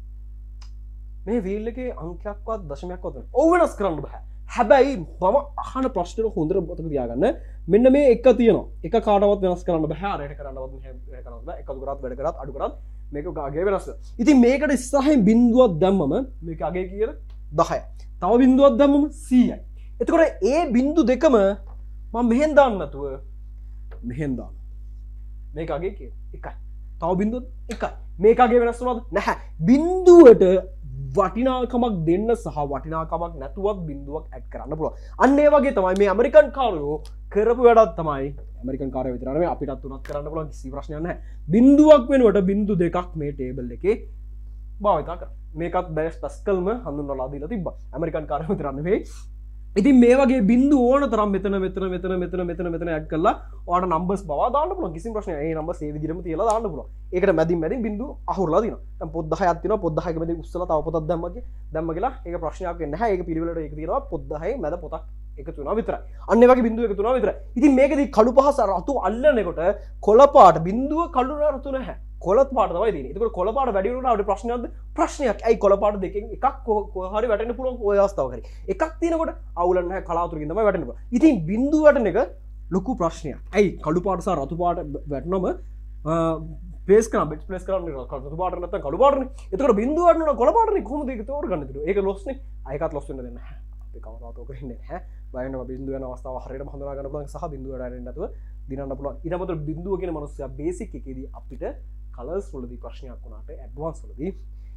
මේ වීල් එකේ අංකයක්වත් දශමයක්වත් නැහැ. ඔව් වෙනස් කරන්න බෑ. හැබැයි මම අහන ප්‍රශ්නෙට හොඳට මතක තියාගන්න. මෙන්න මේ එක තියෙනවා. එක කාටවත් වෙනස් කරන්න බෑ. අරයට කරන්නවත් මෙහෙ කරන්න බෑ. එකතු කරත් වැඩ කරත් අඩු කරත් මේක අගේ වෙනස් වෙනවා. ඉතින් මේකට ඉස්සරහින් බිංදුවක් දැම්මම මේක අගේ කීයද? 10යි. තව බිංදුවක් දැම්මම 100යි. එතකොට ඒ බිංදු දෙකම මම මෙහෙන් දාන්න නැතුව මෙහෙන් දාන්න. මේක අගේ කීයද? 1යි. තව බිංදුවක් 1යි. මේක අගේ වෙනස් වුණාද? නැහැ. බිංදුවට වටිනාකමක් දෙන්න සහ වටිනාකමක් නැතුවත් බිංදුවක් ඇඩ් කරන්න පුළුවන්. අන්න ඒ වගේ තමයි මේ ඇමරිකන් කාරයෝ කරපු වැඩක් තමයි. ඇමරිකන් කාරයෝ විතර නෙමෙයි අපිටත් උනත් කරන්න පුළුවන් කිසි ප්‍රශ්නයක් නැහැ. බිංදුවක් වෙනුවට බිංදු දෙකක් මේ ටේබල් එකේ භාවිත කරනවා. මේකත් බෑස් පැස්කල්ම හඳුන්වලා දීලා තිබ්බා. ඇමරිකන් කාරයෝ විතර නෙමෙයි. ඉතින් මේ වගේ බිංදු ඕන තරම් මෙතන ඇඩ් කරලා ඔයාලට නම්බර්ස් බවා දාන්න පුළුවන්. කිසිම ප්‍රශ්නයක් නැහැ. ඒ නම්බර්ස් ඒ විදිහටම තියලා දාන්න පුළුවන්. ඒකට මැදින් බිංදු අහුරලා දිනවා. දැන් පොත් 10ක් තියෙනවා. පොත් 10ක මැදින් උස්සලා තව පොතක් දැම්ම කියලා ඒක ප්‍රශ්නයක් වෙන්නේ නැහැ. ඒක පිළිවෙලට ඒක තියෙනවා. පොත් 10 මැද පොතක් එකතු වෙනවා විතරයි. අන්න ඒ වගේ බිංදු එකතු වෙනවා විතරයි. ඉතින් මේකෙදි කළු පහ රතු අල්ලනකොට කොළ පාට බිංදුව කළු රතු නැහැ. කොළ පාට තමයි තියෙන්නේ. ඒකෝට කොළ පාට වැඩි වෙනකොට අපිට ප්‍රශ්නයක්ද? ප්‍රශ්නයක්. ඇයි කොළ පාට දෙකෙන් එකක් හරි වැටෙන්න පුළුවන් ඔය අවස්ථාවක හරි. එකක් තියෙනකොට අවුලක් නැහැ කලාතුරකින් තමයි වැටෙන්න පුළුවන්. ඉතින් බිංදුව වැටෙන එක ලොකු ප්‍රශ්නයක්. ඇයි කළු පාට සහ රතු පාට වැටෙනම ප්ලේස් කරන බෙට් ප්ලේස් කරන රතු පාට නැත්නම් කළු පාටනේ. ඒතකොට බිංදුව වැටෙනවා කොළ පාටනේ කොහොමද ඒක තෝරගන්නේ? ඒක ලොස්නේ. ආයකත් ලොස් වෙන්න දෙන්නේ නැහැ. අපි කවදාවත් ඕක වෙන්නේ නැහැ. බයනවා බිංදුව යන අවස්ථාව හරියටම හඳුනා ගන්න පුළුවන් සහ බිංදුව වැටෙන්නේ නැතුව දිනන්න පුළුවන්. ඊට අමතරව බිංදුව කියන මනුස්සයා බේසික් එකේදී අපිට කලර්ස් වලදී ප්‍රශ්නයක් වුණාට ඇඩ්වාන්ස් වලදී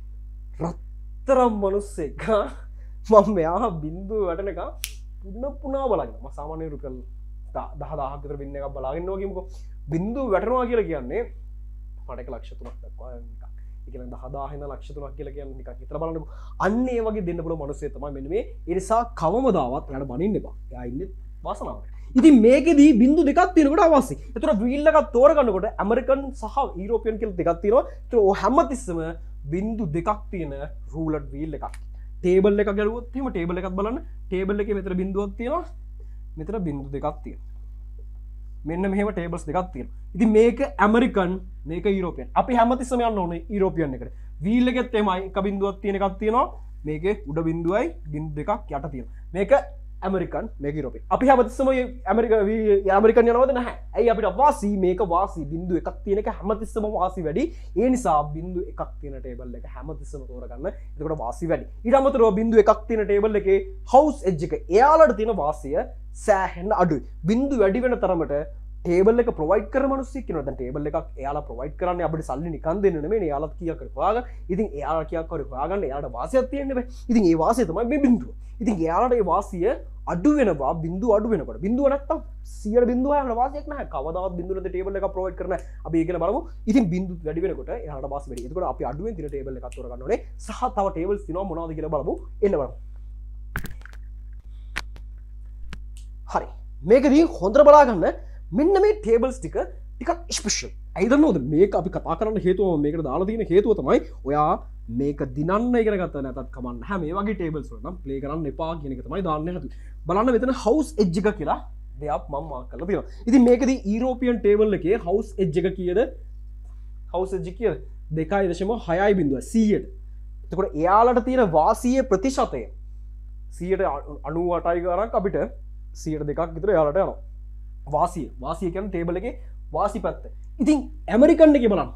රත්තරම් මිනිස්සෙක් මම මෙයා බිංදුව වැටෙන එක පුනා බලන්න. මම සාමාන්‍ය රුපියල් 10000ක් විතර බින් එකක් බලාගෙන ඉන්නවා කියමුකෝ. බිංදුව වැටෙනවා කියලා කියන්නේ මට එක ලක්ෂ 3ක් දක්වා නිකන්. ඒ කියන්නේ 10000 ඉඳන් ලක්ෂ 3ක් කියලා කියන්නේ නිකන් හිතලා බලන්නකෝ. අන්න ඒ වගේ දෙන්න පුළුවන් මිනිස්සෙක් තමයි මෙන්න මේ. ඒ නිසා කවමදාවත් එයාට බනින්න එපා. එයා ඉන්නේ වාසනාවට. ඉතින් මේකෙදී බිංදු දෙකක් තියෙනකොට අවශ්‍යයි. ඒතර වීල් එකක් තෝරගන්නකොට ඇමරිකන් සහ යුරෝපියන් කියලා දෙකක් තියෙනවා. ඒතර ඔය හැමතිස්සම බිංදු දෙකක් තියෙන රූලට් වීල් එකක්. ටේබල් එක ගැලුවොත් එහෙම ටේබල් එකක් බලන්න. ටේබල් එකේ මෙතන බිංදුවක් තියෙනවා. මෙතන බිංදු දෙකක් තියෙනවා. මෙන්න මෙහෙම ටේබල්ස් දෙකක් තියෙනවා. ඉතින් මේක ඇමරිකන් මේක යුරෝපියන්. අපි හැමතිස්සම යන්න ඕනේ යුරෝපියන් එකට. වීල් එකෙත් එමය එක බිංදුවක් තියෙන එකක් තියෙනවා. මේකේ උඩ බිංදුවයි බිංදු දෙකක් යට තියෙනවා. මේක ඇමරිකන් මේක යුරෝපියන්. අපි හැමතිස්සම ඇමරිකන් යනවද නැහැ. ඇයි අපිට වාසි මේක වාසි බිංදු එකක් තියෙන එක හැමතිස්සම වාසි වැඩි. ඒ නිසා බිංදු එකක් තියෙන ටේබල් එක හැමතිස්සම තෝරගන්න. එතකොට වාසි වැඩි. ඊට අමතරව බිංදු එකක් තියෙන ටේබල් එකේ හවුස් එජ් එක එයාලට තියෙන වාසිය සෑහෙන්න අඩුයි. බිංදු වැඩි වෙන තරමට ටේබල් එක ප්‍රොවයිඩ් කරන මිනිස්සු ඉන්නවා. දැන් ටේබල් එකක් එයාලා ප්‍රොවයිඩ් කරන්නේ අපිට සල්ලි නිකන් දෙන්න නෙමෙයි. එයාලත් කීයක් හරි හොයාගන්න. ඉතින් එයාලා කීයක් හරි හොයාගන්න එයාලට වාසියක් තියෙන්න බෑ. ඉතින් ඒ වාසිය තමයි මේ බිංදුව. ඉතින් එයාලට ඒ වාසිය අඩු වෙනවා බිංදුව අඩු වෙනකොට. බිංදුව නැත්තම් 100 බිංදුව යන වාසියක් නැහැ. කවදාවත් බිංදුව නැති ටේබල් එකක් ප්‍රොවයිඩ් කරන අපි ඒක ගැන බලමු. ඉතින් බිංදු වැඩි වෙනකොට එයාලට වාසිය වැඩි. එතකොට අපි අඩුවෙන් තියෙන ටේබල් එකක් තෝර ගන්න ඕනේ. සහ තව ටේබල්ස් තියෙනවා මොනවද කියලා බලමු. එන්න බලමු. හරි. මේකදී හොඳට බලාගන්න මෙන්න මේ ටේබල්ස් ටික ටිකක් ස්පෙෂල්. ඇයි දන්නවද මේක අපි කතා කරන්න හේතුව මේකට දාලා තියෙන හේතුව තමයි ඔයා මේක දිනන්න ඉගෙන ගත්තා නැතත් කමන්න නැහැ. මේ වගේ ටේබල්ස් වල නම් ප්ලේ කරන්න එපා කියන එක තමයි දාන්න හදන්නේ. බලන්න මෙතන හවුස් එජ් එක කියලා දෙයක් මම මාක් කරලා තියෙනවා. ඉතින් මේකදී යුරෝපියන් ටේබල් එකේ හවුස් එජ් එක කීයද? හවුස් එජ් කීයද? 2.6 බිංදුව 100ට. එතකොට එයාලට තියෙන වාසියේ ප්‍රතිශතය 98යි ගානක් අපිට 102ක් විතර එයාලට යනවා. වාසිය කියන්නේ ටේබල් එකේ වාසි පැත්ත. ඉතින් ඇමරිකන් එකේ බලන්න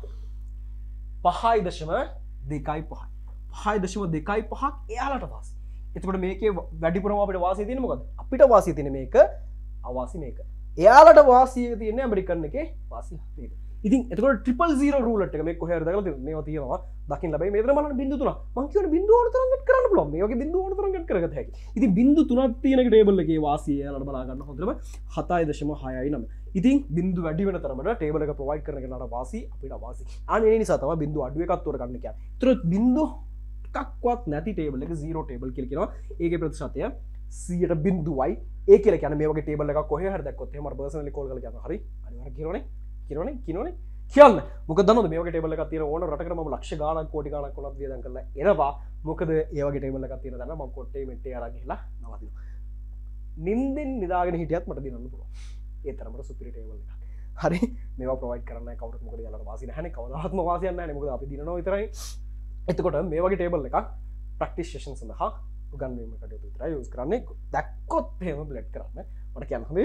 5.25 5.25ක් එයාලට වාසි. එතකොට මේකේ වැඩිපුරම අපිට වාසිය තියෙන්නේ මොකද්ද? අපිට වාසිය තියෙන්නේ මේක අවාසි මේක. එයාලට වාසිය තියෙන්නේ ඇමරිකන් එකේ වාසිය මේක. ඉතින් එතකොට 000 රූලට් එක මේක කොහේ හරි දාලා තියෙනවා. මේවා තියෙනවා දකින්න ලැබෙයි. මෙතන බලන්න බිංදු 3ක්. මම කියන්නේ බිංදු ඕන තරම් ගට් කරන්න පුළුවන්. මේ වගේ බිංදු ඕන තරම් ගට් කරගත හැකියි. ඉතින් බිංදු 3ක් තියෙන ටේබල් එකේ වාසිය එයාලට බලා ගන්න හොඳටම 7.69. ඉතින් බිංදු වැඩි වෙන තරමට ටේබල් එක ප්‍රොවයිඩ් කරන කෙනාට වාසි අපිට වාසි. අනේ ඒ නිසා තමයි බිංදු අඩු එකක් තෝර ගන්න කියන්නේ. ඒතර බිංදු එකක්වත් නැති ටේබල් එක 0 ටේබල් කියලා කියනවා. ඒකේ ප්‍රතිශතය 100%යි ඒ කියලා කියන්නේ මේ වගේ ටේබල් එකක් කොහේ හරි දැක්කොත් එහෙම අර පර්සනලි කෝල් කරලා කියනවා හරි අනිවාර්ය කියන්න මොකද දන්නවද මේ වගේ ටේබල් එකක් තියෙන ඕන රටකට මම ලක්ෂ ගාණක් කෝටි ගාණක් වුණත් වියදම් කරලා එනවා මොකද ඒ වගේ ටේබල් එකක් තියෙන දැන මම කොට්ටේ මෙට්ටේ අරන් ගිහලා නවතිනවා නිින්දෙන් නිදාගෙන හිටියත් මට දිනන්න පුළුවන් ඒ තරමට සුපිරි ටේබල් එකක් හරි මේවා ප්‍රොවයිඩ් කරන්න කවුරුත් මොකද යාළුවා වාසි නැහැනේ කවදාත්ම වාසියක් නැහැනේ මොකද අපි දිනනවා විතරයි එතකොට මේ වගේ ටේබල් එකක් ප්‍රැක්ටිස් සෙෂන් සඳහා උගන්වීම කටයුතු විතරයි යූස් කරන්නේ දැක්කොත් එහෙම බ්ලෙඩ් කරන්න මට කියන්න හොඳේ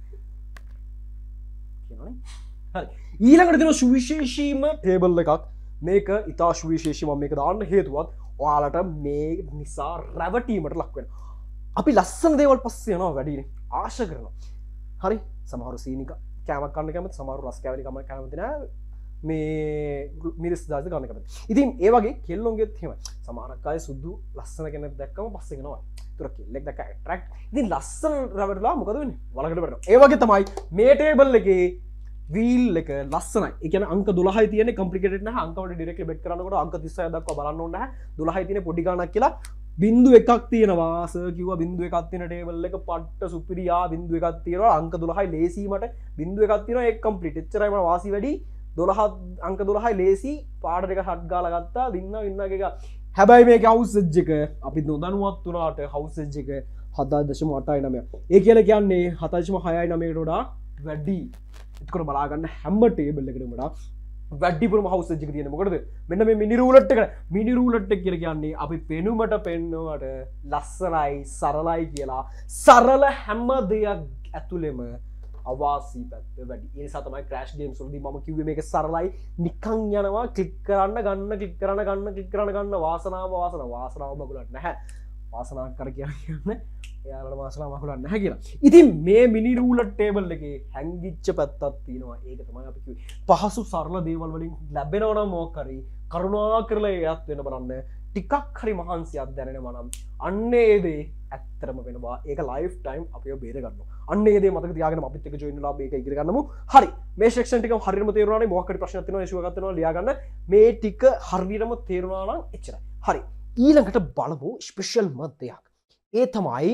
කියනවනේ හරි ඊළඟට තියෙන සුවිශේෂීම ටේබල් එකක් මේක ඉතා සුවිශේෂී මම මේක දාන්න හේතුවත් ඔයාලට මේ නිසා රැවටීමට ලක් වෙනවා අපි ලස්සන දේවල් පස්සේ යනවා වැඩිනේ ආශ කරනවා හරි සමහරු සීනික කෑමක් කන්න කැමති සමහරු රස කැවිලි කම කැමති නෑ මේ මිරිස් දාස ගන්න කැමති ඉතින් ඒ වගේ කෙල්ලොන්ගෙත් එහෙමයි සමහරක් අය සුදු ලස්සන කෙනෙක් දැක්කම පස්සේ යනවා ඒතර කෙල්ලෙක් දැක්ක ඇට්‍රැක්ට් ඉතින් ලස්සන රැවටලා මොකද වෙන්නේ වලකට වැටෙනවා ඒ වගේ තමයි මේ ටේබල් එකේ වීල් එක ලස්සනයි ඒ කියන්නේ අංක 12යි තියෙන්නේ කම්ප්ලිකේටඩ් නැහැ අංක වලට ඩිරෙක්ට්ලි බෙට් කරනකොට අංක 36 දක්වා බලන්න ඕනේ නැහැ 12යි තියෙන්නේ පොඩි ගාණක් කියලා බිංදු එකක් තියෙනවා සර් කිව්වා බිංදු එකක් තියෙන ටේබල් එක පට්ට සුපිරියා බිංදු එකක් තියෙනවා අංක 12යි ලේසි මට බිංදු එකක් තියෙනවා ඒක කම්ප්ලීට් එච්චරයි මම වාසි වැඩි 12 අංක 12යි ලේසි පාඩ දෙක හට් ගාලා ගත්තා දින්න එක හැබැයි මේකේ හවුස් එජ් එක අපි නොදැනුවත් වුණාට හවුස් එජ් එක 7.89 ඒ කියලා කියන්නේ 7.69කට වඩා වැඩි එතකොට බලා ගන්න හැම ටේබල් එකකටම වඩා වැඩිපුරම හවුස් එජ් එක තියෙන මොකටද මෙන්න මේ මිනි රූලට් එක කියලා කියන්නේ අපි පෙනුමට පෙන්වවට ලස්සනයි සරලයි කියලා සරල හැම දෙයක් ඇතුළෙම අවාසි පැත්ත වැඩි ඒ නිසා තමයි ක්‍රෑෂ් ගේම්ස් වලදී මම කිව්වේ මේක සරලයි නිකන් යනවා ක්ලික් කරන්න ගන්න වාසනාව මගුලක් නැහැ වාසනාවක් කර කියන්නේ එයාලට වාසනාව මගුලක් නැහැ කියලා. ඉතින් මේ මිනි රූලට් ටේබල් එකේ හැංගිච්ච පැත්තක් තියෙනවා. ඒක තමයි අපි කිව්වේ. පහසු සරල දේවල් වලින් ලැබෙනවා නම් මොකක් හරි කරුණාකරලා ඒත් වෙන බලන්න. ටිකක් හරි මහන්සියක් දැනෙනවා නම් අන්න ඒ දේ ඇත්තටම වෙනවා. ඒක ලයිෆ් ටයිම් අපිව බේර ගන්නවා. අන්න ඒ දේ මතක තියාගෙන අපිත් එක්ක ජොයින් වෙලා මේක ඉගෙන ගන්නමු. හරි. මේ සෙක්ෂන් ටික හරියටම තේරුණානේ. මොකක් හරි ප්‍රශ්නයක් තියෙනවා ඉෂුව එකක් තියෙනවා ලියා ගන්න. මේ ටික හරියටම තේරුණා නම් එච්චරයි. හරි. ඊළඟට බලමු ස්පෙෂල් දෙයක්. ඒ තමයි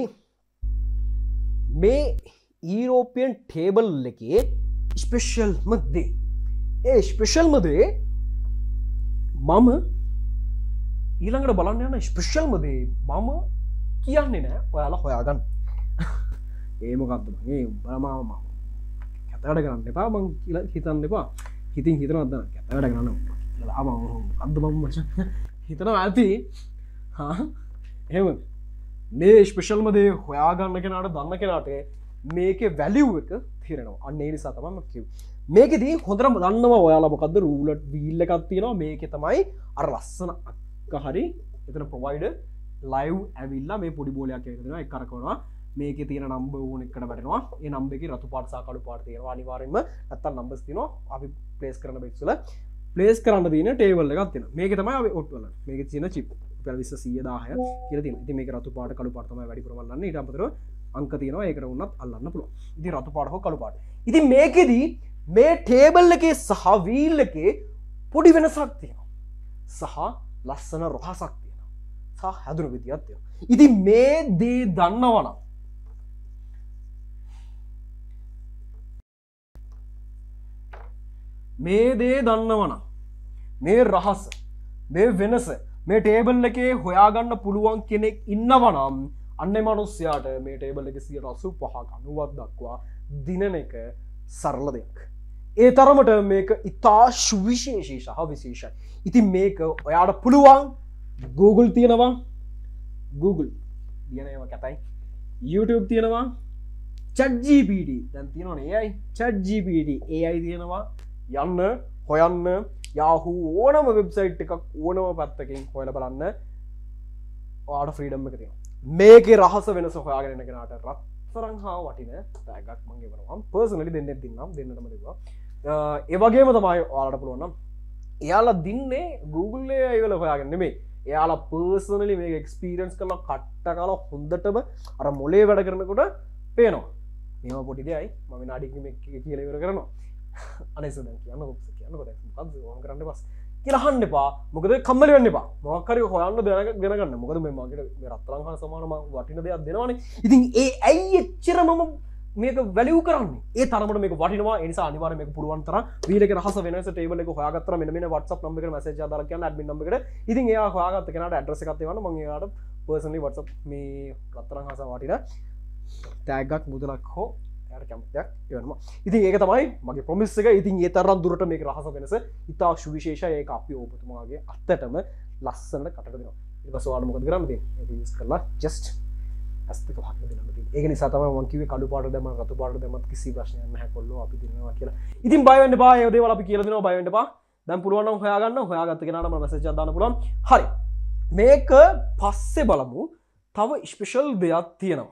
මේ යුරෝපියන් ටේබල් එකේ ස්පෙෂල්ම දේ. ඒ ස්පෙෂල්ම දේ මම ඊළඟට බලන්න යන ස්පෙෂල්ම දේ මම කියන්නේ නෑ ඔයාලා හොයාගන්න. ඒ මොකක්ද මම ඒ උඹලම කතාවට කරන්න එපා මං කියලා හිතන්න එපා. හිතින් හිතනවද දැන් කතාවට කරන්න. ආ මම අද්ද මම හිතනවා ඇති. හා එහෙම මේ ස්පෙෂල්ම දේ හොයාගන්න කෙනාට දන්න කෙනාට මේකේ වැලියු එක තේරෙනවා. අන්න ඒ නිසා තමයි මම කිව්වේ. මේකෙදී හොඳටම දන්නවා ඔයාලා මොකද්ද රූලට් වීල් එකක් තියෙනවා. මේකේ තමයි අර ලස්සන අක්ක හරි එතන ප්‍රොවයිඩර් ලයිව් ඇවිල්ලා මේ පොඩි බෝලයක් එකතු වෙනවා ඒක කරකවනවා. මේකේ තියෙන නම්බර් ඕන එකට වැටෙනවා. ඒ නම්බර් එකේ රතු පාට සහ කළු පාට තියෙනවා. අනිවාර්යෙන්ම නැත්තම් නම්බර්ස් තියෙනවා. අපි ප්ලේස් කරන බෙක්ස් වල ප්ලේස් කරන්න තියෙන ටේබල් එකක් තියෙනවා. මේකේ තමයි අපි ඔට්ටු වලන්නේ. මේකේ තියෙන චිප් රුපියල් 20 10000 කියලා තියෙනවා. ඉතින් මේක රතු පාට කළු පාට තමයි වැඩිපුරම අල්ලන්නේ. ඊට අමතරව අංක තියෙනවා. ඒකට වුණත් අල්ලන්න පුළුවන්. ඉතින් රතු පාට හෝ කළු පාට. ඉතින් මේකෙදි මේ ටේබල් එකේ සහ වීල් එකේ පොඩි වෙනසක් තියෙනවා. සහ ලස්සන රහසක් තියෙනවා. සහ හැදුණු විදියක් තියෙනවා. ඉතින් මේ දේ දන්නවනම් මේ දේ දන්නවනම් මේ රහස මේ වෙනස මේ ටේබල් එකේ හොයාගන්න පුළුවන් කෙනෙක් ඉන්නවනම් අන්නේ මිනිස්සයාට මේ ටේබල් එකේ 85ක් 90ක් දක්වා දිනන එක සරල දෙයක්. ඒ තරමට මේක ඉතා සුවිශේෂී සහ විශේෂයි. ඉතින් මේක ඔයාට පුළුවන් Google තියෙනවා Google දිනේම කැතයි YouTube තියෙනවා ChatGPT දැන් තියෙනවනේ AI ChatGPT AI තියෙනවා යන්න හොයන්න Yahoo ඕනම වෙබ්සයිට් එකක් ඕනම පැත්තකින් හොයලා බලන්න ඔයාට ෆ්‍රීඩම් එක තියෙනවා. මේකේ රහස වෙනස හොයාගෙන යන කෙනාට රත්තරන් හා වටින ටැග් එකක් මම ගෙවනවා. මම පර්සනලි දෙන්නෙක් දින්නම් දෙන්නටම දෙනවා. ඒ වගේම තමයි ඔයාලට පුළුවන් නම් එයාලා දින්නේ Google එකේ වල හොයාගෙන නෙමෙයි. එයාලා පර්සනලි මේක එක්ස්පීරියන්ස් කරලා කට්ට කාලා හොඳටම අර මොලේ වැඩ කරනකොට පේනවා. මේවා පොඩි දෙයයි මම විනාඩි කිහිපයක් කියලා ඉවර කරනවා. අනේ සදන් කියන්න ඔක්ස කියන්න කොට මොකද්ද ඕන කරන්න පස්සේ කියලා අහන්න එපා. මොකද කම්මැලි වෙන්න එපා. මොකක් හරි හොයන්න දැනගන්න. මොකද මේ මගේ රත්තරන් හා සමාන වටින දෙයක් දෙනවනේ. ඉතින් ඒ ඇයි එච්චර මම මේක වැලියු කරන්නේ? ඒ තරමට මේක වටිනවා. ඒ නිසා අනිවාර්යයෙන් මේක පුළුවන් තරම් වීල් එකේ රහස වෙනස ටේබල් එක හොයාගත්තා මෙන්න මෙන්න WhatsApp නම්බර් එකට මැසේජ් එකක් දාලා කියන්න ඇඩ්මින් නම්බර් එකට. ඉතින් එයා හොයාගත්ත කෙනාට ඇඩ්‍රස් එකක් දෙවන්න මම එයාට පර්සනලි WhatsApp මේ රත්තරන් හා සමාන වටින ටැග් එකක් මුදලක් හෝ එයාට කැමතියක් එවනවා. ඉතින් ඒක තමයි මගේ ප්‍රොමිස් එක. ඉතින් ඒ තරම් දුරට මේක රහස වෙනස ඉතා සුවිශේෂයි. ඒක අපි ඔබතුමාගේ අත්තටම ලස්සනට කටට දෙනවා. ඊට පස්සේ ඔයාලා මොකද කරන්නේ? ඒක යූස් කරලා just ඇස්තික වහන්න දෙන්න තියෙනවා. ඒක නිසා තමයි මම කිව්වේ කළු පාට දැම්ම රතු පාට දැම්මත් කිසි ප්‍රශ්නයක් නැහැ කොල්ලෝ අපි දිනනවා කියලා. ඉතින් බය වෙන්න එපා. ඒ දේවල් අපි කියලා දෙනවා. බය වෙන්න එපා. දැන් පුළුවන් නම් හොයාගන්න. හොයාගත්ත කෙනාට මම මැසේජ් එකක් දාන්න පුළුවන්. හරි. මේක පස්සේ බලමු. තව ස්පෙෂල් දෙයක් තියෙනවා.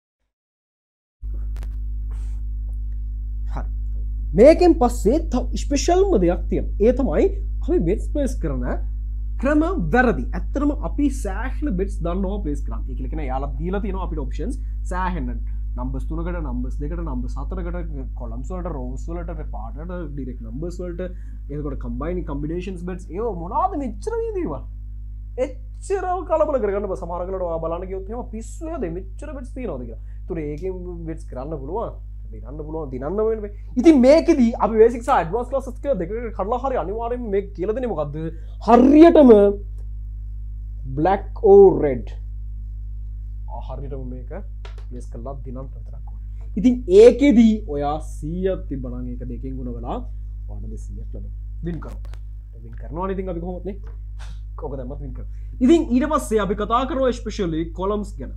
හරි. මේකෙන් පස්සේ තව ස්පෙෂල්ම දෙයක් තියෙනවා. ඒ තමයි අපි බෙට්ස් ප්ලේස් කරන ක්‍රම වැරදි. ඇත්තටම අපි සෑහෙන බෙට්ස් දන්නවා ප්ලේස් කරන්න. ඒ කියලා කියන යාලා දීලා තියෙනවා අපිට ඔප්ෂන්ස් සෑහෙන නම්බර්ස් 3කට නම්බර්ස් 2කට නම්බර්ස් 4කට කොලම්ස් වලට රෝස් වලට පාටට ඩිරෙක්ට් නම්බර්ස් වලට එතකොට කම්බයිනින් කම්බිනේෂන්ස් බෙට්ස් ඒව මොනවද මෙච්චර මේ දේවල්. එච්චර කලබල කරගන්න බෑ. සමහර කලකට ඔයා බලන්න ගියොත් එහෙම පිස්සු නේද මෙච්චර බෙට්ස් තියෙනවද කියලා. ඒතර ඒකෙන් බෙට්ස් කරන්න පුළුවන්. දිනන්න පුළුවන් දිනන්න වෙන්නේ. ඉතින් මේකෙදි අපි බේසික්ස් සහ ඇඩ්වාන්ස් ක්ලාසස් කියලා දෙකකට කඩලා හරි අනිවාර්යයෙන්ම මේක කියලා දෙන්නේ මොකද්ද? හරියටම black or red. හරියටම මේක ප්ලේස් කරලා දිනන්න විතරක් ඕනේ. ඉතින් ඒකෙදි ඔයා 100ක් තිබ්බනම් ඒක දෙකෙන් ගුණ වෙලා ඔයාලට 200ක් ලැබෙනවා. වින් කරොත්. වින් කරනවනේ ඉතින් අපි කොහොමද නේ? කොහොමද දැම්මත් වින් කරනවා. ඉතින් ඊට පස්සේ අපි කතා කරනවා ස්පෙෂලි කොලම්ස් ගැන.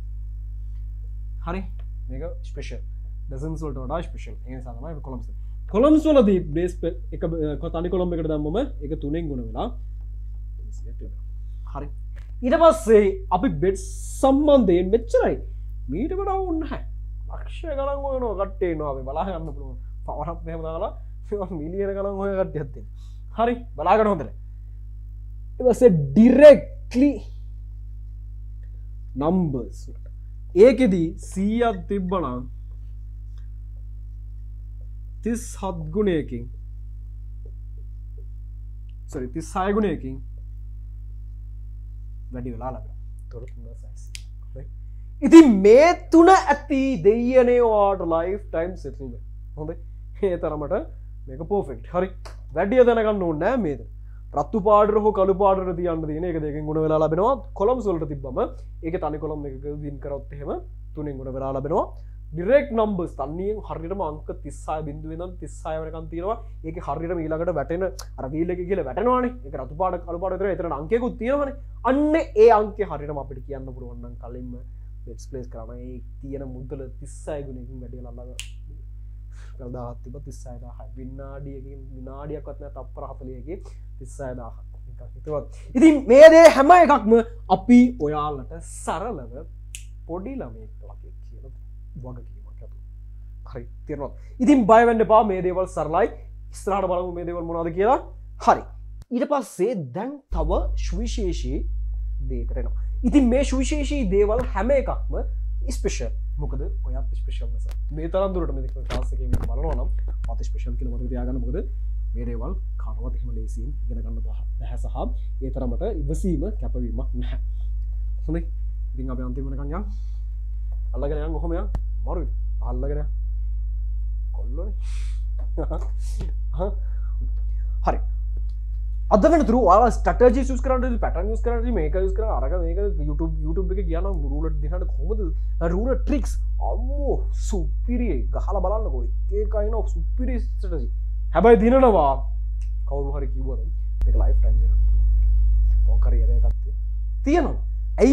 හරි. මේක ස්පෙෂල්. ඩසන්ස් වලට වඩා ස්පෙෂල්. ඒ නිසා තමයි අපි කොලම්ස්. කොලම්ස් වලදී බේස් එක තනි කොලම් එකකට දැම්මම ඒක 3ෙන් ගුණ වෙලා 200ක් ලැබෙනවා. හරි. ඊට පස්සේ අපි බෙට් සම්බන්ධයෙන් මෙච්චරයි. මීට වඩා ඕනේ නැහැ. ලක්ෂ ගණන් හොයනවා කට්ටිය එනවා අපි බලා ගන්න පුළුවන්. පවර් අප් එහෙම දාලා මිලියන ගණන් හොය කට්ටියක් තියෙනවා. හරි බලා ගන්න හොඳට. ඊට පස්සේ ඩිරෙක්ට්ලි නම්බර්ස් වලට. ඒකෙදි 100ක් තිබ්බනම් 37 ගුණයකින් 36 ගුණයකින් වැඩි වෙලා ලැබෙනවා. ඒතකොට 380. ඉතින් මේ තුන ඇති දෙයියනේ ඔයාට ලයිෆ් ටයිම් සෙටල්මන්ට්. හොඳයි. ඒ තරමට මේක පර්ෆෙක්ට්. හරි. වැඩි දැනගන්න ඕනේ නෑ මේක. රතු පාටට හෝ කළු පාටට තියන්න තියෙන එක දෙකෙන් ගුණ වෙලා ලැබෙනවා. කොලම්ස් වලට තිබ්බම ඒකේ තනි කොලම් එකක වින් කරොත් එහෙම 3ෙන් ගුණ වෙලා ලැබෙනවා. ඩිරෙක්ට් නම්බර්ස් තනියෙන් හරියටම අංක 36 බිඳුවේ ඉඳන් 36 වෙනකන් තියෙනවා. ඒකේ හරියටම ඊළඟට වැටෙන අර වීල් එකේ කියලා වැටෙනවානේ. ඒක රතු පාට කළු පාට විතර එතන අංකයකුත් තියෙනවානේ. අන්න ඒ අංකේ හරියටම අපිට කියන්න පුළුවන් නම් කලින්ම බෙට්ස් ප්ලේස් කරනවා. ඒ තියෙන මුදල 36 ගුණයකින් වැඩි වෙලා ළඟ 10000ක් තිබ්බ 36000යි. විනාඩියක්වත් නැහැ තප්පර 40කේ 36000ක්. නිකන් හිතුවත්. ඉතින් මේ දේ හැම එකක්ම අපි ඔයාලට සරලව පොඩි ළමයෙක් වගේ කියලා වගකීමක් ඇතුව. හරි තේරෙනවද? ඉතින් බය වෙන්න එපා මේ දේවල් සරලයි. ඉස්සරහට බලමු මේ දේවල් මොනවද කියලා. හරි. ඊට පස්සේ දැන් තව සුවිශේෂී දෙයකට එනවා. ඉතින් මේ සුවිශේෂී දේවල් හැම එකක්ම ස්පෙෂල්. මොකද ඔයත් ස්පෙෂල් නිසා. මේ තරම් දුරට මේ ක්ලාස් එකේ මේක බලනවා නම් ඔයත් ස්පෙෂල් කියලා මතක තියාගන්න. මොකද මේ දේවල් කාටවත් එහෙම ලේසියෙන් ඉගෙන ගන්න බෑ සහ ඒ තරමට ඉවසීම කැපවීමක් නැහැ. හොඳයි. ඉතින් අපි අන්තිමට යන්න. අල්ලගෙන යන්න කොහොම යන්න? මරුයි. අල්ලගෙන යන්න. කොල්ලෝනේ. හරි. අද වෙනතුරු ඔයාලා ස්ට්‍රැටජිස් යූස් කරන්න පැටර්න් යූස් කරන්න මේක යූස් කරලා අරක මේක YouTube එකේ ගියා නම් රූලට් දිහාට කොහොමද රූලට් ට්‍රික්ස් අම්මෝ සුපිරිය ගහලා බලන්නකෝ ඒක අයින සුපිරි ස්ට්‍රැටජි හැබැයි දිනනවා කවුරු හරි කිව්වද මේක ලයිෆ් ටයිම් දෙන්න පුළුවන් පොකරියර එකක් තියෙනවා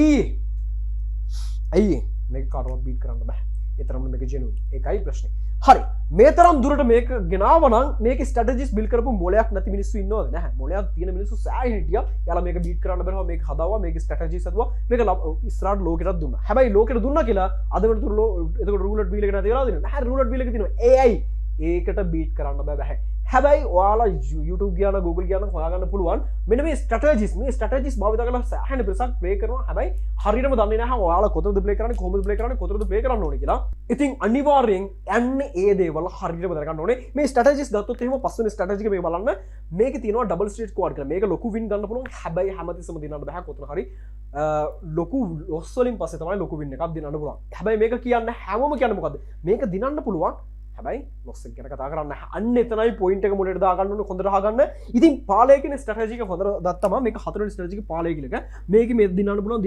ඇයි මේක කාටවත් බීට් කරන්න බෑ ඒ තරම්ම මේක ජෙනුයින් ඒකයි ප්‍රශ්නේ හරි මේ තරම් දුරට මේක ගෙනාව නම් මේක ස්ට්‍රැටජිස් බිල්ඩ් කරපු මොලයක් නැති මිනිස්සු ඉන්නවද නැහැ මොලයක් තියෙන මිනිස්සු සෑහෙන හිටියා යාලා මේක බීට් කරන්න බැලුවා මේක හදාවා මේක ස්ට්‍රැටජිස් හදුවා මේක ඉස්සරහට ලෝකෙටත් දුන්නා හැබැයි ලෝකෙට දුන්නා කියලා අද වෙනතුරු එතකොට රූලට් වීල් එක නැති වෙලා දිනවා නැහැ රූලට් වීල් එක තියෙනවා AI ඒකට බීට් කරන්න බෑ හැබැයි ඔයාලා YouTube ගියාන Google ගියාන හොයාගන්න පුළුවන් මෙන්න මේ ස්ට්‍රැටජිස් භාවිත කරලා සෑහෙන පිරිසක් ප්ලේ කරනවා හැබැයි හරියටම දන්නේ නැහැ ඔයාලා කොතනද ප්ලේ කරන්නේ කොහොමද ප්ලේ කරන්නේ කොතනද ප්ලේ කරන්න ඕනේ කියලා. ඉතින් අනිවාර්යෙන් යන්නේ ඒ දේවල් හරියටම දැනගන්න ඕනේ. මේ ස්ට්‍රැටජිස් ගත්තොත් එහෙම පස්වෙනි ස්ට්‍රැටජි එක මේ බලන්න මේකේ තියෙනවා ඩබල් ස්ට්‍රීට් ස්ක්වොඩ් කියලා. මේක ලොකු වින් ගන්න පුළුවන් හැබැයි හැමතිස්සම දිනන්න බෑ කොතන හරි ලොකු ලොස් වලින් පස්සේ තමයි ලොකු වින් එකක් දිනන්න පුළුවන්. හැබැයි මේක කියන්නේ හැමෝම කියන්නේ මොකද්ද? මේක දිනන්න පුළුවන් හැබැයි ලොස් එක ගැන කතා කරන්න අන්න එතනයි පොයින්ට් එක මුලට දාගන්න ඕනේ හොඳට අහගන්න. ඉතින් පාලය කියන ස්ට්‍රැටජි එක හොඳට දත්තම මේක හතරවෙනි ස්ට්‍රැටජි එක පාලය කියලා එක. මේක මේ දිනන්න පුළුවන්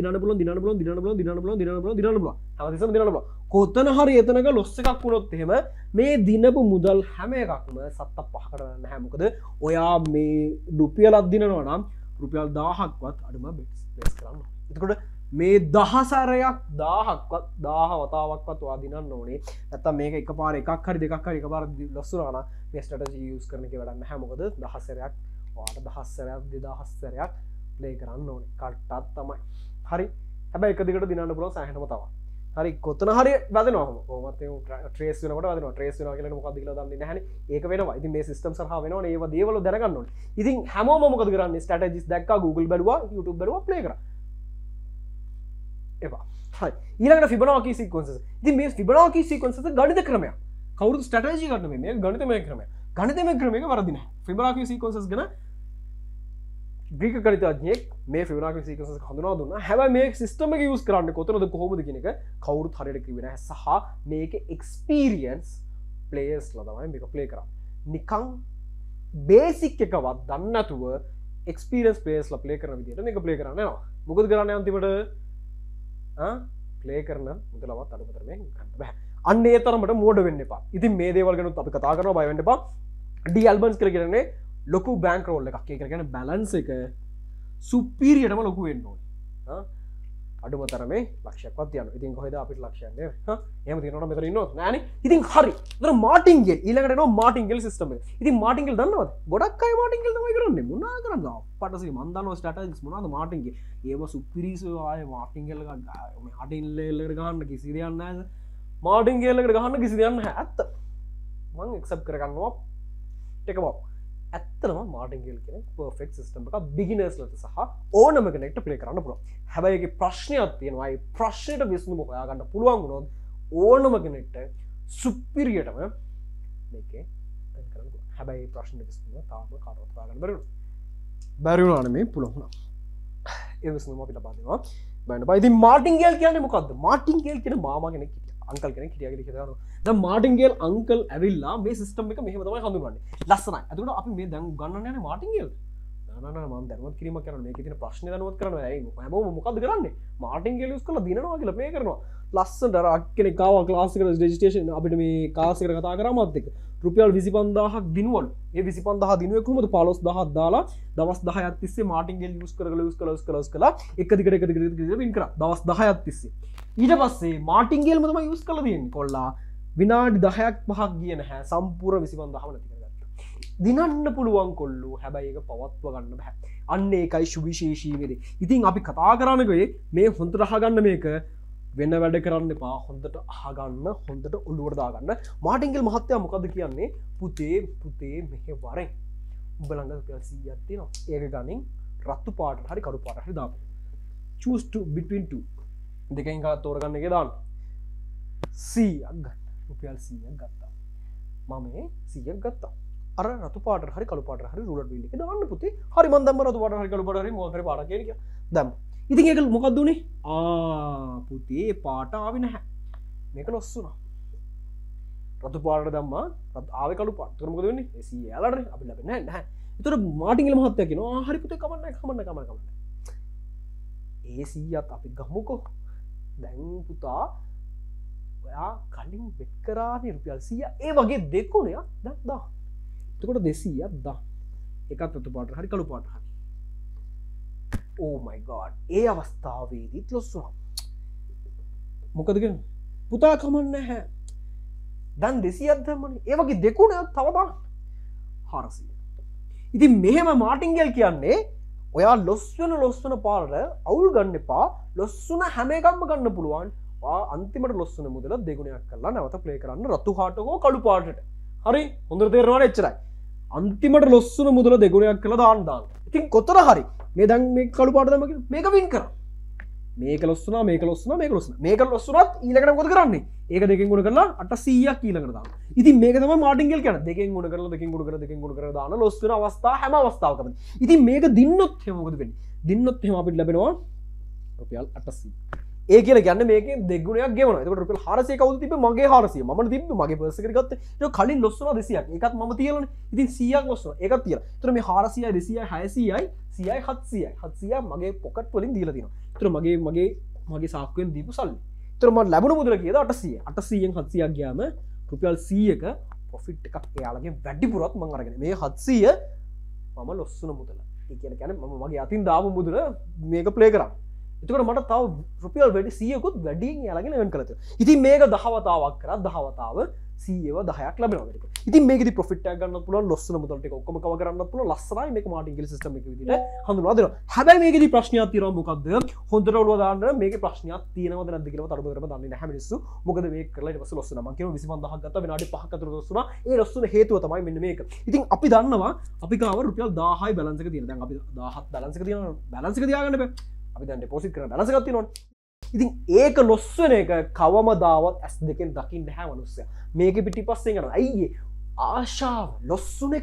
හැමතිස්සම දිනන්න පුළුවන්. කොතන හරි එතනක ලොස් එකක් වුණොත් එහෙම මේ දිනපු මුදල් හැම එකක්ම සත්ත පහකට ගන්න නැහැ. මොකද ඔයා මේ රුපියලක් දිනනවා නම් රුපියල් 1000ක්වත් අඩුම බෙට්ස් ප්ලේස් කරන්න. එතකොට මේ 10 සැරයක් 1000ක්වත් 1000 වතාවක්වත් ඔයා දිනන්න ඕනේ. නැත්තම් මේක එකපාර එකක් හරි දෙකක් හරි එකපාර ලොස් වුණා නම් මේ ස්ට්‍රැටජි යූස් කරන එක වැඩක් නැහැ. මොකද 10 සැරයක් ඔයාට 10 සැරයක් 2000 සැරයක් ප්ලේ කරන්න ඕනේ. කට්ටක් තමයි. හරි. හැබැයි එක දිගට දිනන්න පුළුවන් සෑහෙනම තමයි. හරි කොතන හරි වැදෙනවා කොහොමත් ඒ ට්‍රේස් වෙනකොට වැදෙනවා. ට්‍රේස් වෙනවා කියන්නේ මොකක්ද කියලා දන්නේ නැහැනේ. ඒක වෙනවා. ඉතින් මේ සිස්ටම් සරහා වෙනවනේ. ඒව දේවල් දැනගන්න ඕනේ. ඉතින් හැමෝම මොකද කරන්නේ? ස්ට්‍රැටජිස් දැක්කා Google බැලුවා YouTube බැලුවා ප්ලේ කරා. එපා. හරි. ඊළඟට ෆිබොනාකි සීක්වෙන්සස්. ඉතින් මේ ෆිබොනාකි සීක්වෙන්සස් ගණිත ක්‍රමයක්. කවුරුත් ස්ට්‍රැටජි ගන්න මේ මේක ගණිතමය ක්‍රමයක්. ගණිතමය ක්‍රමයක වරදි නැහැ. ෆිබොනාකි සීක්වෙන්සස් ගැන ග්‍රීක ගණිතඥයෙක් මේ ෆිබොනාකි සීක්වෙන්සස් හඳුනා දුන්නා. හැබැයි මේ සිස්ටම් එක යූස් කරන්නේ කොතනද කොහොමද කියන එක කවුරුත් හරියට කිව්වේ නැහැ. සහ මේක එක්ස්පීරියන්ස් ප්ලේයර්ස්ලා තමයි මේක ප්ලේ කරන්නේ. නිකන් බේසික් එකවත් දන්නේ නැතුව එක්ස්පීරියන්ස් ප්ලේයර්ස්ලා ප්ලේ කරන විදිහට මේක ප්ලේ කරන්න යනවා. මොකද කරන්නේ අන්තිමට ප්ලේ කරන මුදලවත් අඩුමතර මේ ගන්න බෑ. අන්න ඒ තරමට මෝඩ වෙන්න එපා. ඉතින් මේ දේවල් ගැන අපි කතා කරනවා බය වෙන්න එපා. ඩී ඇල්බන්ස් කියලා කියන්නේ ලොකු බැංක් රෝල් එකක්. ඒක කියන්නේ බැලන්ස් එක සුපීරියර්ටම ලොකු වෙන්න ඕනේ. අඩුමතර මේ ලක්ෂයක්වත් යනවා. ඉතින් කොහෙද අපිට ලක්ෂයක් නේ? එහෙම තියෙනවනම් මෙතන ඉන්නවද? නෑනේ. ඉතින් හරි. ඒතර මාටින්ගෙල් ඊළඟට එනවා මාටින්ගෙල් සිස්ටම් එක. ඉතින් මාටින්ගෙල් දන්නවද? ගොඩක් අය මාටින්ගෙල් තමයි කරන්නේ. මොනවා කරන්නද? අපටසි මන් දන්නවා ස්ට්‍රැටජිස් මොනවද මාටින්ගෙල්. ඒව සුපිරිස ආයේ මාටින්ගෙල් එකක් මාටින්ගෙල් එකට ගහන්න කිසි දෙයක් නැහැ. මාටින්ගෙල් එකට ගහන්න කිසි දෙයක් නැහැ. ඇත්ත. මම ඇක්සෙප්ට් කරගන්නවා. ටේක බව්. ඇත්තම මාටින්ගෙල් කියන පර්ෆෙක්ට් සිස්ටම් එකක් බිගිනර්ස්ලට සහ ඕනම කෙනෙක්ට ප්ලේ කරන්න පුළුවන්. හැබැයි ඒකේ ප්‍රශ්නයක් තියෙනවා. ඒ ප්‍රශ්නෙට විසඳුම හොයාගන්න පුළුවන් වුණොත් ඕනම කෙනෙක්ට සුපිරියටම මේකේ වෙන් කරන්න පුළුවන්. හැබැයි ඒ ප්‍රශ්නෙට විසඳුම තාම කාටවත් හොයාගන්න බැරි වුණා. බැරි වුණානේ මේ පුළුවන් වුණා. ඒ විසඳුම අපිට ලබා බලන්න බෑ. ඉතින් මාටින්ගෙල් කියන්නේ මොකද්ද? මාටින්ගෙල් කියන මාමා කෙනෙක් හිටියා. අංකල් කෙනෙක් හිටියා කියලා කියනවා. දැන් මාටින්ගෙල් අංකල් ඇවිල්ලා මේ සිස්ටම් එක මෙහෙම තමයි හඳුන්වන්නේ. ලස්සනයි. එතකොට අපි මේ දැන් ගන්නන්න යන්නේ මාටින්ගෙල්. නෑ මම දැනුවත් කිරීමක් කරනවා. මේකේ තියෙන ප්‍රශ්නේ දැනුවත් කරනවා. ඇයි හැමෝම මොකද්ද කරන්නේ? මාටින්ගෙල් යූස් කරලා දිනනවා කියලා ප්ලේ කරනවා. ලස්සනට අර කෙනෙක් ආවා ක්ලාස් එකට රෙජිස්ට්‍රේෂන් අපිට මේ ක්ලාස් එකට කතා කරා මාත් එක්ක. රුපියල් 25000ක් දිනුවලු. ඒ 25000 දිනුවේ කොහොමද 15000ක් දාලා දවස් 10ක් තිස්සේ මාටින්ගෙල් යූස් කරලා එක දිගට වින් කරා. දවස් 10ක් තිස්සේ. ඊට පස්සේ මාටින්ගෙල්ම තමයි යූස් කරලා තියෙන්නේ. කොල්ලා විනාඩි 10ක් 5ක් ගියේ නැහැ. සම්පූර්ණ 25000ම නැති කරගත්තා. දිනන්න පුළුවන් කොල්ලෝ. හැබැයි ඒක පවත්ව ගන්න බෑ. අන්න ඒකයි සුවිශේෂී වෙන්නේ. ඉතින් අපි කතා කරන්නේ මේ හොඳට අහගන්න මේක වෙන වැඩ කරන්න එපා. හොඳට අහගන්න, හොඳට ඔළුවට දාගන්න. මාටින්ගෙල් මහත්තයා මොකද්ද කියන්නේ? පුතේ මෙහෙ වරෙන් උඹ ළඟ රුපියල් 100ක් තියෙනවා. ඒක ගනින් රතු පාටට හරි කළු පාටට හරි දාපන්. choose to between two. දෙකෙන් එකක් තෝරගන්න එකේ දාන්න. 100ක් ගන්න. රුපියල් 100ක් ගත්තා. මම මේ 100ක් ගත්තා. අර රතු පාටට හරි කළු පාටට හරි රූලට් වීල් එකේ දාන්න පුතේ. හරි මම දැම්ම රතු පාටට හරි කළු පාටට හරි මොකක් හරි පාටක් කියලා. දැම්ම. ඉතින් ඒක මොකක්ද උනේ? පුතේ පාට ආවේ නැහැ. මේක ලොස් වුණා. රතු පාටට දැම්මා ආවේ කළු පාට. ඒතර මොකද වෙන්නේ? ඒ 100 යාලටනේ අපි ලැබෙන්නේ නැහැ. ඒතර මාටින්ගෙල් මහත්තයා කියනවා හරි පුතේ කමන්න. ඒ 100ත් අපි ගමුකෝ. දැන් පුතා ඔයා කලින් බෙට් කරානේ රුපියල් 100 ඒ වගේ දෙකුණේ දැන් දාන්න. එතකොට 200ක් දාන්න. එකක් රතු පාටට හරි කළු පාටට හරි. Oh my god. ඒ අවස්ථාවේදීත් ලොස් වුණා. මොකද කියන්නේ? පුතා කමන්නේ නැහැ. දැන් 200ක් දැම්මනේ. ඒ වගේ දෙකුණේ තව දාන්න. 400. ඉතින් මෙහෙම මාටින්ගෙල් කියන්නේ ඔයා ලොස් වෙන පාරට අවුල් ගන්න එපා. ලොස් වුණ හැම එකක්ම ගන්න පුළුවන්. අන්තිමට ලොස් වෙන මුදල දෙගුණයක් කරලා නැවත ප්ලේ කරන්න රතු පාට හෝ කළු පාටට. හරි? හොඳට තේරෙනවද එච්චරයි. අන්තිමට ලොස්සුන මුදල දෙගුණයක් කළා දාන්න. ඉතින් කොතන හරි මේ දැන් මේ කළු පාට දැම්ම කියලා මේක වින් කරා. මේක ලොස්සුනා මේක ලොස්සුනා මේක ලොස්සුනා. මේක ලොස්සුනත් ඊළඟට මොකද කරන්නේ? ඒක දෙකෙන් ගුණ කරලා 800ක් ඊළඟට දානවා. ඉතින් මේක තමයි මාටින්ගෙල් කියන්නේ. දෙකෙන් ගුණ කරලා දෙකෙන් ගුණ කරලා දාන ලොස්සුන අවස්ථා හැම අවස්ථාවකම. ඉතින් මේක දින්නොත් එහෙම මොකද වෙන්නේ? දින්නොත් එහෙම අපිට ලැබෙනවා රුපියල් 800. ඒ කියලා කියන්නේ මේකෙන් දෙගුණයක් ගෙවනවා. එතකොට රුපියල් 400 කවුද තිබ්බේ? මගේ 400. මමනේ තිබ්බේ. මගේ පර්ස් එකට ගත්තේ. ඒක කලින් ලොස් වුණා 200ක්. ඒකත් මම තියලානේ. ඉතින් 100ක් ලොස් වුණා. ඒකත් තියලා. එතකොට මේ 400යි 200යි 600යි 100යි 700යි. 700 මගේ පොකට් වලින් දීලා තියෙනවා. එතකොට මගේ සාක්කුවෙන් දීපු සල්ලි. එතකොට මට ලැබුණ මුදල කීයද? 800. 800න් 700ක් ගියාම රුපියල් 100ක ප්‍රොෆිට් එකක් එයාලගේ වැඩිපුරත් මම අරගෙන. මේ 700 මම ලොස් වුණ මුදල. ඒ කියන්නේ මම මගේ අතින් දාපු මුදල මේක ප්ලේ කරා. එතකොට මට තව රුපියල් වැඩි 100කුත් වැඩියෙන් යාලගෙන earn කළා තියෙනවා. ඉතින් මේක 10 වතාවක් කරා 10 වතාව 100ව 10ක් ලැබෙනවා මේක. ඉතින් මේකෙදි ප්‍රොෆිට් එකක් ගන්නත් පුළුවන් ලොස් වෙන මුදල් ටික ඔක්කොම කවර් කරන්නත් පුළුවන් ලස්සනයි මේක මාටින්ගෙල් සිස්ටම් එක විදිහට හඳුන්වලා දෙනවා. හැබැයි මේකෙදි ප්‍රශ්නයක් තියෙනවා මොකද්ද? හොඳට ඔළුව දාන්න මේකේ ප්‍රශ්නයක් තියෙනවද නැද්ද කියලාවත් අඩු කරම දන්නේ නැහැ මිනිස්සු. මොකද මේක කරලා ඊට පස්සේ ලොස් වෙනවා. මම කියනවා 25000ක් ගත්තා විනාඩි 5ක් අතර ලොස් වුණා. ඒ ලොස් වෙන හේතුව තමයි මෙන්න මේක. ඉතින් අපි දන්නවා අපි ගාව රුපියල් 1000යි බැලන්ස් එක තියෙනවා. දැන් අපි 17 බැලන්ස් එක තියෙනවා. බැලන්ස් එක තියාගන්න බෑ. අපි දැන් ඩෙපොසිට් කරන බැලන්ස් එකක් තියෙනවනේ. ඉතින් ඒක ලොස් වෙන එක කවමදාවත් ඇස් දෙකෙන් දකින්න නැහැ මනුස්සයා. මේකේ පිටිපස්සෙන් යනවා. අයියේ ආශාව ලොස්සුනේ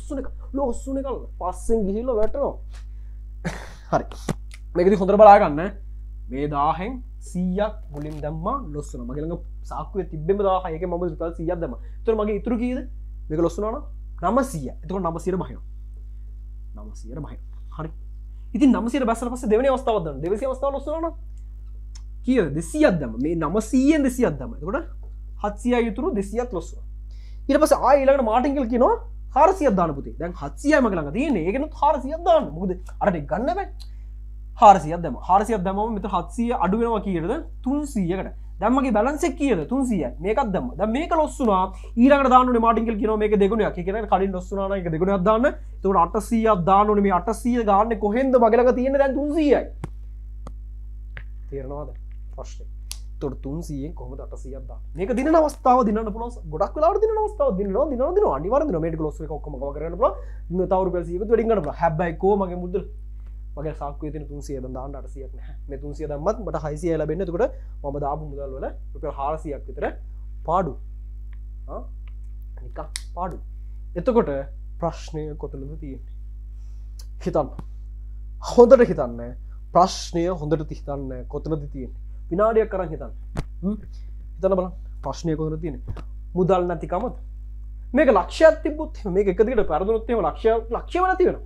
කල පස්සෙන් ගිහිල්ලා වැටෙනවා. හරි. මේකදී හොඳට බලා ගන්න. මේ 1000න් 100ක් මුලින් දැම්මා ලොස් වෙනවා. මගේ ළඟ සාක්කුවේ තිබ්බෙම 1000. ඒකේ මම රුපියල් 100ක් දැම්මා. ඒතර මගේ ඉතුරු කීයද? මේක ලොස් වුණා නම් 900. එතකොට 900ට බහිනවා. 900ට බහිනවා. හරි. ඉතින් 900ට බැස්සට පස්සේ දෙවෙනි අවස්ථාවක් දාන්න. දෙවෙනි අවස්ථාව ලොස් වෙනවා නම් කීයද? 200ක් දැම්ම. මේ 900ෙන් 200ක් දැම්ම. එතකොට 700යි ඉතුරු 200ක් ලොස් වෙනවා. ඊට පස්සේ ආයෙ ඊළඟට මාටින්ගෙල් කියනවා 400ක් දාන්න පුතේ. දැන් 700යි මගේ ළඟ තියෙන්නේ. ඒකෙනුත් 400ක් දාන්න. මොකද අර ටික ගන්න බෑ. 400ක් දැම්ම. 400ක් දැම්මම මෙතන 700 අඩු වෙනවා කීයටද? 300කට. දැන් මගේ බැලන්ස් එක කීයද? 300යි. මේකත් දැම්ම. දැන් මේක ලොස් වුණා. ඊළඟට දාන්න ඕනේ මාටින්ගෙල් කියනවා මේක දෙගුණයක්. ඒ කියන්නේ කලින් ලොස් වුණා නම් ඒක දෙගුණයක් දාන්න. එතකොට 800ක් දාන්න ඕනේ. මේ 800 ගාන්නේ කොහෙන්ද? මගේ ළඟ තියෙන්නේ දැන් 300යි. තේරෙනවද? ප්‍රශ්නේ. එතකොට 300න් කොහොමද 800ක් දාන්නේ? මේක දිනන අවස්ථාව දිනන්න පුළුවන්. ගොඩක් වෙලාවට දිනන අවස්ථාව දිනනවා අනිවාර්යෙන් දිනනවා. මේක ලොස් එක ඔක්කොම කවර් කරගන්න පුළුවන්. තව රුපියල් 100කට වැඩි ගන්න පුළුවන්. හැබැයි මගේ මුදල් මගේ සාක්කුවේ තියෙන 300 දැන් දාන්න 800ක් නැහැ. මේ 300 දැම්මත් මට 600යි ලැබෙන්නේ. එතකොට මම දාපු මුදල් වල රුපියල් 400ක් විතර පාඩු. නිකන් පාඩු. එතකොට ප්‍රශ්නය කොතනද තියෙන්නේ? හිතන්න. හොඳට හිතන්න. ප්‍රශ්නය හොඳට හිතන්න කොතනද තියෙන්නේ? විනාඩියක් කරන් හිතන්න. හිතන්න බලන්න. ප්‍රශ්නය කොතනද තියෙන්නේ? මුදල් නැතිකමද? මේක ලක්ෂයක් තිබ්බොත් මේක එක දිගට පෙරදුනොත් එහෙම ලක්ෂයම නැති වෙනවා.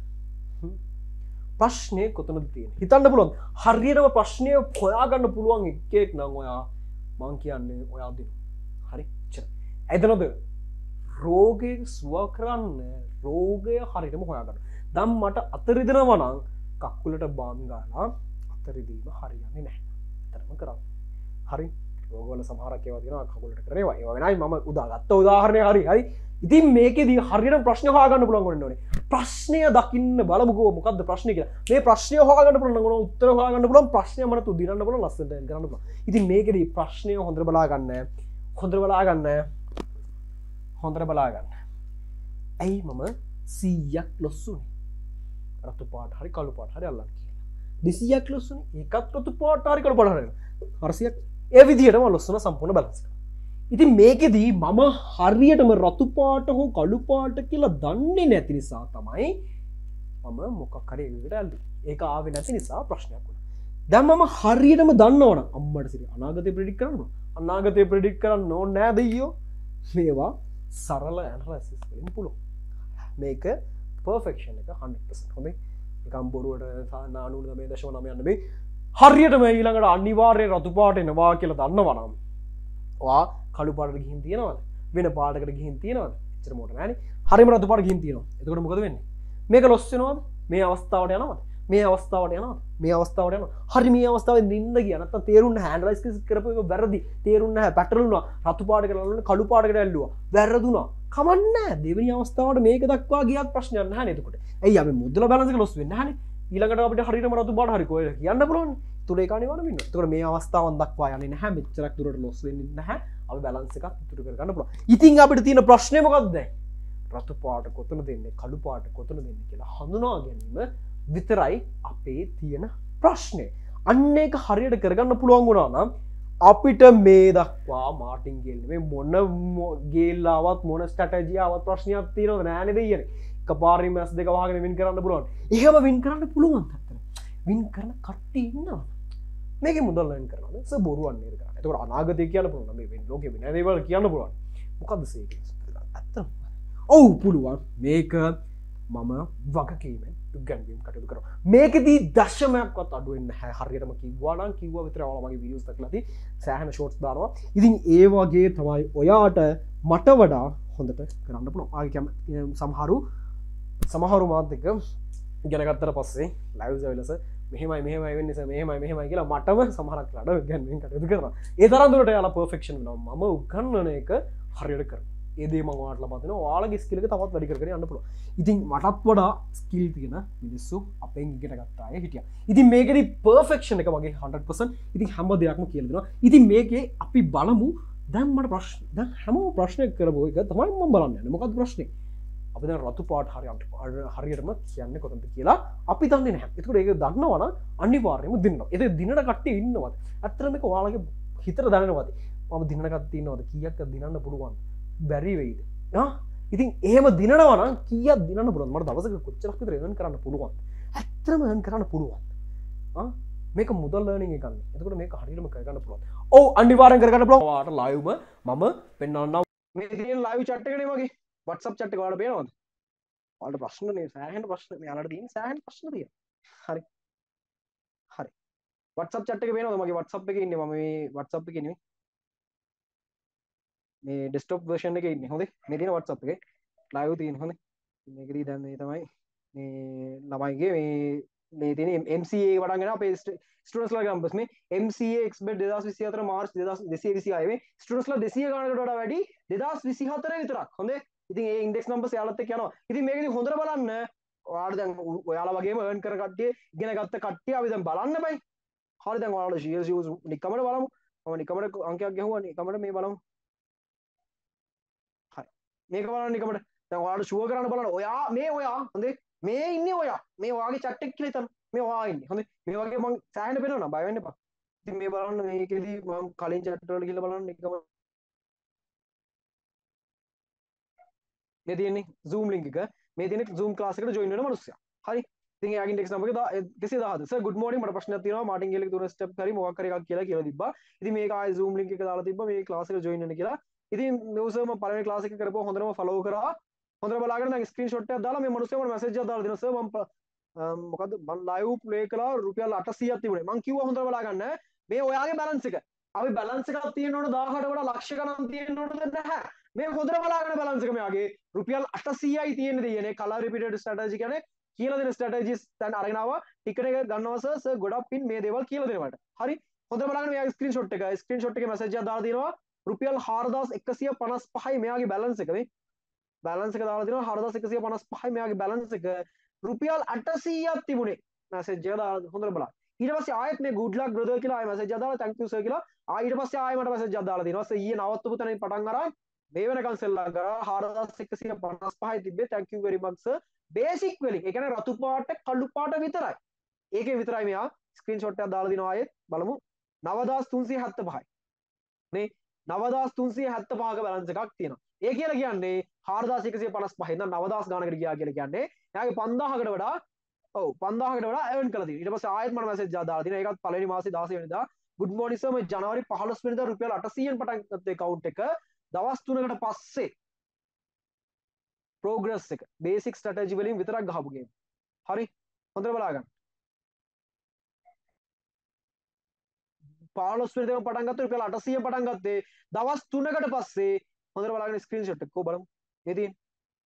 ප්‍රශ්නේ කොතනද තියෙන්නේ? හිතන්න පුළුවන්. හරියටම ප්‍රශ්නය හොයාගන්න පුළුවන් එකෙක් නම් ඔයා මං කියන්නේ ඔයා දිනු. හරි? එච්චර. එතනද රෝගේ සුව කරන්න රෝගය හරියටම හොයාගන්න. දැන් මට අත රිදෙනවා නම් කකුලට බාම් ගාලා අත රිදීම හරියන්නේ නැහැ. ඇත්තටම කරන්නේ. හරි? රෝගවල සමහරක් ඒවා තියෙනවා කකුලට කරේවා. ඒවා වෙනයි මම උදාගත්ත උදාහරණය හරි. ඉතින් මේකෙදී හරියට ප්‍රශ්න හොයාගන්න පුළුවන් වෙන්න ඕනේ. ප්‍රශ්නය දකින්න බලමුකෝ මොකද්ද ප්‍රශ්නේ කියලා. මේ ප්‍රශ්නය හොයාගන්න පුළුවන් නම් උත්තර හොයාගන්න පුළුවන් ප්‍රශ්නය මට තුදිනන්න පුළුවන් ලස්සනට කරන්න පුළුවන්. ඉතින් මේකෙදී ප්‍රශ්නය හොඳට බලා ගන්න. ඇයි මම 100ක් ලොස් වුනේ? රතු පාට හරි කළු පාට හරි අල්ලන්න කියලා. 200ක් ලොස් වුනේ. ඒකත් රතු පාට හරි කළු පාට හරි. 400ක් ඒ විදිහටම ලොස් වෙන සම්පූර්ණ බැලන්ස් එක. ඉතින් මේකෙදී මම හරියටම රතු පාට හෝ කළු පාට කියලා දන්නේ නැති නිසා තමයි මම මොකක් හරි විදිහට ඇල්ලුවේ. ඒක ආවේ නැති නිසා ප්‍රශ්නයක් වුණා. දැන් මම හරියටම දන්නවනම් අම්මට සිරි අනාගතේ ප්‍රෙඩික්ට් කරන්න ඕන. අනාගතේ ප්‍රෙඩික්ට් කරන්න ඕනේ නෑ දෙයියෝ. මේවා සරල ඇනලිසිස් වලින් පුළුවන්. මේක පර්ෆෙක්ෂන් එක 100%. හොඳයි. නිකම් බොරුවට 99.9 නෙමෙයි. හරියටම ඊළඟට අනිවාර්යෙන් රතු පාට එනවා කියලා දන්නවනම් ඔයා කළු පාටට ගිහින් තියනවද? වෙන පාටකට ගිහින් තියනවද? එච්චර මොකට නෑනේ. හරියම රතු පාට ගිහින් තියනවා. එතකොට මොකද වෙන්නේ? මේක ලොස් වෙනවද? මේ අවස්ථාවට යනවද? මේ අවස්ථාවට යනවා. හරි මේ අවස්ථාවේ නිින්ද ගියා. නැත්තම් තේරුන්නේ නැහැ. ඇනලයිස් කරපු එක වැරදි. තේරුන්නේ නැහැ. පැටලුණා. රතු පාටකට අල්ලන්නේ කළු පාටකට ඇල්ලුවා. වැරදුනා. කමන්නේ නැහැ. දෙවෙනි අවස්ථාවට මේක දක්වා ගියත් ප්‍රශ්නයක් නැහැ නේද එතකොට. ඇයි අපි මුදල බැලන්ස් එක ලොස් වෙන්නේ නැහනේ. ඊළඟට අපිට හරියටම රතු පාට හරි කොහෙද කියන්න පුළුවන්. තුල ඒක අනිවාර්යම ඉන්නවා. එතකොට මේ අවස්ථාවන් දක්වා යන්නේ නැහැ. මෙච්චරක් දුරට ලොස් වෙන්නේ නැහැ. අපි බැලන්ස් එකක් ඉතුරු කර ගන්න පුළුවන්. ඉතින් අපිට තියෙන ප්‍රශ්නේ මොකක්ද දැන්? රතු පාට කොතන දෙන්නේ කළු පාට කොතන දෙන්නේ කියලා හඳුනා ගැනීම විතරයි අපේ තියෙන ප්‍රශ්නේ. අන්න ඒක හරියට කරගන්න පුළුවන් වුණා නම් අපිට මේ දක්වා මාටින් ගේල් මේ මොන ගේල්ලාවත් මොන ස්ට්‍රැටජියාවත් ප්‍රශ්නයක් තියෙනවද නෑනේ දෙයියනේ. එකපාරින්ම ඇස් දෙක වහගෙන වින් කරන්න පුළුවන්. එහෙම වින් කරන්න පුළුවන් අත්තට. වින් කරන කට්ටිය ඉන්නවා. මේකේ මුදල් ලයින් කරනවාද? සර් බොරුවක් නේද කරන්නේ. එතකොට අනාගතය කියන්න පුළුවන්. මේ වෙන ලෝකෙ වෙන දේවල් කියන්න පුළුවන්. මොකද්ද සේක? ඇත්තම. ඔව් පුළුවන්. මේක මම වගකීමෙන් ඉගැන්වීම් කටයුතු කරනවා. මේකෙදී දශමයක්වත් අඩු වෙන්නේ නැහැ. හරියටම කිව්වා නම් කිව්වා විතරයි. ඔයාලා මගේ වීඩියෝස් දැකලා තියෙයි. සෑහෙන ෂෝට්ස් දානවා. ඉතින් ඒ වගේ තමයි ඔයාට මට වඩා හොඳට කරන්න පුළුවන්. ආගේ කියන්නේ සමහරු මාත් එක්ක ඉගෙන ගත්තට පස්සේ ලයිව්ස් වෙලස මෙහෙමයි වෙන්නේ සර් මෙහෙමයි කියලා මටම සමහරක් වෙලාවට ඉගෙනීම් කටයුතු කරනවා. ඒ තරම් දුරට යාලා පර්ෆෙක්ෂන් වෙනවා. මම උගන්වන එක හරියට කරනවා. ඒ දේ මම ඔයාලට ලබා දෙනවා. ඔයාලගේ ස්කිල් එක තවත් වැඩි කරගෙන යන්න පුළුවන්. ඉතින් මටත් වඩා ස්කිල් තියෙන මිනිස්සු අපෙන් ඉගෙන ගත්ත අය හිටියා. ඉතින් මේකෙදි පර්ෆෙක්ෂන් එක වගේ 100%. ඉතින් හැම දෙයක්ම කියලා දෙනවා. ඉතින් මේකේ අපි බලමු දැන් මට ප්‍රශ්න දැන් හැමෝම ප්‍රශ්නයක් කරපුවා එක තමයි මම බලන්න යන්නේ. මොකක්ද ප්‍රශ්නේ? අපි දැන් රතු පාට හරියටම කියන්නේ කොතනද කියලා අපි දන්නේ නැහැ. ඒකට ඒක දන්නවා නම් අනිවාර්යයෙන්ම දිනනවා. ඒක දිනන කට්ටිය ඉන්නවද? ඇත්තටම මේක ඔයාලගේ හිතට දැනෙනවද? මම දිනන කට්ටිය ඉන්නවද? කීයක් දිනන්න පුළුවන්ද? බැරි වෙයිද? ඉතින් එහෙම දිනනවා නම් කීයක් දිනන්න පුළුවන්ද? මට දවසක කොච්චරක් විතර earn කරන්න පුළුවන්ද? ඇත්තටම earn කරන්න පුළුවන්ද? මේක මුදල් ලර්නින් එකක් නේ. එතකොට මේක හරියටම කරගන්න පුළුවන්. ඔව් අනිවාර්යෙන් කරගන්න පුළුවන්. ඔයාලට ලයිව්ම මම පෙන්වන්නම්. මේ තියෙන ලයිව් chat එකනේ මගේ. WhatsApp chat එක ඔයාලට පේනවද? ඔයාලට ප්‍රශ්න නේ සෑහෙන ප්‍රශ්න මෙයාලට තියෙන සෑහෙන ප්‍රශ්න තියෙනවා. හරි. හරි. WhatsApp chat එක පේනවද? මගේ WhatsApp එකේ ඉන්නේ මම මේ WhatsApp එකේ නෙමෙයි. මේ desktop version එකේ ඉන්නේ. හොඳේ. මේ තියෙන WhatsApp එකේ live තියෙන හොඳේ. මේකදී දැන් මේ තමයි මේ ළමයිගේ මේ තියෙන MCA වඩන් ගෙන අපේ ස්ටුඩන්ට්ස්ලා කැම්පස් මේ MCA xbet 2024 මාර්ච් 226 මේ ස්ටුඩන්ට්ස්ලා 200 ගණනකට වඩා වැඩි 2024 විතරක්. හොඳේ. ඉතින් ඒ ඉන්ඩෙක්ස් නම්බර්ස් යාලත් එක්ක යනවා. ඉතින් මේකෙදි හොඳට බලන්න ඔයාලා දැන් ඔයාලා වගේම earn කරන කට්ටිය ඉගෙන ගත්ත කට්ටිය අපි දැන් බලන්න බයි. හරි දැන් ඔයාලා shares use නිකමඩ බලමු. මම නිකමඩ අංකයක් ගහුවා නිකමඩ මේ බලමු. හරි. මේක බලන්න නිකමඩ. දැන් ඔයාලා ෂුවර් කරන්න බලන්න. ඔයා හොඳේ මේ ඉන්නේ ඔයා. මේ ඔයාගේ chat එක කියලා හිතන්න. මේ ඔයා ඉන්නේ. හොඳේ. මේ වගේ මම සෑහෙන පේනවා බය වෙන්න එපා. ඉතින් මේ බලන්න මේකෙදි මම කලින් chat වලට ගිහලා බලන්න නිකමඩ මේ තියෙන්නේ Zoom link එක. මේ තියෙන්නේ Zoom class එකට join වෙන මිනිස්සයා. හරි. ඉතින් එයාගේ index number එක 210. සර් good morning මට ප්‍රශ්නයක් තියෙනවා. මාටින් ගේලේ තුන step හරි මොකක් හරි එකක් කියලා තිබ්බා. ඉතින් මේක ආයේ Zoom link එක දාලා තිබ්බා මේ class එකට join වෙන්න කියලා. ඉතින් මේ සර් මම පළවෙනි class එක කරපුවා හොඳටම follow කරා. හොඳට බලාගෙන දැන් screenshot එකක් දාලා මේ මිනිස්සයා මට message එකක් දාලා දෙනවා. සර් මම මොකද්ද මම live play කළා රුපියල් 800ක් තිබුණේ. මං කිව්වා හොඳට බලාගන්න. මේ ඔයාගේ balance එක. අපි balance එකක් තියෙන්න ඕන 1000කට වඩා ලක්ෂ ගණන් තියෙන්න ඕනද නැහැ. මේ හොඳට බලාගෙන balance එක මෙයාගේ රුපියල් 800යි තියෙන්නේ දෙයනේ color repeated strategy කියන්නේ කියලා දෙන strategies දැන් අරගෙන ආවා ටිකට් එක ගන්නවා සර් ගොඩක් පින් මේ දේවල් කියලා දෙනවට. හරි. හොඳට බලාගෙන මෙයාගේ screenshot එකේ message එකක් දාලා දෙනවා රුපියල් 4155යි මෙයාගේ balance එක මේ balance එක දාලා දෙනවා 4155යි මෙයාගේ balance එක රුපියල් 800ක් තිබුණේ message එක දාලා හොඳට බලන්න. ඊට පස්සේ ආයෙත් මේ good luck brother කියලා ආයෙ message එකක් දාලා thank you sir කියලා ඊට පස්සේ ආයෙ මට message එකක් දාලා දෙනවා. සර් ඊයේ නවත්තපු තැනින් පටන් අරන් මේ වෙනකන් සෙල්ලම් කරා 4155යි තිබ්බේ thank you very much sir. basic වලින් ඒ කියන්නේ රතු පාට කළු පාට විතරයි. ඒකේ විතරයි මෙයා screenshot එකක් දාලා දිනවා ආයෙත් බලමු 9375යි. මේ 9375ක balance එකක් තියෙනවා. ඒ කියලා කියන්නේ 4155 ඉඳන් 9000 ගානකට ගියා කියලා කියන්නේ එයාගේ 5000කට වඩා 5000කට වඩා earn කරලා තියෙනවා. ඊට පස්සේ ආයෙත් මට message එකක් දාලා තිනවා. ඒකත් පළවෙනි මාසේ 16 වෙනිදා good morning sir මේ ජනවාරි 15 වෙනිදා රුපියල් 800න් පටන් ගත්ත account එක දවස් 3කට පස්සේ progress එක basic strategy වලින් විතරක් ගහපු game. හරි. හොඳට බලා ගන්න. 15 වෙනිදාම පටන් ගත්ත රුපියල් 800 පටන් ගත්තේ දවස් 3කට පස්සේ හොඳට බලාගෙන screenshot එක කො බලමු. මේ තියෙන්නේ.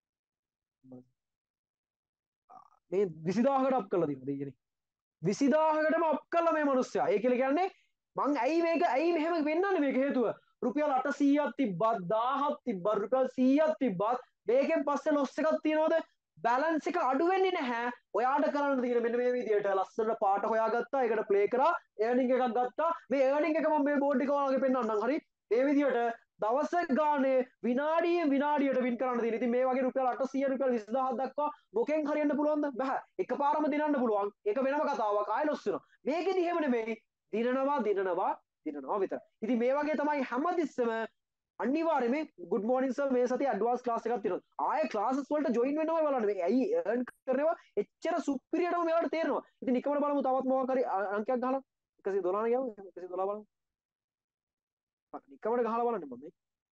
මේ 20000කට අප් කරලා තියෙනවා දෙයියනේ. 20000කටම අප් කළා මේ මිනිස්සයා. ඒ කියලා කියන්නේ මං ඇයි මෙහෙම වෙන්නන්නේ මේක හේතුව රුපියල් 800ක් තිබ්බත් 1000ක් තිබ්බත් රුපියල් 100ක් තිබ්බත් මේකෙන් පස්සේ ලොස් එකක් තියනවද බැලන්ස් එක අඩු වෙන්නේ නැහැ. ඔයාට කරන්න තියෙන මෙන්න මේ විදියට ලස්සනට පාට හොයාගත්තා ඒකට ප්ලේ කරා earning එකක් ගත්තා. මේ earning එක මම මේ බෝඩ් එක ඔයාලගේ පෙන්නන්නම්. හරි මේ විදියට දවස ගානේ විනාඩියෙන් විනාඩියට වින් කරන්න තියෙන. ඉතින් මේ වගේ රුපියල් 800 රුපියල් 20000 දක්වා මොකෙන් හරියන්න පුළුවන්ද? බෑ. එකපාරම දිනන්න පුළුවන්. ඒක වෙනම කතාවක්. ආයෙ ලොස් වෙනවා. මේකෙදි එහෙම නෙමෙයි. දිනනවා විතර. ඉතින් මේ වගේ තමයි හැමතිස්සෙම අනිවාර්යයෙන්ම good morning sir මේ සතිය ඇඩ්වාන්ස් ක්ලාස් එකක් තියෙනවා. ආයෙ ක්ලාසස් වලට ජොයින් වෙන්නම බලන්න. මේ ඇයි earn කරනවා එච්චර සුපිරියටම මෙයාට තේරෙනවා. ඉතින් නිකමට බලමු තවත් මොකක් හරි අංකයක් ගහලා 112 නේ ගියාම 112 බලමු. නිකමට ගහලා බලන්න මම.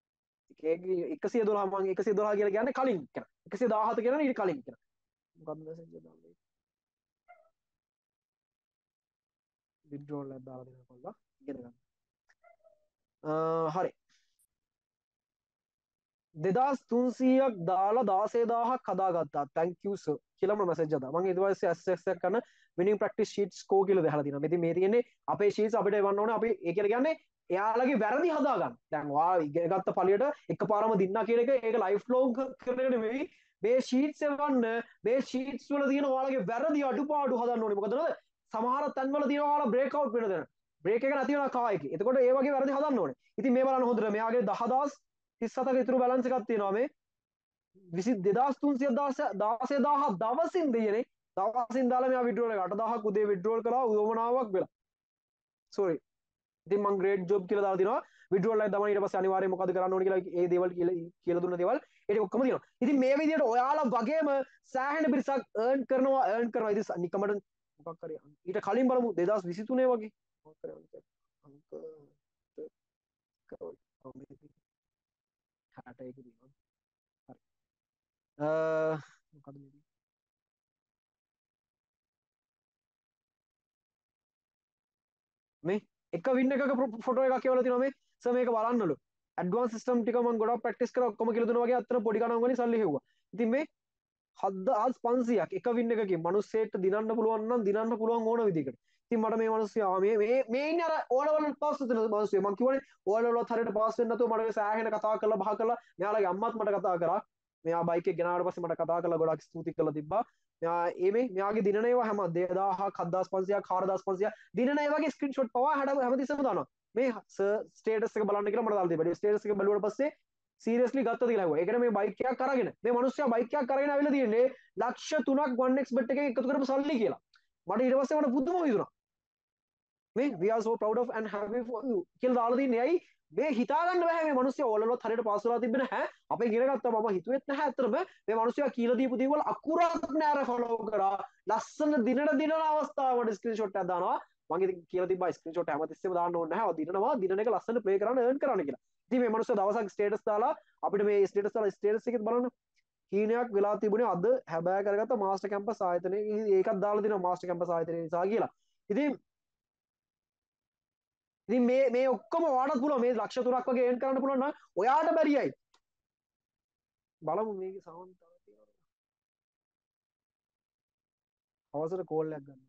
112 මම 112 කියලා කියන්නේ කලින් කරා. 117 කියනනේ ඊට කලින් කරා. මොකක්ද මැසේජ් එක දාන්නේ? withdrawal එකක් දාලා දෙන්න කොල්ලා ඉගෙන ගන්න. හරි. 2300ක් දාලා 16000ක් හදාගත්තා. thank you sir කියලා මම මැසේජ් එකක් දාලා. මම ඊට පස්සේ SS එකක් කරන winning practice sheets කෝ කියලා දාලා තියෙනවා. ඉතින් මේ තියෙන්නේ අපේ sheets අපිට එවන්න ඕනේ. අපි ඒ කියලා කියන්නේ එයාලගේ වැරදි හදාගන්න. දැන් ඔයා ඉගෙන ගත්ත පළියට එකපාරම දින්නා කියන එක ඒක ලයිෆ් ලොන්ග් කරන එක නෙමෙයි. මේ sheets එවන්න මේ sheets වල තියෙන ඔයාලගේ වැරදි අඩුපාඩු හදන්න ඕනේ. මොකද නේද? සමහර තැන්වල තියෙනවා ඔයාලා break out වෙන දෙන. break එක නැති වෙනවා කා එකේ. එතකොට ඒ වගේ වැරදි හදන්න ඕනේ. ඉතින් මේ බලන්න හොඳට මෙයාගේ 10037ක ඉතුරු බැලන්ස් එකක් තියෙනවා මේ 2300 16000 දවසින් දෙයනේ. දවසින් දාලා මෙයා withdrawal එක 8000ක් උදේ withdrawal කරා උවමනාවක් වෙලා. sorry. ඉතින් මම great job කියලා දාලා තිනවා. withdrawal එක තමයි ඊට පස්සේ අනිවාර්යයෙන් මොකද කරන්න ඕනේ කියලා ඒ දේවල් කියලා දුන්න දේවල් ඒක ඔක්කොම තියෙනවා. ඉතින් මේ විදිහට ඔයාලා වගේම සෑහෙන පිරිසක් earn කරනවා. ඉතින් නිකමට මොකක් හරි ඊට කලින් බලමු 2023 වගේ මොකක් හරි අංක 61 දිනවා. හරි. මොකද මේ මේ එක වින් එකක ෆොටෝ එකක් කියලා තියෙනවා මේ සර් මේක බලන්නලු ඇඩ්වාන්ස් සිස්ටම් ටික මම ගොඩක් ප්‍රැක්ටිස් කරා ඔක්කොම කියලා දුන්නා වගේ අතන පොඩි ගණන් වලින් සල්ලි හෙව්වා. ඉතින් මේ 7500ක් එක වින් එකකින් මිනිස්සෙට දිනන්න පුළුවන් නම් දිනන්න පුළුවන් ඕන විදිහකට. ඉතින් මට මේ මිනිස්සයා මේ ඉන්නේ අර ඕලවල් පාස් වෙන මිනිස්සු. මම කියවනේ ඕලවල් වලත් හරියට පාස් වෙන්න නැතුව මට සෑහෙන කතා කරලා බහ කරලා මෙයාලගේ අම්මත් මට කතා කරා. මෙයා බයික් එක ගෙනාවට පස්සේ මට කතා කරලා ගොඩක් ස්තුති කරලා තිබ්බා. මෙයාගේ දිනන ඒවා හැම 2000ක් 7500ක් 4500ක් දිනන ඒ වගේ ස්ක්‍රීන්ෂොට් පවා හැමතිස්සෙම දානවා. මේ ස්ටේටස් එක බලන්න කියලා මට දාලා තිබ්බා. ස්ටේටස් එක බැලුවට පස්සේ සීරියස්ලි ගත්තද කියලා ඇහුවා. ඒකට මේ බයික් එකක් අරගෙන මේ මිනිස්සයා බයික් එකක් අරගෙන ආවිල්ලා තියෙන්නේ ලක්ෂ 3ක් 1xbet එකෙන් එකතු කරපු සල්ලි කියලා. මට ඊට පස්සේ මට පුදුම හිතුණා. මේ we are so proud of and happy for you කියලා දාලා තින්නේ. ඇයි මේ හිතා ගන්න බෑ මේ මිනිස්සයා ඕලවලත් හරියට පාස් වෙලා තිබ්බේ නැහැ. අපේ ඉගෙන ගත්තා මම හිතුවෙත් නැහැ අතරම මේ මිනිස්සයා කියලා දීපු දේවල් අකුරාක් නෑර ෆලෝ කරා. ලස්සන දිනන අවස්ථාවට ස්ක්‍රීන්ෂොට් එකක් දානවා. මම ඉතින් කියලා තිබ්බා ස්ක්‍රීන්ෂොට් හැමතිස්සෙම දාන්න ඕනේ නැහැ. දිනනවා දිනන එක ලස්සන ප්ලේ කරන්න earn කරන්න කියලා. ඉතින් මේ මිනිස්සයා දවසක් ස්ටේටස් දාලා අපිට මේ ස්ටේටස් එකෙත් බලන්න කීනයක් වෙලා තිබුණේ අද හැබෑ කරගත්ත මාස්ටර් කැම්පස් ආයතනයේ ඒකත් දාලා දිනවා මාස්ටර් කැම්පස් ආයතනයේ නිසා කියලා. ඉතින් මේ ඔක්කොම ඔයාලට පුළුවන් මේ ලක්ෂ 3ක් වගේ earn කරන්න පුළුවන් නම් ඔයාට බැරියයි. බලමු මේකේ සමන් තව තියෙනවා. අවසර කෝල් එකක් ගන්න.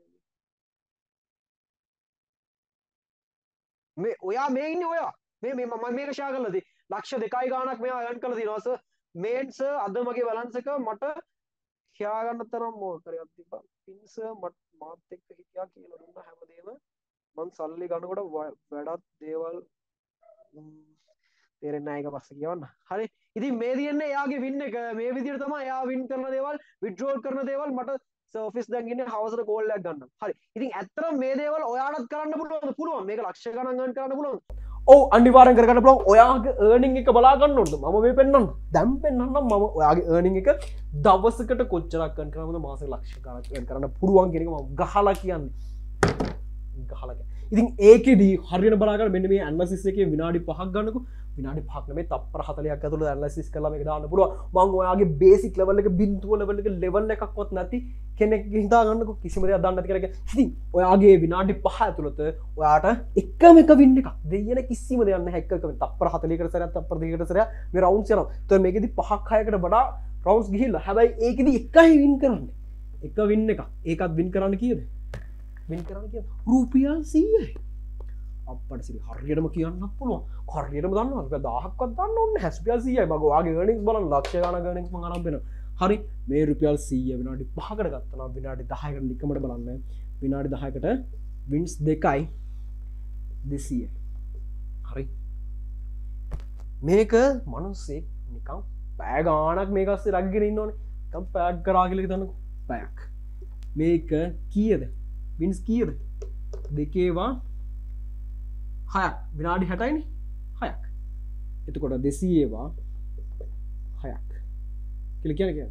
මේ ඔයා මේ ඉන්නේ ඔයා. මේ මම මේක ෂෙයා කරලා දී. ලක්ෂ 2යි ගාණක් මෙයා earn කරලා තියෙනවා සර්. මේන් සර් අද මගේ balance එක මට ෂෙයා ගන්න තරම් මොකක් හරි තිබ්බා. පින් සර් මාත් එක්ක හිටියා කියලා දුන්න හැමදේම මං සල්ලි ගන්නකොට වැඩක් දේවල් තේරෙන්නේ නැහැ ඒක පස්සේ කියවන්න. හරි. ඉතින් මේ දින්නේ එයාගේ වින් එක මේ විදිහට තමයි එයා වින් කරන දේවල් විත්ඩ්‍රෝල් කරන දේවල් මට ඔෆිස් දැන් ඉන්නේ හවසට කෝල් එකක් ගන්න. හරි. ඉතින් ඇත්තටම මේ දේවල් ඔයාලත් කරන්න පුළුවන්. මේක ලක්ෂ ගණන් earn කරන්න පුළුවන්. ඔව් අනිවාර්යෙන් කරගන්න පුළුවන්. ඔයාගේ earning එක බලා ගන්න ඕනද? මම මේ පෙන්නන්න. දැන් පෙන්නන්නම් මම ඔයාගේ earning එක දවසකට කොච්චරක් earn කරනවද මාසෙක ලක්ෂ ගණක් earn කරන්න පුළුවන් කියන එක මම ගහලා කියන්නේ. ඉතින් ඒකෙදී හරියට බලාගන්න මෙන්න මේ ඇනලිසිස් එකේ විනාඩි 5ක් ගන්නකො විනාඩි 5ක් නෙමෙයි තප්පර 40ක් ඇතුළත ඇනලිසිස් කරලා මේක දාන්න පුළුවන්. මම ඔයාගේ බේසික් ලෙවල් එක බින්දුව ලෙවල් එක ලෙවල් එකක්වත් නැති කෙනෙක් හිතා ගන්නකො කිසිම දෙයක් දන්නේ නැති කෙනෙක්. ඉතින් ඔයාගේ විනාඩි 5 ඇතුළත ඔයාට එකම එක වින් එකක් දෙයියන කිසිම දෙයක් නැහැ. එක තප්පර 40කට සැරයක් තප්පර 2කට සැරයක් මේ රවුන්ඩ්ස් යනවා. ඒතකොට මේකෙදි 5ක් 6කට වඩා රවුන්ඩ්ස් ගිහිල්ලා හැබැයි ඒකෙදි එකයි වින් කරන්නේ. එක වින් එකක්. ඒකත් වින් කරන්න කීයද? වින් කරන්න කියද රුපියල් 100යි. අපට සිරි හරියටම කියන්න පුළුවන්. හරියටම දන්නවා රුපියල් 1000ක්වත් දන්න ඕනේ නැහැ. රුපියල් 100යි. මගේ ඔයාගේ earnings බලන්න ලක්ෂ ගණන් earnings මම අරන් වෙනවා. හරි මේ රුපියල් 100 විනාඩි 5කට ගත්තා නම් විනාඩි 10කට නිකමට බලන්න. විනාඩි 10කට wins 2යි 200යි. හරි. මේක මනුස්සෙක් නිකම් පැය ගානක් මේක අස්සේ රැගෙන ඉන්න ඕනේ. නිකම් පැයක් කරා කියලා හිතන්නකෝ. පැයක්. මේක කීයද? වින්ස් කීයද? දෙකේවා 6ක්. විනාඩි 60යිනේ. 6ක්. එතකොට 200 ඒවා 6ක්. කියලා කියන්නේ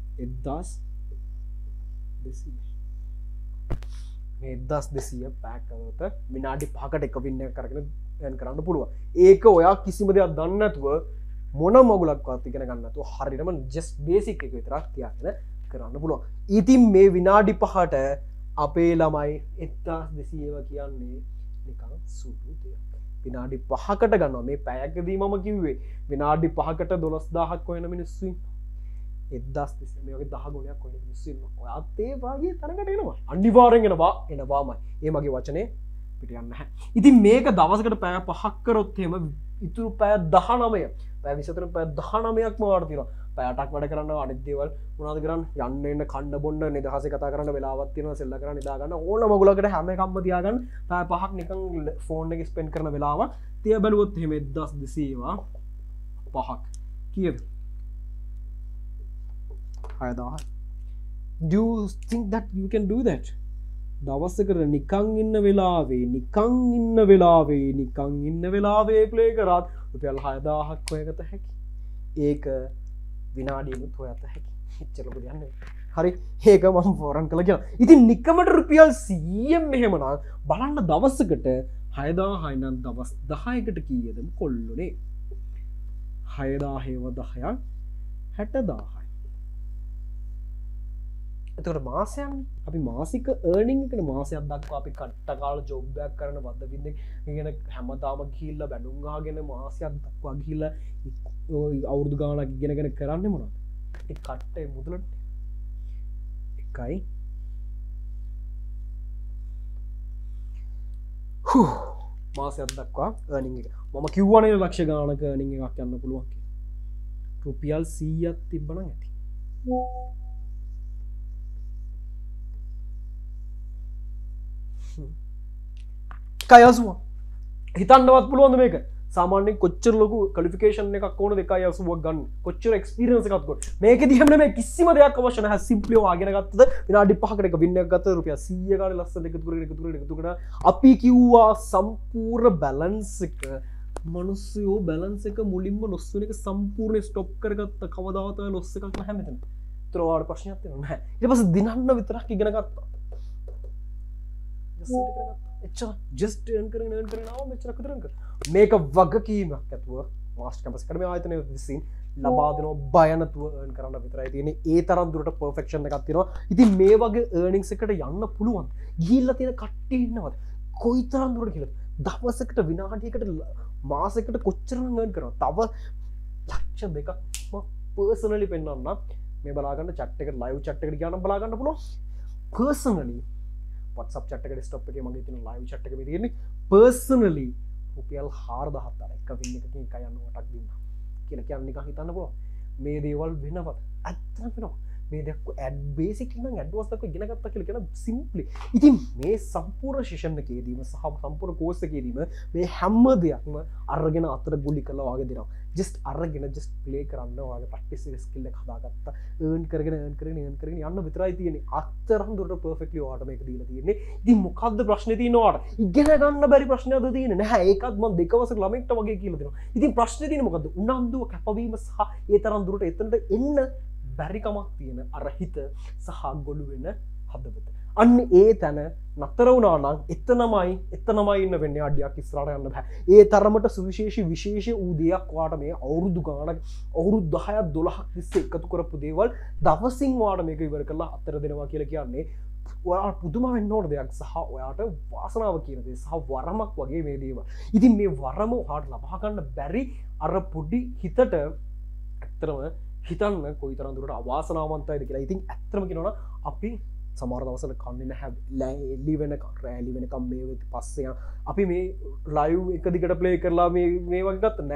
1200. මේ 1200 පැක් කරනකොට විනාඩි 5කට එක වින් එක කරගෙන එන් කරන්න පුළුවන්. ඒක ඔයා කිසිම දෙයක් දන්නේ නැතුව මොන මගුලක්වත් ඉගෙන ගන්න නැතුව හරියටම ජස්ට් බේසික් එක විතරක් තියාගෙන කරන්න පුළුවන්. ඉතින් මේ විනාඩි 5ට අපේ ළමයි 1200 කියන්නේ නිකන් සුළු දෙයක්. විනාඩි 5කට ගන්නවා. මේ පැයකදී මම කිව්වේ විනාඩි 5කට 12000ක් හොයන මිනිස්සු ඉන්නවා. 1200 මේ වගේ 10 ගුණයක් හොයන මිනිස්සු ඉන්නවා. ඔයාත් ඒ වගේ තැනකට එනවා. අනිවාර්යෙන් එනවාමයි. ඒ මගේ වචනේ පිට යන්නේ නැහැ. ඉතින් මේක දවසකට පැය 5ක් කරොත් එහෙම ඉතුරු පැය 19 පැය 24 පැය 19ක්ම වාට තියෙනවා. පැය 8ක් වැඩ කරන්න අනිත් දේවල් මොනවද කරන්නේ? යන්න එන්න කන්න බොන්න නිදහසේ කතා කරන්න වෙලාවක් තියෙනවා. සෙල්ල කරන්න නිදා ගන්න ඕන මගුලකට හැම එකක්ම තියාගන්න. පැය 5ක් නිකන් ෆෝන් එකේ ස්පෙන්ඩ් කරන වෙලාව තියා බැලුවොත් එහෙම 1200 5ක් කීයද? 6000. Do you think that you can do that? දවසකට නිකන් ඉන්න වෙලාවේ ප්ලේ කරාත් රුපියල් 6000ක් හොයගත හැකි. ඒක විනාඩියකට හොයත හැකි. එච්චර ලොකු දෙයක් නෙවෙයි. හරි. ඒක මම ෆෝරම් කළා කියලා. ඉතින් නිකමට රුපියල් 100න් මෙහෙමනම් බලන්න දවසකට 6000යි නම් දවස් 10කට කීයද කොල්ලෝනේ? 6000 ඒව 10ක් 60000යි. එතකොට මාසයක් අපි මාසික earning එකට මාසයක් දක්වා අපි කට්ට කාලා ජොබ් එකක් කරන වද්ද වින්ද කියන හැමදාම ගිහිල්ලා බැනුම් ගහගෙන මාසයක් දක්වා ගිහිල්ලා අවුරුදු ගාණක් ඉගෙනගෙන කරන්නේ මොනවද? ඒ කට්ටේ මුදලට එකයි මාසයක් දක්වා earning එක. මම කිව්වනේ ලක්ෂ ගාණක earning එකක් යන්න පුළුවන් කියලා. රුපියල් 100ක් තිබ්බනම් ඇති. කයසුව හිතන්නවත් පුළුවන්ද මේක? සාමාන්‍යයෙන් කොච්චර ලොකු ක්වොලිෆිකේෂන් එකක් ඕනද 1.80ක් ගන්න? කොච්චර එක්ස්පීරියන්ස් එකක් ගන්න? මේකෙදි හැම නෙමෙයි කිසිම දෙයක් අවශ්‍ය නැහැ. සිම්ප්ලි වාගෙන ගත්තද විනාඩි 5කට එක වින් එකක් ගත්තද රුපියල් 100 ගානේ ලස්සන එකතු කරගෙන අපි කිව්වා සම්පූර්ණ බැලන්ස් එක මිනිස්සුયો බැලන්ස් එක මුලින්ම ලොස් වෙන එක සම්පූර්ණ ස්ටොප් කරගත්ත කවදාවත් ලොස් එකක් නැහැ මෙතන. ඒතර ඔයාලට ප්‍රශ්නයක් තියෙනව නැහැ. ඊට පස්සේ දිනන්න විතරක් ඉගෙන ගත්තා. just earn කරගෙන ආව මෙච්චරක් විතර කර. මේක වගකීමක් ඇතුව මාස්ටර් කැම්පස් එකේ ආයතනය විසින් ලබා දෙන බය නැතුව earn කරන්න විතරයි තියෙන්නේ. ඒ තරම් දුරට perfection එකක් තියෙනවා. ඉතින් මේ වගේ earnings එකට යන්න පුළුවන්. ගිහිල්ලා තියෙන කට්ටිය ඉන්නවද? කොයිතරම් දුරට කියලා. දවසකට විනාඩියකට මාසයකට කොච්චර earn කරනවද? තව ලක්ෂ දෙකක් මම personally පෙන්නන්න මේ බලා ගන්න chat එකට live chat එකට ගියානම් බලා ගන්න පුළුවන්. personally WhatsApp chat එක desktop එකේ මගේ තියෙන live chat එක මේ තියෙන්නේ personally රුපියල් 4000ක් අර එක වින් එකකින් 1.8ක් දුන්නා කියලා කියන්නේ නිකන් හිතන්න පුළුවන් මේ දේවල් වෙනවද ඇත්තටම වෙනවා මේ දෙයක් ඇඩ් බේසික්ලි නම් ඇඩ්වාන්ස් එකක් ඉගෙන ගත්තා කියලා කියන සිම්ප්ලි ඉතින් මේ සම්පූර්ණ සෙෂන් එකේදීම සහ සම්පූර්ණ කෝස් එකේදීම මේ හැම දෙයක්ම අරගෙන අතර ගුලි කරලා වාගේ දෙනවා just අරගෙන just play කරන්න වාගේ practice skill එක හදාගත්තා earn කරගෙන යන්න විතරයි තියෙන්නේ අතරම් දුරට perfectly ඔයාලට මේක දීලා තියෙන්නේ ඉතින් මොකද්ද ප්‍රශ්නේ තියෙන්නේ ඔයාලට ඉගෙන ගන්න බැරි ප්‍රශ්නයක්ද තියෙන්නේ නැහැ ඒකත් මම දෙකවසක ළමෙක්ට වගේ කියලා දෙනවා ඉතින් ප්‍රශ්නේ තියෙන්නේ මොකද්ද උනන්දුව කැපවීම සහ ඒ තරම් දුරට එතනට එන්න බැරිකමක් තියෙන අර හිත සහ ගොළු වෙන හදවත. අන්න ඒ තැන නතර වුණා නම් එතනමයි ඉන්න වෙන්නේ අඩියක් ඉස්සරහට යන්න බෑ. ඒ තරමට සුවිශේෂී විශේෂ වූ දෙයක් වාට මේ අවුරුදු ගාණක් අවුරුදු 10ක් 12ක් තිස්සේ එකතු කරපු දේවල් දවසින් වාට මේක ඉවර කරලා අතර දෙනවා කියලා කියන්නේ ඔයාට පුදුම වෙන්න ඕන දෙයක් සහ ඔයාට වාසනාව කියන දේ සහ වරමක් වගේ මේ දේවල්. ඉතින් මේ වරම ඔයාට ලබා ගන්න බැරි අර පොඩි හිතට ඇත්තම හිතන්න කොයිතරම් දුරට අවාසනාවන්තයිද කියලා. ඉතින් ඇත්තම කියනවා අපි සමහර දවස්වල කන්නේ නැහැ එලි වෙනකම් රැලි වෙනකම් මේ පස්සේ අපි මේ ලයිව් එක දිගට ප්ලේ කරලා මේ වගේ ගත්ත නැහැ.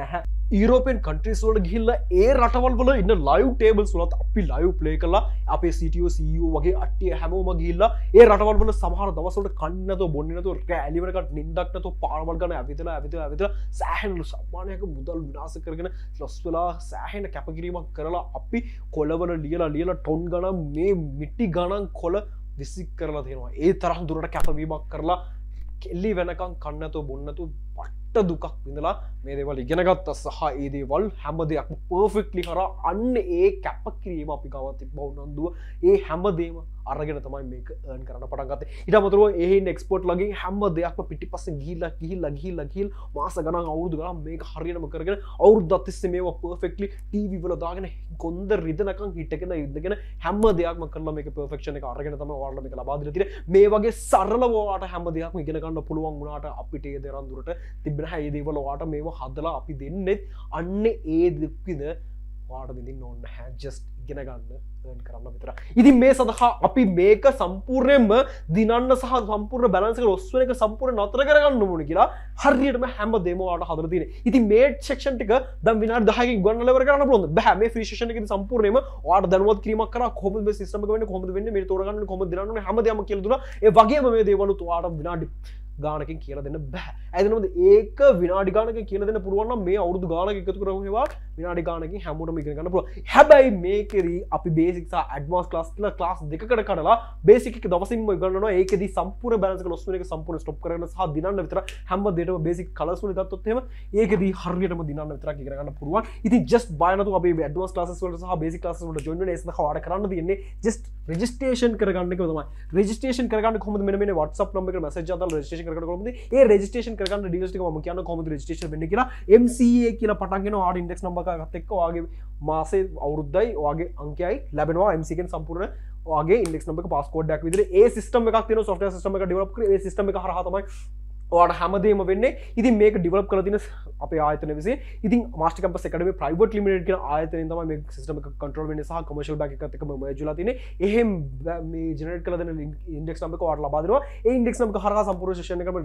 ඊරෝපියන් කන්ට්‍රීස් වලට ගිහිල්ලා ඒ රටවල් වල ඉන්න ලයිව් ටේබල්ස් වලත් අපි ලයිව් ප්ලේ කරලා අපේ CTO CEO වගේ අට්ටිය හැමෝම ගිහිල්ලා ඒ රටවල් වල සමහර දවස් වලට කන්නේ නැතුව බොන්නේ නැතුව රැලි වෙනකන් නිින්දක් නැතුව පාරවල් ගන්න ඇවිදලා සෑහෙන සම්මානයක මුදල් විනාශ කරගෙන ලොස් වෙලා සෑහෙන කැපකිරීමක් කරලා අපි කොළවල ලියලා ටොන් ගණන් මේ මිටි ගණන් කොළ විසික් කරලා තියෙනවා ඒ තරම් දුරට කැපවීමක් කරලා කෙල්ලි වෙනකන් කන්න නැතුව බොන්න නැතුව පට්ට දුකක් විඳලා මේ දේවල් ඉගෙන ගත්තා සහ ඒ දේවල් හැම දෙයක්ම පර්ෆෙක්ට්ලි කරා අන්න ඒ කැපකිරීම අපි ගාව තිබ්බ උනන්දුව ඒ හැමදේම අරගෙන තමයි මේක earn කරන්න පටන් ගත්තේ ඊට අමතරව ඒ එක්ස්පෝර්ට් ලගින් හැම දෙයක්ම පිටිපස්සෙන් ගිහිල්ලා මාස ගණන් අවුරුදු ගණන් මේක හරියටම කරගෙන අවුරුද්දක් තිස්සේ මේවා පර්ෆෙක්ට්ලි ටීවී වල දාගෙන කොන්ද රිදනකන් හිටගෙන ඉඳගෙන හැම දෙයක්ම කරලා මේක පර්ෆෙක්ෂන් එක අරගෙන තමයි ඔයාලට මේක ලබා දීලා තියෙන්නේ මේ වගේ සරලව ඔයාලට හැම දෙයක්ම ඉගෙන ගන්න පුළුවන් වුණාට අපිට ඒ දරන් දුරට තිබෙන ඒ දේවල් ඔයාලට මේව හදලා අපි දෙන්නේ අන්නේ ඒ දුක්විද ඔයාලට විඳින්න ඕන නැහැ ජස්ට් ඉගෙන ගන්න earn කරන්න විතරයි. ඉතින් මේ සඳහා අපි මේක සම්පූර්ණයෙන්ම දිනන්න සහ සම්පූර්ණ බැලන්ස් එක ලොස් වෙන එක සම්පූර්ණ නතර කරගන්න ඕනේ කියලා හරියටම හැමදේම ඔයාලට හදලා තියෙන්නේ. ඉතින් මේ සෙක්ෂන් ටික දැන් විනාඩි 10කින් ඉක්වන්න ඉවර කරන්න පුළුවන්ද? බෑ. මේ ෆ්‍රී සෙක්ෂන් එකේදී සම්පූර්ණයෙන්ම ඔයාලට දැනුවත් කිරීමක් කරා කොහොමද මේ සිස්ටම් එක වෙන්නේ කොහොමද වෙන්නේ මේ තෝරගන්න ඕනේ කොහොමද දිනන්න ඕනේ හැමදේම කියලා දුන්නා. ඒ වගේම මේ දේවලුත් ඔයාලට විනාඩි ගානකින් කියලා දෙන්න බෑ. ඇයිදනොද ඒක විනාඩි ගානකින් කියලා දෙන්න පුළුවන් නම් මේ අවුරුදු ගානක එකතු කරමු ඒවා විනාඩි ගානකින් හැමෝටම ඉගෙන ගන්න පුළුවන්. හැබැයි මේකෙදි අපි බේසික් සහ ඇඩ්වාන්ස් ක්ලාස් කියලා ක්ලාස් දෙකකට කඩලා බේසික් එක දවසින්ම ඉගෙනනවා. ඒකෙදි සම්පූර්ණ බැලන්ස් එක ලොස් වෙන එක සම්පූර්ණ ස්ටොප් කරගෙන සහ දිනන්න විතර හැම දෙයකම බේසික් කලර්ස් වල ගත්තොත් එහෙම ඒකෙදි හරියටම දිනන්න විතරක් ඉගෙන ගන්න පුළුවන්. ඉතින් ජස්ට් බය නැතුව අපි ඇඩ්වාන්ස් ක්ලාසස් වලට සහ බේසික් ක්ලාසස් වලට ජොයින් වෙන්න ඒ සඳහා ඔයාලට කරන්න තියෙන්නේ ජස්ට් රෙජිස්ට්‍රේෂන් කරගන්න එක තමයි. රෙජිස්ට්‍රේෂන් කරගන්න කොහොමද මෙන්න මේ WhatsApp නම්බර එකට මැසේජ් එකක් දාලා රෙජිස්ට්‍රේෂන් කරගන්න කොහොමද ඒ රෙජිස්ට්‍රේෂන් කරගන්න ඩීටේල්ස් ටික මම කියන්න කොහොමද රෙජිස්ට්‍රේෂන් වෙන්නේ කියලා MCA කියලා පටන් ගෙන ඔයාලට ඉන්ඩෙක්ස් නම්බර් එකත් එක්ක ඔයාගේ මාසේ අවුරුද්දයි ඔයාගේ අංකයයි ලැබෙනවා MCA කෙන් සම්පූර්ණ ඔයාගේ ඉන්ඩෙක්ස් නම්බර් එක පාස්කෝඩ් එකක් විදිහට ඒ සිස්ටම් එකක් තියෙනවා සොෆ්ට්වෙයාර් සිස්ටම් එක ඩෙවලොප් කරේ ඒ සිස්ටම් එක හරහා තමයි ඔයාලට හැමදේම වෙන්නේ. ඉතින් මේක ඩෙවලොප් කරලා තියෙන අපේ ආයතන විසින් ඉතින් master campus academy private limited කියන ආයතනයෙන් තමයි මේ සිස්ටම් එක කන්ට්‍රෝල් වෙන්නේ සහ කොමර්ෂල් බැංක් එකත් එක්ක මර්ජ් වෙලා තියෙන්නේ. එහෙම මේ ජෙනරේට් කරලා දෙන ඉන්ඩෙක්ස් නම්බර් එක ඔයාලට ලබා දෙනවා. ඒ ඉන්ඩෙක්ස් නම්බර එක හරහා සම්පූර්ණ සෙෂන් එකම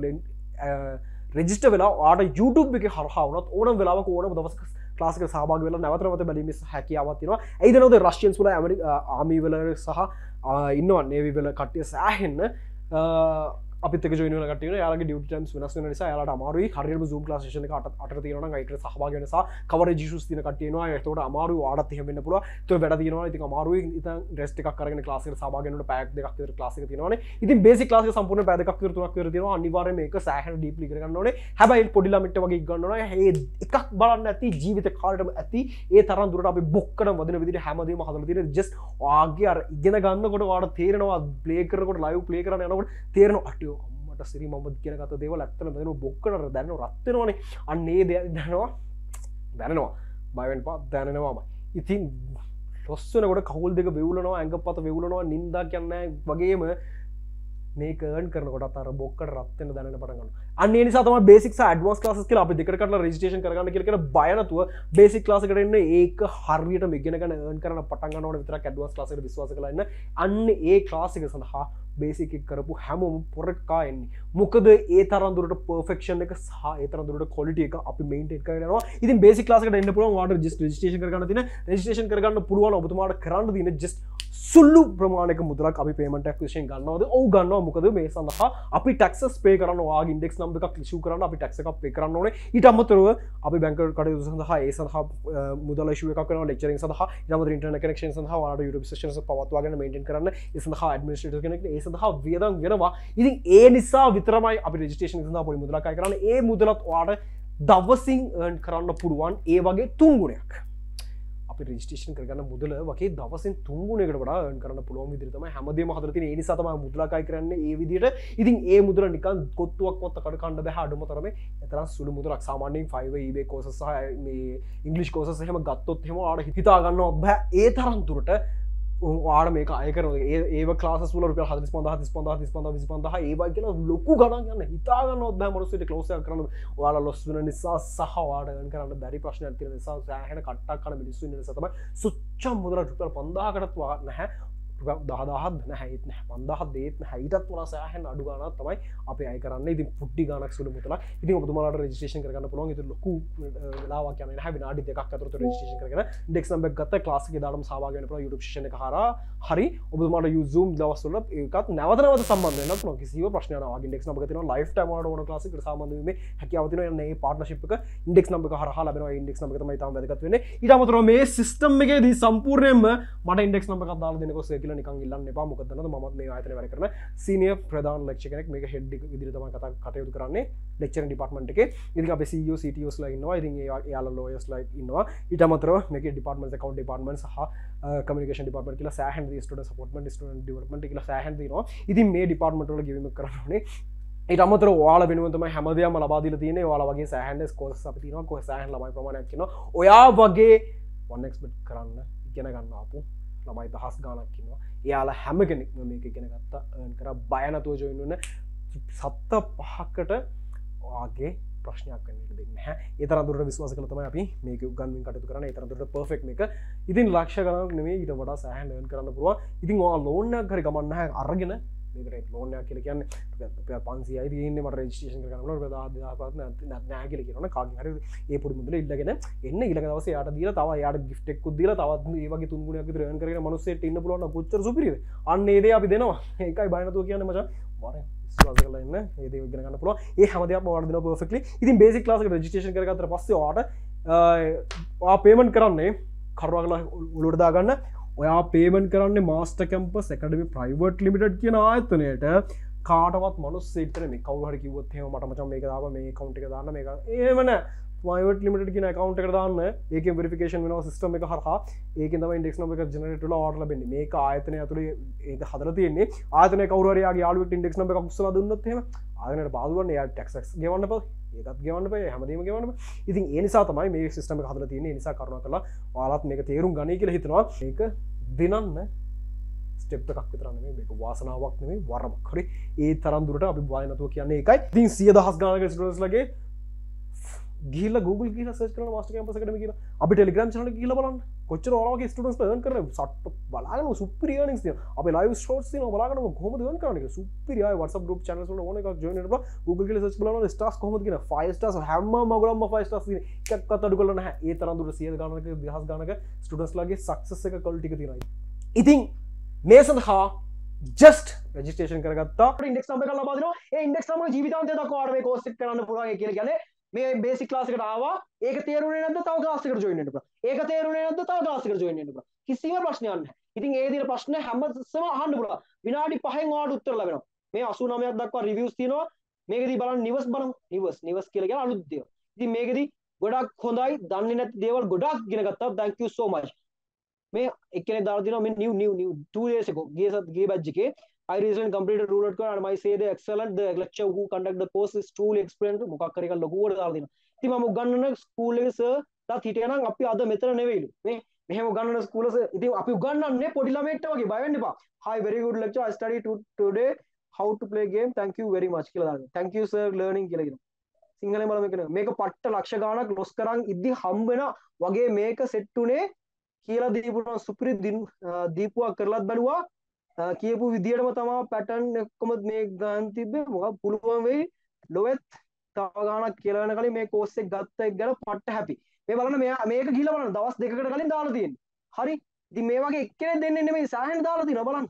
රෙජිස්ටර් වෙලා ඔයාලට YouTube එකේ හරහා වුණත් ඕනම වෙලාවක ඕනම දවසක ක්ලාස් එකට සහභාගී වෙලා නැවත බැලීමේ හැකියාවක් තියෙනවා. ඇයිද නේද රෂියන්ස් වල ආමි වල සහ ඉන්නවා නේවි වල කට්ටිය සෑහෙන්න අපිත් එක්ක ජොයින් වෙන කට්ටිය ඉන්නවා. යාළුවගේ ඩියුටි ටයිම්ස් වෙනස් වෙන නිසා යාළුවට අමාරුයි. හරියටම Zoom ක්ලාස් සෙෂන් එක 8ට තියෙනවා නම් ඒකට සහභාගී වෙන්න සහ කවරේජ් ඉෂුස් තියෙන කට්ටිය ඉන්නවා. ඒකට අමාරුයි. ඔයාලත් එහෙම වෙන්න පුළුවන්. ඒක වැඩ තියෙනවා. ඉතින් අමාරුයි. ඉතින් රෙස්ට් එකක් අරගෙන ක්ලාස් එකට සහභාගී වෙනකොට පැයක් දෙකක් විතර ක්ලාස් එක තියෙනවානේ. ඉතින් බේසික් ක්ලාස් එක සම්පූර්ණ පැය දෙකක් විතර තුනක් විතර තියෙනවා. අනිවාර්යයෙන් මේක සෑහෙන ඩීප්ලි ඉගෙන ගන්න ඕනේ. හැබැයි පොඩි ළමෙක්ට වගේ ඉගෙන ගන්න ඕනේ. මේ එකක් බලන්න ඇති ජීවිත කාලෙටම ඇති. ඒ තරම් දුරට අපි බොක්කඩම වදින විදිහට හැමදේම හදලා තියෙන ජස්ට් ඔයාගේ අර ඉගෙන ගන්නකොට ඔයාලට තේරෙනවා ප්ලේ කරනකොට ලයිව් ප්ලේ කරන යනකොට තේරෙනවා අටියෝ සිරි මම කියන කත දේවල් ඇත්තටම දැනෙනවා බොක්කඩ දැනෙනවා රත් වෙනවනේ අන්න ඒ දේ දැනෙනවා බය වෙන්න පා දැනෙනවාම ඉතින් ලොස් වෙනකොට කකුල් දෙක වෙවුලනවා ඇඟපත වෙවුලනවා නින්දා කියන්නේ වගේම මේක earn කරනකොට අර බොක්කඩ රත් වෙන දැනෙන පටන් ගන්නවා අන්න ඒ නිසා තමයි බේසික් සහ ඇඩ්වාන්ස් ක්ලාසස් කියලා අපි දෙකට කඩලා රෙජිස්ට්‍රේෂන් කරගන්න කියලා බය නැතුව බේසික් ක්ලාස් එකට එන්න ඒක හරියටම ඉගෙන ගන්න earn කරන්න පටන් ගන්නකොට විතරක් ඇඩ්වාන්ස් ක්ලාස් එකට විශ්වාස කරලා ඉන්න අන්න ඒ ක්ලාස් එක සඳහා බේසික් එක කරපු හැමෝම පොරක්කා එන්නේ මොකද ඒ තරම් දුරට පර්ෆෙක්ෂන් එක සහ ඒ තරම් දුරට ක්වොලිටි එක අපි මේන්ටේන් කරගෙන යනවා ඉතින් බේසික් ක්ලාස් එකට එන්න පුළුවන් ඔයාලට ජස්ට් රෙජිස්ට්‍රේෂන් කරගන්න තියෙන රෙජිස්ට්‍රේෂන් කරගන්න පුළුවන් ඔබතුමාට කරන්න තියෙන ජස්ට් සුළු ප්‍රමාණයක මුදලක් අපි පේමන්ට් එකක් විශේෂයෙන් ගන්නවද ඔව් ගන්නවා මොකද මේ සඳහා අපි ටැක්සස් පේ කරන්න ඔයාගේ ඉන්ඩෙක්ස් නම්බර් එකක් ඉෂුව කරන්න අපි ටැක්ස් එකක් පේ කරන්න ඕනේ ඊට අමතරව අපි බැංක කටයුතු සඳහා ඒ සඳහා මුදල ඉෂුව එකක් කරනවා ලෙක්චරින් සඳහා ඊට අමතරව ඉන්ටර්නෙට් කනෙක්ෂන් සඳහා ඔයාලට YouTube සෙෂන්ස් පවත්වාගෙන මේන්ටේන් කරන්න ඒ සඳහා ඇඩ්මිනිස්ට්‍රේටර් කෙනෙක් ඒ සඳහා වියදම් වෙනවා ඉතින් ඒ නිසා විතරමයි අපි රෙජිස්ට්‍රේෂන් සඳහා පොඩි මුදලක් අය කරන්නේ ඒ මුදලත් ඔයාලට දවසින් earn කරන්න පුළුවන් ඒ වගේ 3 ගුණයක් අපි රෙජිස්ට්‍රේෂන් කරගන්න මුදල වගේ දවසින් 3 ගුණයකට වඩා earn කරන්න පුළුවන් විදිහට තමයි හැමදේම හදලා තියෙන්නේ ඒ නිසා තමයි මුදලක් අය කරන්නේ ඒ විදිහට ඉතින් ඒ මුදල නිකන් කොත්තුවක්වත් අකට කන්න බෑ අඩුම තරමේ එතරම් සුළු මුදලක් සාමාන්‍යයෙන් 5 eBay courses සහ මේ ඉංග්‍රීසි courses එහෙම ගත්තොත් එහෙම ඔයාලට හිතා ගන්නවත් බෑ ඒ තරම් දුරට ඔයාලා මේක අය කරනවා ඒව ක්ලාසස් වල රුපියල් 45000 ඒවා කියලා ලොකු ගණන් යන හිතා ගන්නවත් බෑ මොනසෙට ක්ලෝස් එකක් කරන්න ඔයාලා ලොස් වෙන නිසා සහ ඔයාලට earn කරන්න බැරි ප්‍රශ්නයක් තියෙන නිසා සෑහෙන කට්ටක් කරන මිනිස්සු ඉන්න නිසා තමයි සුච්චම් මුදල රුපියල් 5000කටත් නැහැ දහදාහත් නැහිත් පන්දහත් දේත් හයිටත් වන සෑහන් අඩු ගානක් තමයි අපේ අය කරන්න ඉතින් පුට්ටි ගානක් සුළු මුතලා ඉතින් ඔබතුමාලාට රෙජිස්ට්‍රේෂන් කරගන්න පුළුවන් ඉතින් ලොකු වෙලාවක් යන්නේ නැහැ විනාඩි දෙකක් අතරතුර රෙජිස්ට්‍රේෂන් කරගෙන ඉන්ඩෙක්ස් නම්බර් එක ගත්ත ක්ලාස් එකේ දාලාම සහභාගී වෙන්න පුළුවන් YouTube session එක හරහා හරි ඔබතුමාට Zoom දවස්වල ඒකත් නැවත නැවත සම්බන්ධ වෙන්න පුළුවන් කිසිම ප්‍රශ්නයක් නැහැ වගේ ඉන්ඩෙක්ස් නම්බර් එක තියෙනවා ලයිෆ් ටයිම් වලට ඕන ක්ලාස් එකට සම්බන්ධ වීමේ හැකියාව තියෙනවා මේ පාර්ට්නර්ෂිප් එක ඉන්ඩෙක්ස් නම්බර් එක හරහා ලැබෙනවා ඒ ඉන්ඩෙක්ස් නම්බර් එක තමයි තාම වැදගත් වෙන්නේ ඊට අමතරව මේ සිස්ටම් එකේදී සම්පූර්ණයෙන්ම මට ඉන්ඩෙක්ස් නම්බර් එකක් දාලා දෙන්නකෝ සර් කියලා නිකන් ඉල්ලන්න එපා මොකද දන්නවද මමත් මේ ආයතනයේ වැඩ කරන සීනියර් ප්‍රධාන ලෙක්චර් කෙනෙක් මේක හෙඩ් විදිහට තමයි කටයුතු කරන්නේ ලෙක්චරින් ඩිපාර්ට්මන්ට් එකේ ඉතින් අපේ CEO CTOs ලා ඉන්නවා ඉතින් එයාලා lawyers ලා ඉන්නවා ඊට අමතරව මේකේ ඩිපාර්ට්මන්ට්ස් account department සහ communication department කියලා සෑහෙන ස්ටුඩන්ට් සපෝට්මන්ට් ස්ටුඩන්ට් ඩෙවලොප්මන්ට් කියලා සෑහෙන දිනවා ඉතින් මේ ඩිපාර්ට්මන්ට් වල ගෙවීම කරන්න ඕනේ ඊට අමතරව ඔයාලා වෙනුවෙන් තමයි හැමදේම ලබා දීලා තියෙන්නේ ඔයාලා වගේ සෑහෙන ස්කෝර්ස් අපි තියෙනවා කොහේ සෑහෙන ළමයි ප්‍රමාණයක් ඉන්නවා ඔයා වගේ 1xbet කරන්න ඉගෙන ගන්න ආපු ළමයි දහස් ගාණක් ඉන්නවා එයාලා හැම කෙනෙක්ම මේක ඉගෙන ගත්තා earn කරා බය නැතුව join වෙන්න සත්ත පහකට ඔයාගේ ප්‍රශ්නයක් වෙන්න ඉඩ දෙන්නේ නැහැ ඒ තරම් දුරට විශ්වාස කළා තමයි අපි මේක උගන්වමින් කටයුතු කරන්නේ ඒ තරම් දුරට perfect මේක ඉතින් ලක්ෂ ගණනක් නෙමෙයි ඊට වඩා සෑහෙන earn කරන්න පුළුවන් ඉතින් ඔයා loan එකක් හරි ගමන් නැහැ අරගෙන මේකට loan එකක් කියලා කියන්නේ රුපියල් 500යි තියෙන්නේ මට registration කරගන්න ඕන රුපියල් 1000ක් නැහැ කියලා කියනවනේ කාගෙන් හරි ඒ පොඩි මුදල ඉල්ලගෙන එන්න ඊළඟ දවසේ යාට දීලා තව යාට gift එකකුත් දීලා තවත් මේ වගේ තුන් ගුණයක් විතර earn කරගෙන මිනිස්සෙට ඉන්න පුළුවන් නම් කොච්චර සුපිරියද අන්න ඒ දේ අපි දෙනවා ඒකයි බය නැතුව කියන්නේ මචං වරෙන් විශ්වාස කරලා ඉන්න ඒ දේ ඉගෙන ගන්න පුළුවන් ඒ හැම දෙයක්ම ඔයාලට දෙනවා perfectly ඉතින් basic class එකට registration කරගත්තට පස්සේ ඔයාට ඔයා payment කරන්නේ කරුණාකරලා ඔලුවට දාගන්න ඔයා පේමන්ට් කරන්නේ master campus academy private limited කියන ආයතනයට කාටවත් මිනිස්සෙක් නෙමෙයි කවුරු හරි කිව්වොත් එහෙම මට මචං මේක දාපන් මේ account එක දාන්න මේක එහෙම නෑ ප්‍රයිවට් ලිමිටඩ් කියන account එකට දාන්න ඒකෙන් වෙරිෆිකේෂන් වෙනවා සිස්ටම් එක හරහා ඒකෙන් තමයි ඉන්ඩෙක්ස් නම්බර් එක ජෙනරේට් වෙලා ඕඩර් ලැබෙන්නේ මේක ආයතනය ඇතුලේ ඒක හදලා තියෙන්නේ ආයතනයේ කවුරු හරි යාගේ යාළුවෙක්ට ඉන්ඩෙක්ස් නම්බර් එකක් උස්සලා දුන්නොත් එහෙම ආයතනයට බාධා වන්නේ යා ටැක්ස් ගෙවන්න බෑ ඒකත් ගෙවන්න බෑ හැමදේම ගෙවන්න බෑ ඉතින් ඒ නිසා තමයි මේ සිස්ටම් එක හදලා තියෙන්නේ ඒ නිසා කරුණාකරලා ඔයාලත් මේක තේරුම් ගන්නයි කියලා හිතනවා මේක දිනන්න ස්ටෙප් එකක් විතර නෙමෙයි මේක වාසනාවක් නෙමෙයි වරමක් හරි ඒ තරම් දුරට අපි බය නැතුව කියන්නේ ඒකයි ඉතින් 100,000 ගානක ස්ටුඩන්ට්ස් ලගේ ගිහිල්ලා Google ගිහිල්ලා සර්ච් කරන මාස්ටර් කැම්පස් එකටම කියලා අපි Telegram channel එක ගිහිල්ලා බලන්න කොච්චර ඔයාලගේ ස්ටුඩන්ට්ස් earn කරන්නේ සට් බලාගෙන සුපිරි earnings තියෙනවා අපි live shorts තියෙනවා බලාගෙන කොහොමද earn කරන්නේ කියලා සුපිරි ආයේ WhatsApp group channels වල ඕන එකක් join වෙන්න පුළුවන් Google ගිහිල්ලා search බලනවා stars කොහොමද කියන 5 stars හැම මගලම 5 stars තියෙන එකක්වත් අඩු කරලා නැහැ ඒ තරම් දුර 100 ගානක 1000 ගානක ස්ටුඩන්ට්ස් ලගේ success එක quality එක තියෙනවා ඉතින් මේ සඳහා just registration කරගත්තා ඉන්ඩෙක්ස් නම්බර් එක ලබා දෙනවා ඒ ඉන්ඩෙක්ස් නම්බර ජීවිතාන්තය දක්වා ඔයාලට මේ course එක කරන්න පුළුවන් ඒ කියලා කියන්නේ මේ බේසික් ක්ලාස් එකට ආවා ඒක තේරුනේ නැද්ද තව ක්ලාස් එකකට join වෙන්න පුළුවන් ඒක තේරුනේ නැද්ද තව ක්ලාස් එකකට join වෙන්න පුළුවන් කිසිම ප්‍රශ්නයක් නැහැ ඉතින් ඒ විදිහට ප්‍රශ්න හැමදෙස්සම අහන්න පුළුවන් විනාඩි 5න් ඔයාලට උත්තර ලැබෙනවා මේ 89ක් දක්වා reviews තියෙනවා මේකෙදි බලන්න නිවස් බලමු නිවස් කියලා කියන අලුත් දේවල් ඉතින් මේකෙදි ගොඩක් හොඳයි දන්නේ නැති දේවල් ගොඩක් ඉගෙන ගත්තා thank you so much මේ එක්කෙනෙක් දාලා තියෙනවා මේ new 2 days ago ගේ badge එකේ I recently completed roulette and my say the excellent the lecturer who conduct the course is truly experienced මොකක් කරේ එක ලොකුවට දාලා දෙනවා ඉතින් මම උගන්වන ස්කූල් එකේ සර් දාත් හිටියා නම් අපි අද මෙතන නෙවෙයිලු මේ මෙහෙම උගන්වන ස්කූල් එක ඉතින් අපි උගන්වන්නේ පොඩි ළමයෙක්ට වගේ බය වෙන්න එපා hi very good lecture I studied today how to play game thank you very much කියලා දානවා thank you sir learning කියලා කියනවා සිංහලෙන් බලමු මේක පට්ට ලක්ෂ ගාණක් ලොස් කරන් ඉද්දි හම්බ වෙන වගේ මේක සෙට් උනේ කියලා දීපුවා සුපිරි දීපුවා කරලත් බැලුවා කියපු විදියටම තමයි පැටර්න් එකම මේ ගන්න තිබ්බේ මොකක් පුළුවන් වෙයි ලොවෙත් තව ගාණක් කියලා වෙන කලින් මේ කෝස් එක ගත්ත එක ගැන පට්ට හැපි මේ බලන්න මේක ගිහලා බලන්න දවස් දෙකකට කලින් දාලා තියෙන්නේ හරි ඉතින් මේ වගේ එක්කෙනෙක් දෙන්නේ නෙමෙයි සාහෙන් දාලා තියෙනවා බලන්න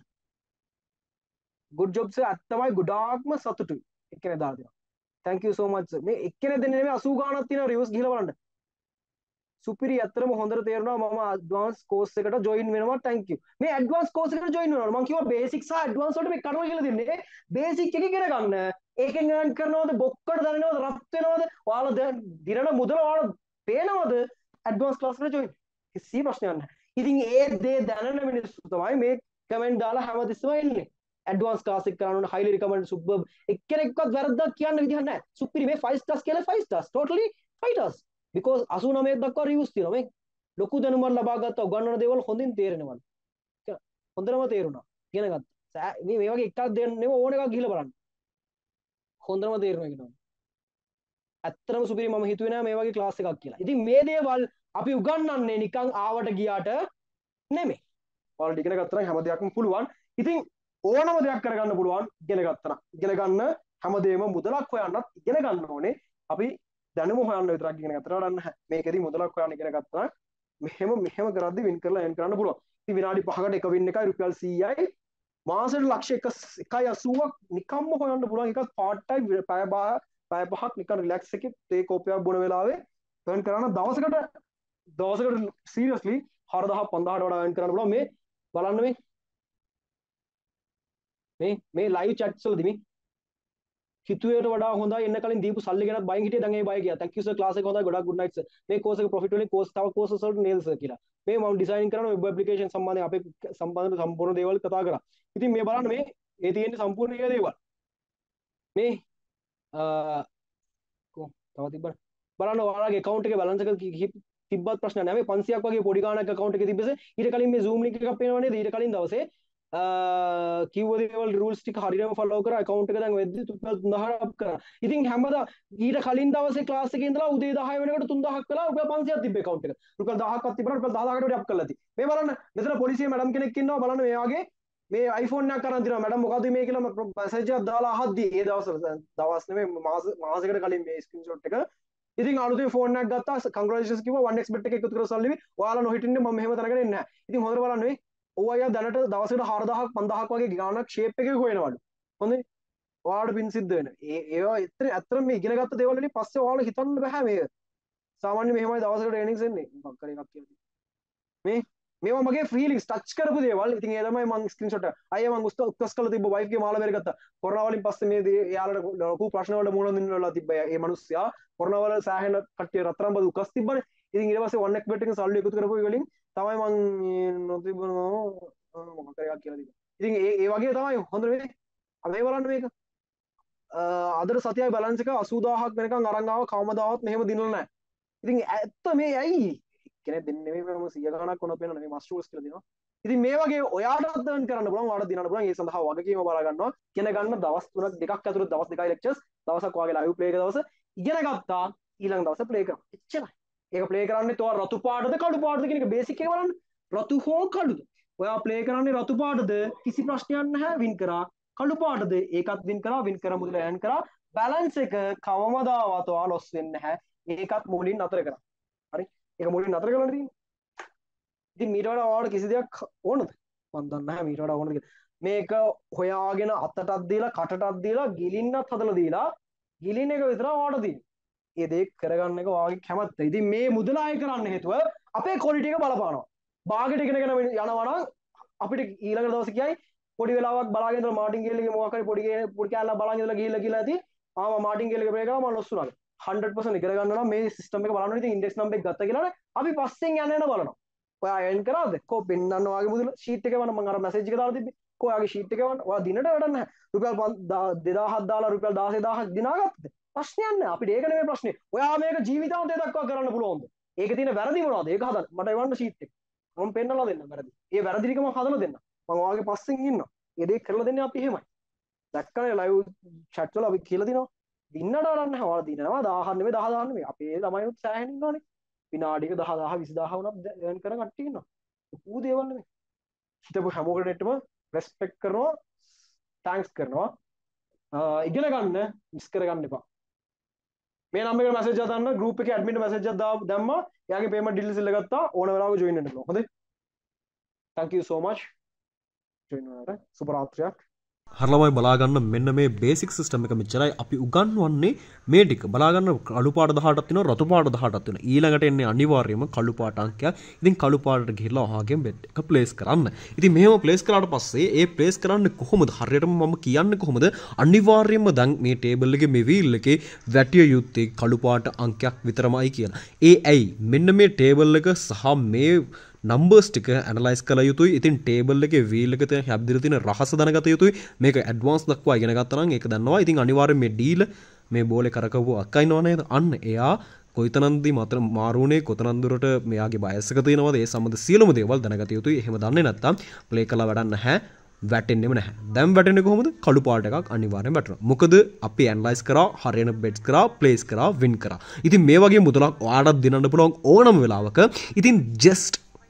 good job sir අත්තමයි ගොඩාක්ම සතුටුයි එක්කෙනෙක් දාලා තියෙනවා thank you so much sir මේ එක්කෙනෙක් දෙන්නේ නෙමෙයි 80 ගාණක් තියෙනවා රිවර්ස් ගිහලා බලන්න සුපිරි අතරම හොඳට තේරුණා මම ඇඩ්වාන්ස් කෝස් එකට ජොයින් වෙනවා thank you මේ ඇඩ්වාන්ස් කෝස් එකට ජොයින් වෙනවා මම කිව්වා බේසික් සහ ඇඩ්වාන්ස් වලට මේ කරනවා කියලා දෙන්නේ බේසික් එක ඉගෙන ගන්න ඒකෙන් earn කරනවද බොක්කඩ දැනෙනවද රත් වෙනවද ඔයාලා දැන් දිනන මුදල ඔයාලා පේනවද ඇඩ්වාන්ස් ක්ලාස් එකට ජොයින් කිසි ප්‍රශ්නයක් නැහැ ඉතින් ඒ දේ දැනන මිනිස්සු තමයි මේ කමෙන්ට් දාලා හැමතිස්සම ඉන්නේ ඇඩ්වාන්ස් ක්ලාස් එක කරන්න ඕන highly recommended superb එක්කෙනෙක්වත් වැරද්දක් කියන්න විදිහක් නැහැ සුපිරි මේ 5 stars කියලා 5 stars totally 5 stars because 89 දක්වා reviews තියෙනවා මේ ලොකු දැනුමක් ලබා ගත්ත උගන්වන දේවල් හොඳින් තේරෙනවා හොඳටම තේරුණා ඉගෙන ගත්තා මේ වගේ එකක් දෙන්න නෙවෙයි ඕන එකක් ගිහලා බලන්න හොඳටම තේරෙනවා කියනවා ඇත්තටම සුපිරි මම හිතුවේ නෑ මේ වගේ ක්ලාස් එකක් කියලා ඉතින් මේ දේවල් අපි උගන්වන්නේ නිකන් ආවට ගියාට නෙමෙයි ඔයාලට ඉගෙන ගත්තා නම් හැම දෙයක්ම පුළුවන්. ඉතින් ඕනම දෙයක් කරගන්න පුළුවන් ඉගෙන ගත්තා නම්. ඉගෙන ගන්න හැමදේම මුදලක් හොයන්නත් ඉගෙන ගන්න ඕනේ. අපි දැනුම හොයන්න විතරක් ඉගෙන ගත්තා නම් මේකෙදි මුදලක් හොයන්න ඉගෙන ගත්තා නම් මෙහෙම කරද්දි වින් කරලා එන් කරන්න පුළුවන්. ඉතින් විනාඩි 5කට එක වින් එකයි රුපියල් 100යි. මාසෙට ලක්ෂ 1.80ක් නිකම්ම හොයන්න පුළුවන්. එකක් පාර්ට් ටයිම් පැය 5ක් නිකන් රිලැක්ස් එකේ තේ කෝපයක් බොන වෙලාවේ earn කරන දවසකට seriously 4000 5000ට වඩා earn කරන්න පුළුවන්. මේ බලන්න මේ live chats වලදී මේ හිතුවේට වඩා හොඳයි එන්න කලින් දීපු සල්ලි ගැනත් බයින් හිටියේ දැන් ඒ බය ගියා. thank you sir class එක හොඳයි ගොඩක් good night sir. මේ course එක profit වලින් course තව courses වලට nail sir කියලා. මේ මම ඩිසයින් කරන web application සම්බන්ධයෙන් අපේ සම්පූර්ණ දේවල් කතා කරා. ඉතින් මේ බලන්න මේ තියෙන්නේ සම්පූර්ණ ඒ දේවල්. මේ තව තිබ්බන බලන්න ඔයාලගේ account එකේ balance එක තිබ්බත් ප්‍රශ්න නැහැ. මේ 500ක් වගේ පොඩි ගාණක් account එකේ තිබ්බසේ ඊට කලින් මේ zoom link එකක් පේනව නේද? ඊට කලින් දවසේ කිව්ව දේවල් rules ටික හරියටම follow කරා account එක දැන් වෙද්දි රුපියල් 3000ක් අප් කරා. ඉතින් හැමදා ඊට කලින් දවසේ class එකේ ඉඳලා උදේ 10 වෙනකොට 3000ක් කළා රුපියල් 500ක් තිබ්බ account එක. රුපියල් 1000ක් තිබ්බා රුපියල් 10000කට වඩා අප් කරලා තියෙන්නේ. මේ බලන්න මෙතන පොලිසිය මැඩම් කෙනෙක් ඉන්නවා බලන්න මේ වගේ මේ iPhone එකක් අරන් දිනවා මැඩම් මොකද්ද මේ කියලා මැසේජ් එකක් දාලා අහද්දි ඒ දවස් නෙමෙයි මාසයකට කලින් මේ ස්ක්‍රීන්ෂොට් එක. ඉතින් අලුතෙන් ෆෝන් එකක් ගත්තා කන්ග්‍රැචුලේෂන්ස් කිව්වා 1xbet එක එකතු කරලා සල්ලි ඔයාලා නොහිටින්නේ මම මෙහෙම තැනකට එන්නේ නැහැ. ඉතින් හොඳට බලන්න මේ ඔයා දැනට දවසකට 4000ක් 5000ක් වගේ ගාණක් ෂේප් එකක හොයනවලු. හොඳේ. ඔයාලට පින් සිද්ධ වෙන. ඒවා ඇත්තටම මේ ඉගෙන ගත්ත දේවල් වලින් පස්සේ ඔයාලට හිතන්න බෑ මේක. සාමාන්‍ය මෙහෙමයි දවසකට earnings එන්නේ. මොකක් කරේ එකක් කියලා. මේවා මගේ ෆීලිංග්ස් ටච් කරපු දේවල්. ඉතින් ඒ තමයි මම ස්ක්‍රීන්ෂොට් එක. අයියා මම උත්කස් කරලා තිබ්බ වයිෆ් ගේ මාලා බෙරගත්තා. කොරෝනා වලින් පස්සේ මේ එයාලට ලොකු ප්‍රශ්න වලට මුහුණ දෙන්න වෙලා තිබ්බා. ඒ මිනිස්සයා කොරෝනා වල සෑහෙන කට්ටිය රත්තරන් බදු උකස් තිබ්බනේ. ඉතින් ඊට පස්සේ 1xbet එකෙන් සල්ලි එකතු කරපු වලින් තමයි මම නොතිබුණා මොකක් කරේ එකක් කියලා තිබ්බා. ඉතින් ඒ වගේ තමයි හොඳ මේ අපි බලන්න මේක. අදට සතියයි බැලන්ස් එක 80000ක් වෙනකන් අරන් ආව කවමදාවත් මෙහෙම දිනලා නැහැ. ඉතින් ඇත්ත මේ ඇයි කෙනෙක් දෙන්නේ නෙමෙයි මම 100 ගණනක් වුණා පේනවා මේ මස්ටර්ස් කියලා දෙනවා. ඉතින් මේ වගේ ඔයාටත් earn කරන්න පුළුවන් ඔයාලට දිනන්න පුළුවන්. ඒ සඳහා වගකීම බලා ගන්නවා. ඉගෙන ගන්න දවස් 3ක් දෙකක් ඇතුළත දවස් 2යි lectures දවසක් ඔයාගේ live play එක දවස ඉගෙන ගත්තා ඊළඟ දවසේ play කරනවා. එච්චරයි. ඒක play කරන්නේ තෝ රතු පාටද කළු පාටද කියන එක බේසික් එක බලන්න. රතු හෝ කළුද? ඔයා play කරන්නේ රතු පාටද කිසි ප්‍රශ්නයක් නැහැ win කරා. කළු පාටද ඒකත් win කරා win කර මුදල earn කරා. balance එක කවමදාවත් ඔයා loss වෙන්නේ නැහැ. ඒකත් මුලින් නතර කරා. හරි? ඒක මුලින් නතර කරලා තියෙන්නේ. ඉතින් මීට වඩා ඔයාලට කිසි දෙයක් ඕනද? මන් දන්නේ නැහැ මීට වඩා ඕනද කියලා. මේක හොයාගෙන අතටත් දීලා කටටත් දීලා ගිලින්නත් හදලා දීලා ගිලින එක විතර ඔයාලට තියෙන්නේ. ඒ දේ කරගන්න එක ඔයාගේ කැමැත්ත. ඉතින් මේ මුදල අය කරන්න හේතුව අපේ ක්වොලිටි එක බලපානවා. බාගෙට ඉගෙනගෙන යනවා නම් අපිට ඊළඟ දවසේ කියයි පොඩි වෙලාවක් බලාගෙන ඉඳලා මාටින් ගේල් එකේ මොකක් හරි පොඩි කැලලා බලන් ඉඳලා ගිහිල්ලා ඇති. මාටින් ගේල් එක ප්ලේ කරා මම ලොස් වුණා. 100% ඉගෙන ගන්න නම් මේ සිස්ටම් එක බලන්න ඕනේ. ඉතින් ඉන්ඩෙක්ස් නම්බර් එක ගත්තා කියලා අපි පස්සෙන් යන බලනවා. ඔයා එන් කරාද? කො පෙන්නන්න ඔයාගේ මුදල ෂීට් එකේ වන්න මම අර මැසේජ් එක දාලා තිබ්බේ. කො ඔයාගේ ෂීට් එකේ වන්න. ඔයා දිනට වැඩක් නැහැ. රුපියල් 2000ක් දාලා රුපියල් 16000ක් දිනාගත්තද? ප්‍රශ්නයක් නැහැ. අපිට ඒක නෙමෙයි ප්‍රශ්නේ. ඔයා මේක ජීවිතාන්තය දක්වා කරන්න පුළුවන්ද? ඒකේ තියෙන වැරදි මොනවද? ඒක හදන්න. මට එවන්න ෂීට් එක. මම පෙන්නලා දෙන්න වැරදි. ඒ වැරදි ටික මම හදලා දෙන්න. මම ඔයාගේ පස්සෙන් ඉන්නවා. ඒ දේ කරලා දෙන්නේ අපි එහෙමයි. දැක්කනේ ලයිව් chat වල අපි කියලා දිනවා. දින්නට වඩා නැහැ. ඔයාලා දිනනවා 1000 නෙමෙයි 10000 නෙමෙයි. අපේ ළමයිනුත් සෑහෙන ඉන්නවනේ. විනාඩියක 10000 20000 වුණත් earn කරන කට්ටිය ඉන්නවා. ඌ දේවල් නෙමෙයි. හිතපු හැමෝකටම රෙස්පෙක්ට් කරනවා, තෑන්ක්ස් කරනවා. ඉගෙන ගන්න මිස් කරගන්න එපා. මේ නම්බර් එකට මැසේජ් එකක් දාන්න group එකේ admin මැසේජ් එකක් දැම්මා. එයාගේ payment details ඉල්ල ගත්තා. ඕන වෙලාවක join වෙන්න පුළුවන්. හොඳේ. Thank you so much. join වුණාට සුබ රාත්‍රියක්. හරලමයි බලාගන්න මෙන්න මේ බේසික් සිස්ටම් එක මෙච්චරයි අපි උගන්වන්නේ මේ ටික බලාගන්න කළු පාට 18ක් තියෙනවා රතු පාට 18ක් තියෙනවා ඊළඟට එන්නේ අනිවාර්යයෙන්ම කළු පාට අංකයක්. ඉතින් කළු පාටට ගිහිල්ලා ඔයාගෙන් බෙට් එක ප්ලේස් කරන්න. ඉතින් මෙහෙම ප්ලේස් කරාට පස්සේ ඒ ප්ලේස් කරන්නේ කොහොමද? හරියටම මම කියන්නේ කොහොමද? අනිවාර්යයෙන්ම දැන් මේ ටේබල් එකේ මේ වීල් එකේ වැටිය යුත්තේ කළු පාට අංකයක් විතරමයි කියලා. ඒ ඇයි? මෙන්න මේ ටේබල් එක සහ මේ නම්බර්ස් ටික ඇනලයිස් කළ යුතුයි. ඉතින් ටේබල් එකේ වීල් එක තියෙන හැබ්දිලා තියෙන රහස දැනගත යුතුයි. මේක ඇඩ්වාන්ස් දක්වා ඉගෙන ගත්තා නම් ඒක දන්නවා. ඉතින් අනිවාර්යෙන් මේ ඩීල් මේ බෝලේ කරකවපු අක්කා ඉන්නව නේද? අන්න එයා කොයිතනන්දි මතර මාරුනේ කොතනන්දුරට මෙයාගේ බයස් එක තියෙනවද? ඒ සම්බන්ධ සියලුම දේවල් දැනගත යුතුයි. එහෙම දන්නේ නැත්නම් ප්ලේ කළා වැඩක් නැහැ. වැටෙන්නෙම නැහැ. දැන් වැටෙන්නේ කොහොමද? කළු පාට එකක් අනිවාර්යෙන් වැටෙනවා. මොකද අපි ඇනලයිස් කරා, හරියන බෙට්ස් කරා, ප්ලේස් කරා, වින් කරා. ඉතින් මේ වගේ මුදලක් ඔයාලට දිනන්න පුළුවන් ඕනම වෙලාවක. ඉතින් ජස්ට්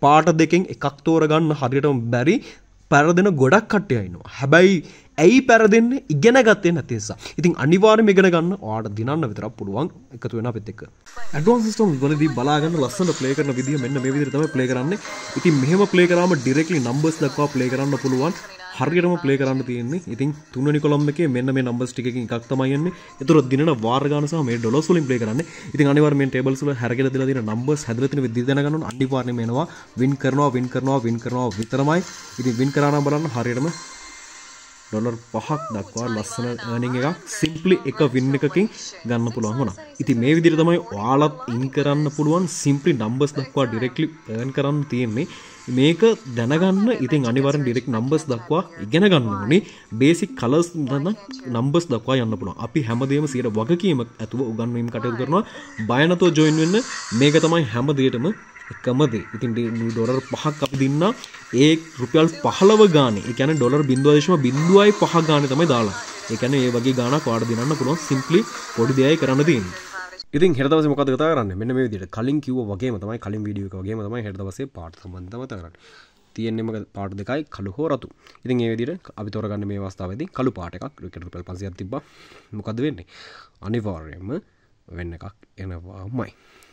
පාට දෙකෙන් එකක් තෝරගන්න හරියටම බැරි පැරදෙන ගොඩක් කට්ටිය ඉන්නවා. හැබැයි ඇයි පැරදෙන්නේ ඉගෙන ගත්තේ නැති නිසා. ඉතින් අනිවාර්යයෙන්ම ඉගෙන ගන්න ඔයාලට දිනන්න විතරක් පුළුවන් එකතු වෙන අපිත් එක්ක. ඇඩ්වාන්ස් සිස්ටම් වලදී බලා ගන්න ලස්සන ප්ලේ කරන විදිය මෙන්න මේ විදිහට තමයි ප්ලේ කරන්නේ. ඉතින් මෙහෙම ප්ලේ කරාම ඩිරෙක්ට්ලි නම්බර්ස් දක්වා ප්ලේ කරන්න පුළුවන්. හරියටම ප්ලේ කරන්න තියෙන්නේ. ඉතින් තුන්වෙනි කොලම් එකේ මෙන්න මේ නම්බර්ස් ටිකකින් එකක් තමයි යන්නේ. ඒතර දිනන වාර ගාන සහ මේ ඩොලර්ස් වලින් ප්ලේ කරන්නේ. ඉතින් අනිවාර්යයෙන් මේ ටේබල්ස් වල හැරගෙන දීලා තියෙන නම්බර්ස් හැදලා තියෙන විදිහ දැනගන්න ඕන. අනිවාර්යයෙන්ම එනවා වින් කරනවා විතරමයි. ඉතින් වින් කරා නම් බලන්න හරියටම ඩොලර් 5ක් දක්වා ලස්සන earning එකක් සිම්ප්ලි එක වින් එකකින් ගන්න පුළුවන් වුණා. ඉතින් මේ විදිහට තමයි ඔයාලත් ඉන් කරන්න පුළුවන් සිම්ප්ලි නම්බර්ස් දක්වා ඩිරෙක්ට්ලි earn කරන්න තියෙන්නේ. මේක දැනගන්න ඉතින් අනිවාර්යෙන් ඩිරෙක්ට් නම්බර්ස් දක්වා ඉගෙන ගන්න ඕනේ. බේසික් කලර්ස් නම්බර්ස් දක්වා යන්න පුළුවන්. අපි හැමදේම 100 වගකීමක් ඇතුව උගන්වීම් කටයුතු කරනවා. බය නැතුව ජොයින් වෙන්න. මේක තමයි හැමදේටම එකම දේ. ඉතින් ඩොලර් 5ක් අපි දින්නා ඒ රුපියල් 15 ගානේ. ඒ කියන්නේ ඩොලර් 0.05 ගානේ තමයි දාලා. ඒ කියන්නේ මේ වගේ ගාණක් ඔයාලට දිනන්න පුළුවන් සිම්ප්ලි පොඩි දෙයයි කරන්න තියෙන්නේ. ඉතින් හෙට දවසේ මොකද කතා කරන්නේ? මෙන්න මේ විදිහට කලින් කිව්වා වගේම තමයි කලින් වීඩියෝ එක වගේම තමයි හෙට දවසේ පාට සම්බන්ධව කතා කරන්නේ. තියෙන්නේ මොකද පාට දෙකයි කළු හෝ රතු. ඉතින් මේ විදිහට අපි තෝරගන්නේ මේ අවස්ථාවේදී කළු පාට එකක් රුපියල් 500ක් තිබ්බා. මොකද වෙන්නේ? අනිවාර්යයෙන්ම වෙන එකක් එනවාමයි.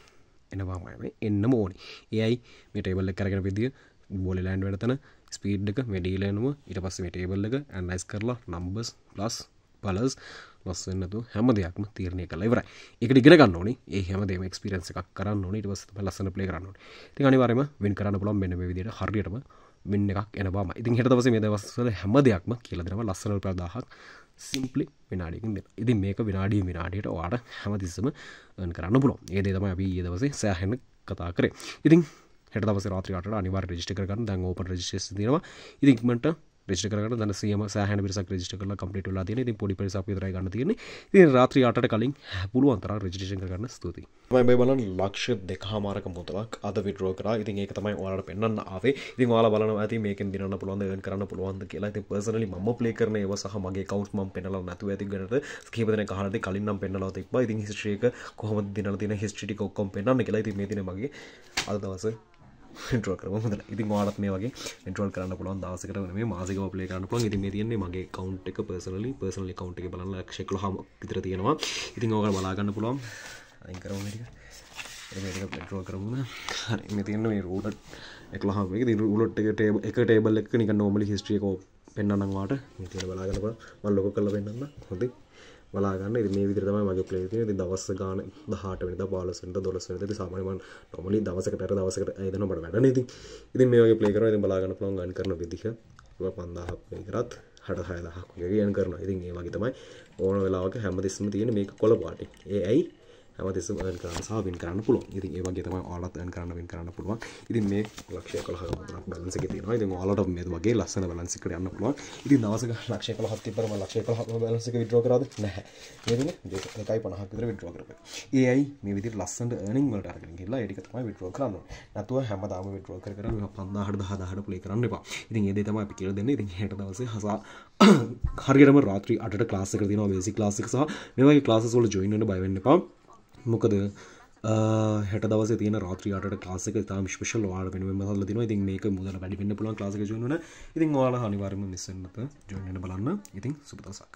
එන්නම ඕනේ. එයයි මේ ටේබල් එක කරගෙන විදිය බෝලේ ලෑන්ඩ් වෙන තැන ස්පීඩ් එක මේ ඩීල් එනම ඊට පස්සේ මේ ටේබල් එක ඇනලයිස් කරලා නම්බර්ස් ප්ලස් කලර්ස් ප්ලස් වෙනතු හැම දෙයක්ම තීරණය කරලා ඉවරයි. ඒකට ඉගෙන ගන්න ඕනේ. ඒ හැම දෙයක්ම එක්ස්පීරියන්ස් එකක් කරන්න ඕනේ. ඊට පස්සේ තමයි ලස්සන ප්ලේ කරන්න ඕනේ. ඉතින් අනිවාර්යයෙන්ම වින් කරන්න පුළුවන් මෙන්න මේ විදිහට හරියටම වින් එකක් එනවාමයි. ඉතින් හෙට දවසේ මේ දවස්වල හැම දෙයක්ම කියලා දෙනවා ලස්සන රුපියල් 1000ක් සිම්ප්ලි විනාඩියකින් දෙන්න. ඉතින් මේක විනාඩියට ඔයාලට හැමතිස්සෙම earn කරන්න පුළුවන්. ඒ දේ තමයි අපි ඊයේ දවසේ සෑහෙන කතා කරේ. ඉතින් හෙට දවසේ රාත්‍රී 8ට අනිවාර්යයෙන් රෙජිස්ටර් කරගන්න. දැන් ඕපන් රෙජිස්ට්‍රේෂන් තියෙනවා. ඉතින් ඉක්මනට රෙජිස්ටර් කරගන්න. දැන් සියම සෑහෙන පිරිසක් රෙජිස්ටර් කරලා කම්ප්ලීට් වෙලා තියෙනවා. ඉතින් පොඩි පිරිසක් විතරයි ගන්න තියෙන්නේ. ඉතින් රාත්‍රී 8ට කලින් පුළුවන් තරම් රෙජිස්ට්‍රේෂන් කරගන්න ස්තුතියි. මම මේ බලන්න ලක්ෂ 2.5ක මුදලක් අද විඩ්‍රෝ කරා. ඉතින් ඒක තමයි ඔයාලට පෙන්වන්න ආවේ. ඉතින් ඔයාලා බලනවා ඇති මේකෙන් දිනන්න පුළුවන්ද earn කරන්න පුළුවන්ද කියලා. ඉතින් පර්සනලි මම ප්ලේ කරන ඒවා සහ මගේ accounts මම පෙන්නලා නැතුව ඇති ගන්නට කීප දෙනෙක් අහලා ඉතින් කලින් නම් පෙන්නලා තිබ්බා. ඉතින් history එක කොහොමද දිනලා තියෙන history ටික ඔක්කොම පෙන්නන්න කියලා. ඉතින් මේ දිනේ මගේ අද දවසේ ඉන්ට්‍රෝ කරමු හොඳට. ඉතින් ඔයාලත් මේ වගේ ඉන්ට්‍රෝල් කරන්න පුළුවන් දවසකට නෙමෙයි මාසිකව ප්ලේ කරන්න පුළුවන්. ඉතින් මේ තියෙන්නේ මගේ account එක පර්සනලි account එකේ බලන්න ලක්ෂ 11ක් විතර තියෙනවා. ඉතින් ඕක බලා ගන්න පුළුවන්. අයින් කරමු මේ ටික. මේ ටික ඉන්ට්‍රෝ කරමු. හරි මේ තියෙන මේ roulette 11ක් එක. ඉතින් roulette එක ටේබල් එකක නිකන් normally history එක පෙන්නන්නම් ඔයාලට. මේ තියෙන බලා ගන්න පුළුවන්. මම ලොකෝ කරලා පෙන්නන්න. හොඳයි. බලා ගන්න. ඉතින් මේ විදිහට තමයි මගේ ප්ලේ තියෙන්නේ. ඉතින් දවස් ගාන 18 වෙනිදා 15 වෙනිදා 12 වෙනිදා ඉතින් සාමාන්‍යයෙන් මම normally දවසකට ඇදෙනවා මට වැඩනේ. ඉතින් මේ වගේ ප්ලේ කරනවා. ඉතින් බලා ගන්න පුළුවන් ගන්න කරන විදිහ. 5000ක් ප්ලේ කරත් 66000ක් වගේ ගන්න කරනවා. ඉතින් ඒ වගේ තමයි ඕන වෙලාවක හැමදෙස්සම තියෙන මේක කොළ පාටි. ඒ ඇයි හැමදෙස්සම earn කරන්න සහ win කරන්න පුළුවන්. ඉතින් ඒ වගේ තමයි ඔයාලත් earn කරන්න win කරන්න පුළුවන්. ඉතින් මේ ලක්ෂ 11ක මුදලක් balance එකේ තියෙනවා. ඉතින් ඔයාලට මේ වගේ ලස්සන balance එකකට යන්න පුළුවන්. ඉතින් දවසක ලක්ෂ 11ක් තිබ්බම ලක්ෂ 11ක් balance එක withdraw කරාද? නැහැ. මේ දිනේ 1.50ක් විතර withdraw කරපේ. ඒ ඇයි මේ විදිහට ලස්සනට earning වලට අරගෙන ගිහලා ඒ ටික තමයි withdraw කරන්න ඕනේ. නැතුව හැමදාම withdraw කර 5000ට 10000ට play කරන්න එපා. ඉතින් ඒ දේ තමයි අපි කියලා දෙන්නේ. ඉතින් හෙට දවසේ හරියටම රාත්‍රී 8ට class එකකට දෙනවා basic class එක සහ මේ වගේ classes වල join වෙන්න බය වෙන්න එපා. මොකද හෙට දවසේ තියෙන රාත්‍රී 8ට ක්ලාස් එක ඉතාම ස්පෙෂල් ඔයාලා වෙනුවෙන්ම හදලා තිනවා. ඉතින් මේක මුදල වැඩි වෙන්න පුළුවන් ක්ලාස් එක ජොයින් වෙන්න. ඉතින් ඔයාලා අනිවාර්යයෙන්ම මිස් වෙන්න නැත ජොයින් වෙන්න බලන්න. ඉතින් සුබ දවසක්.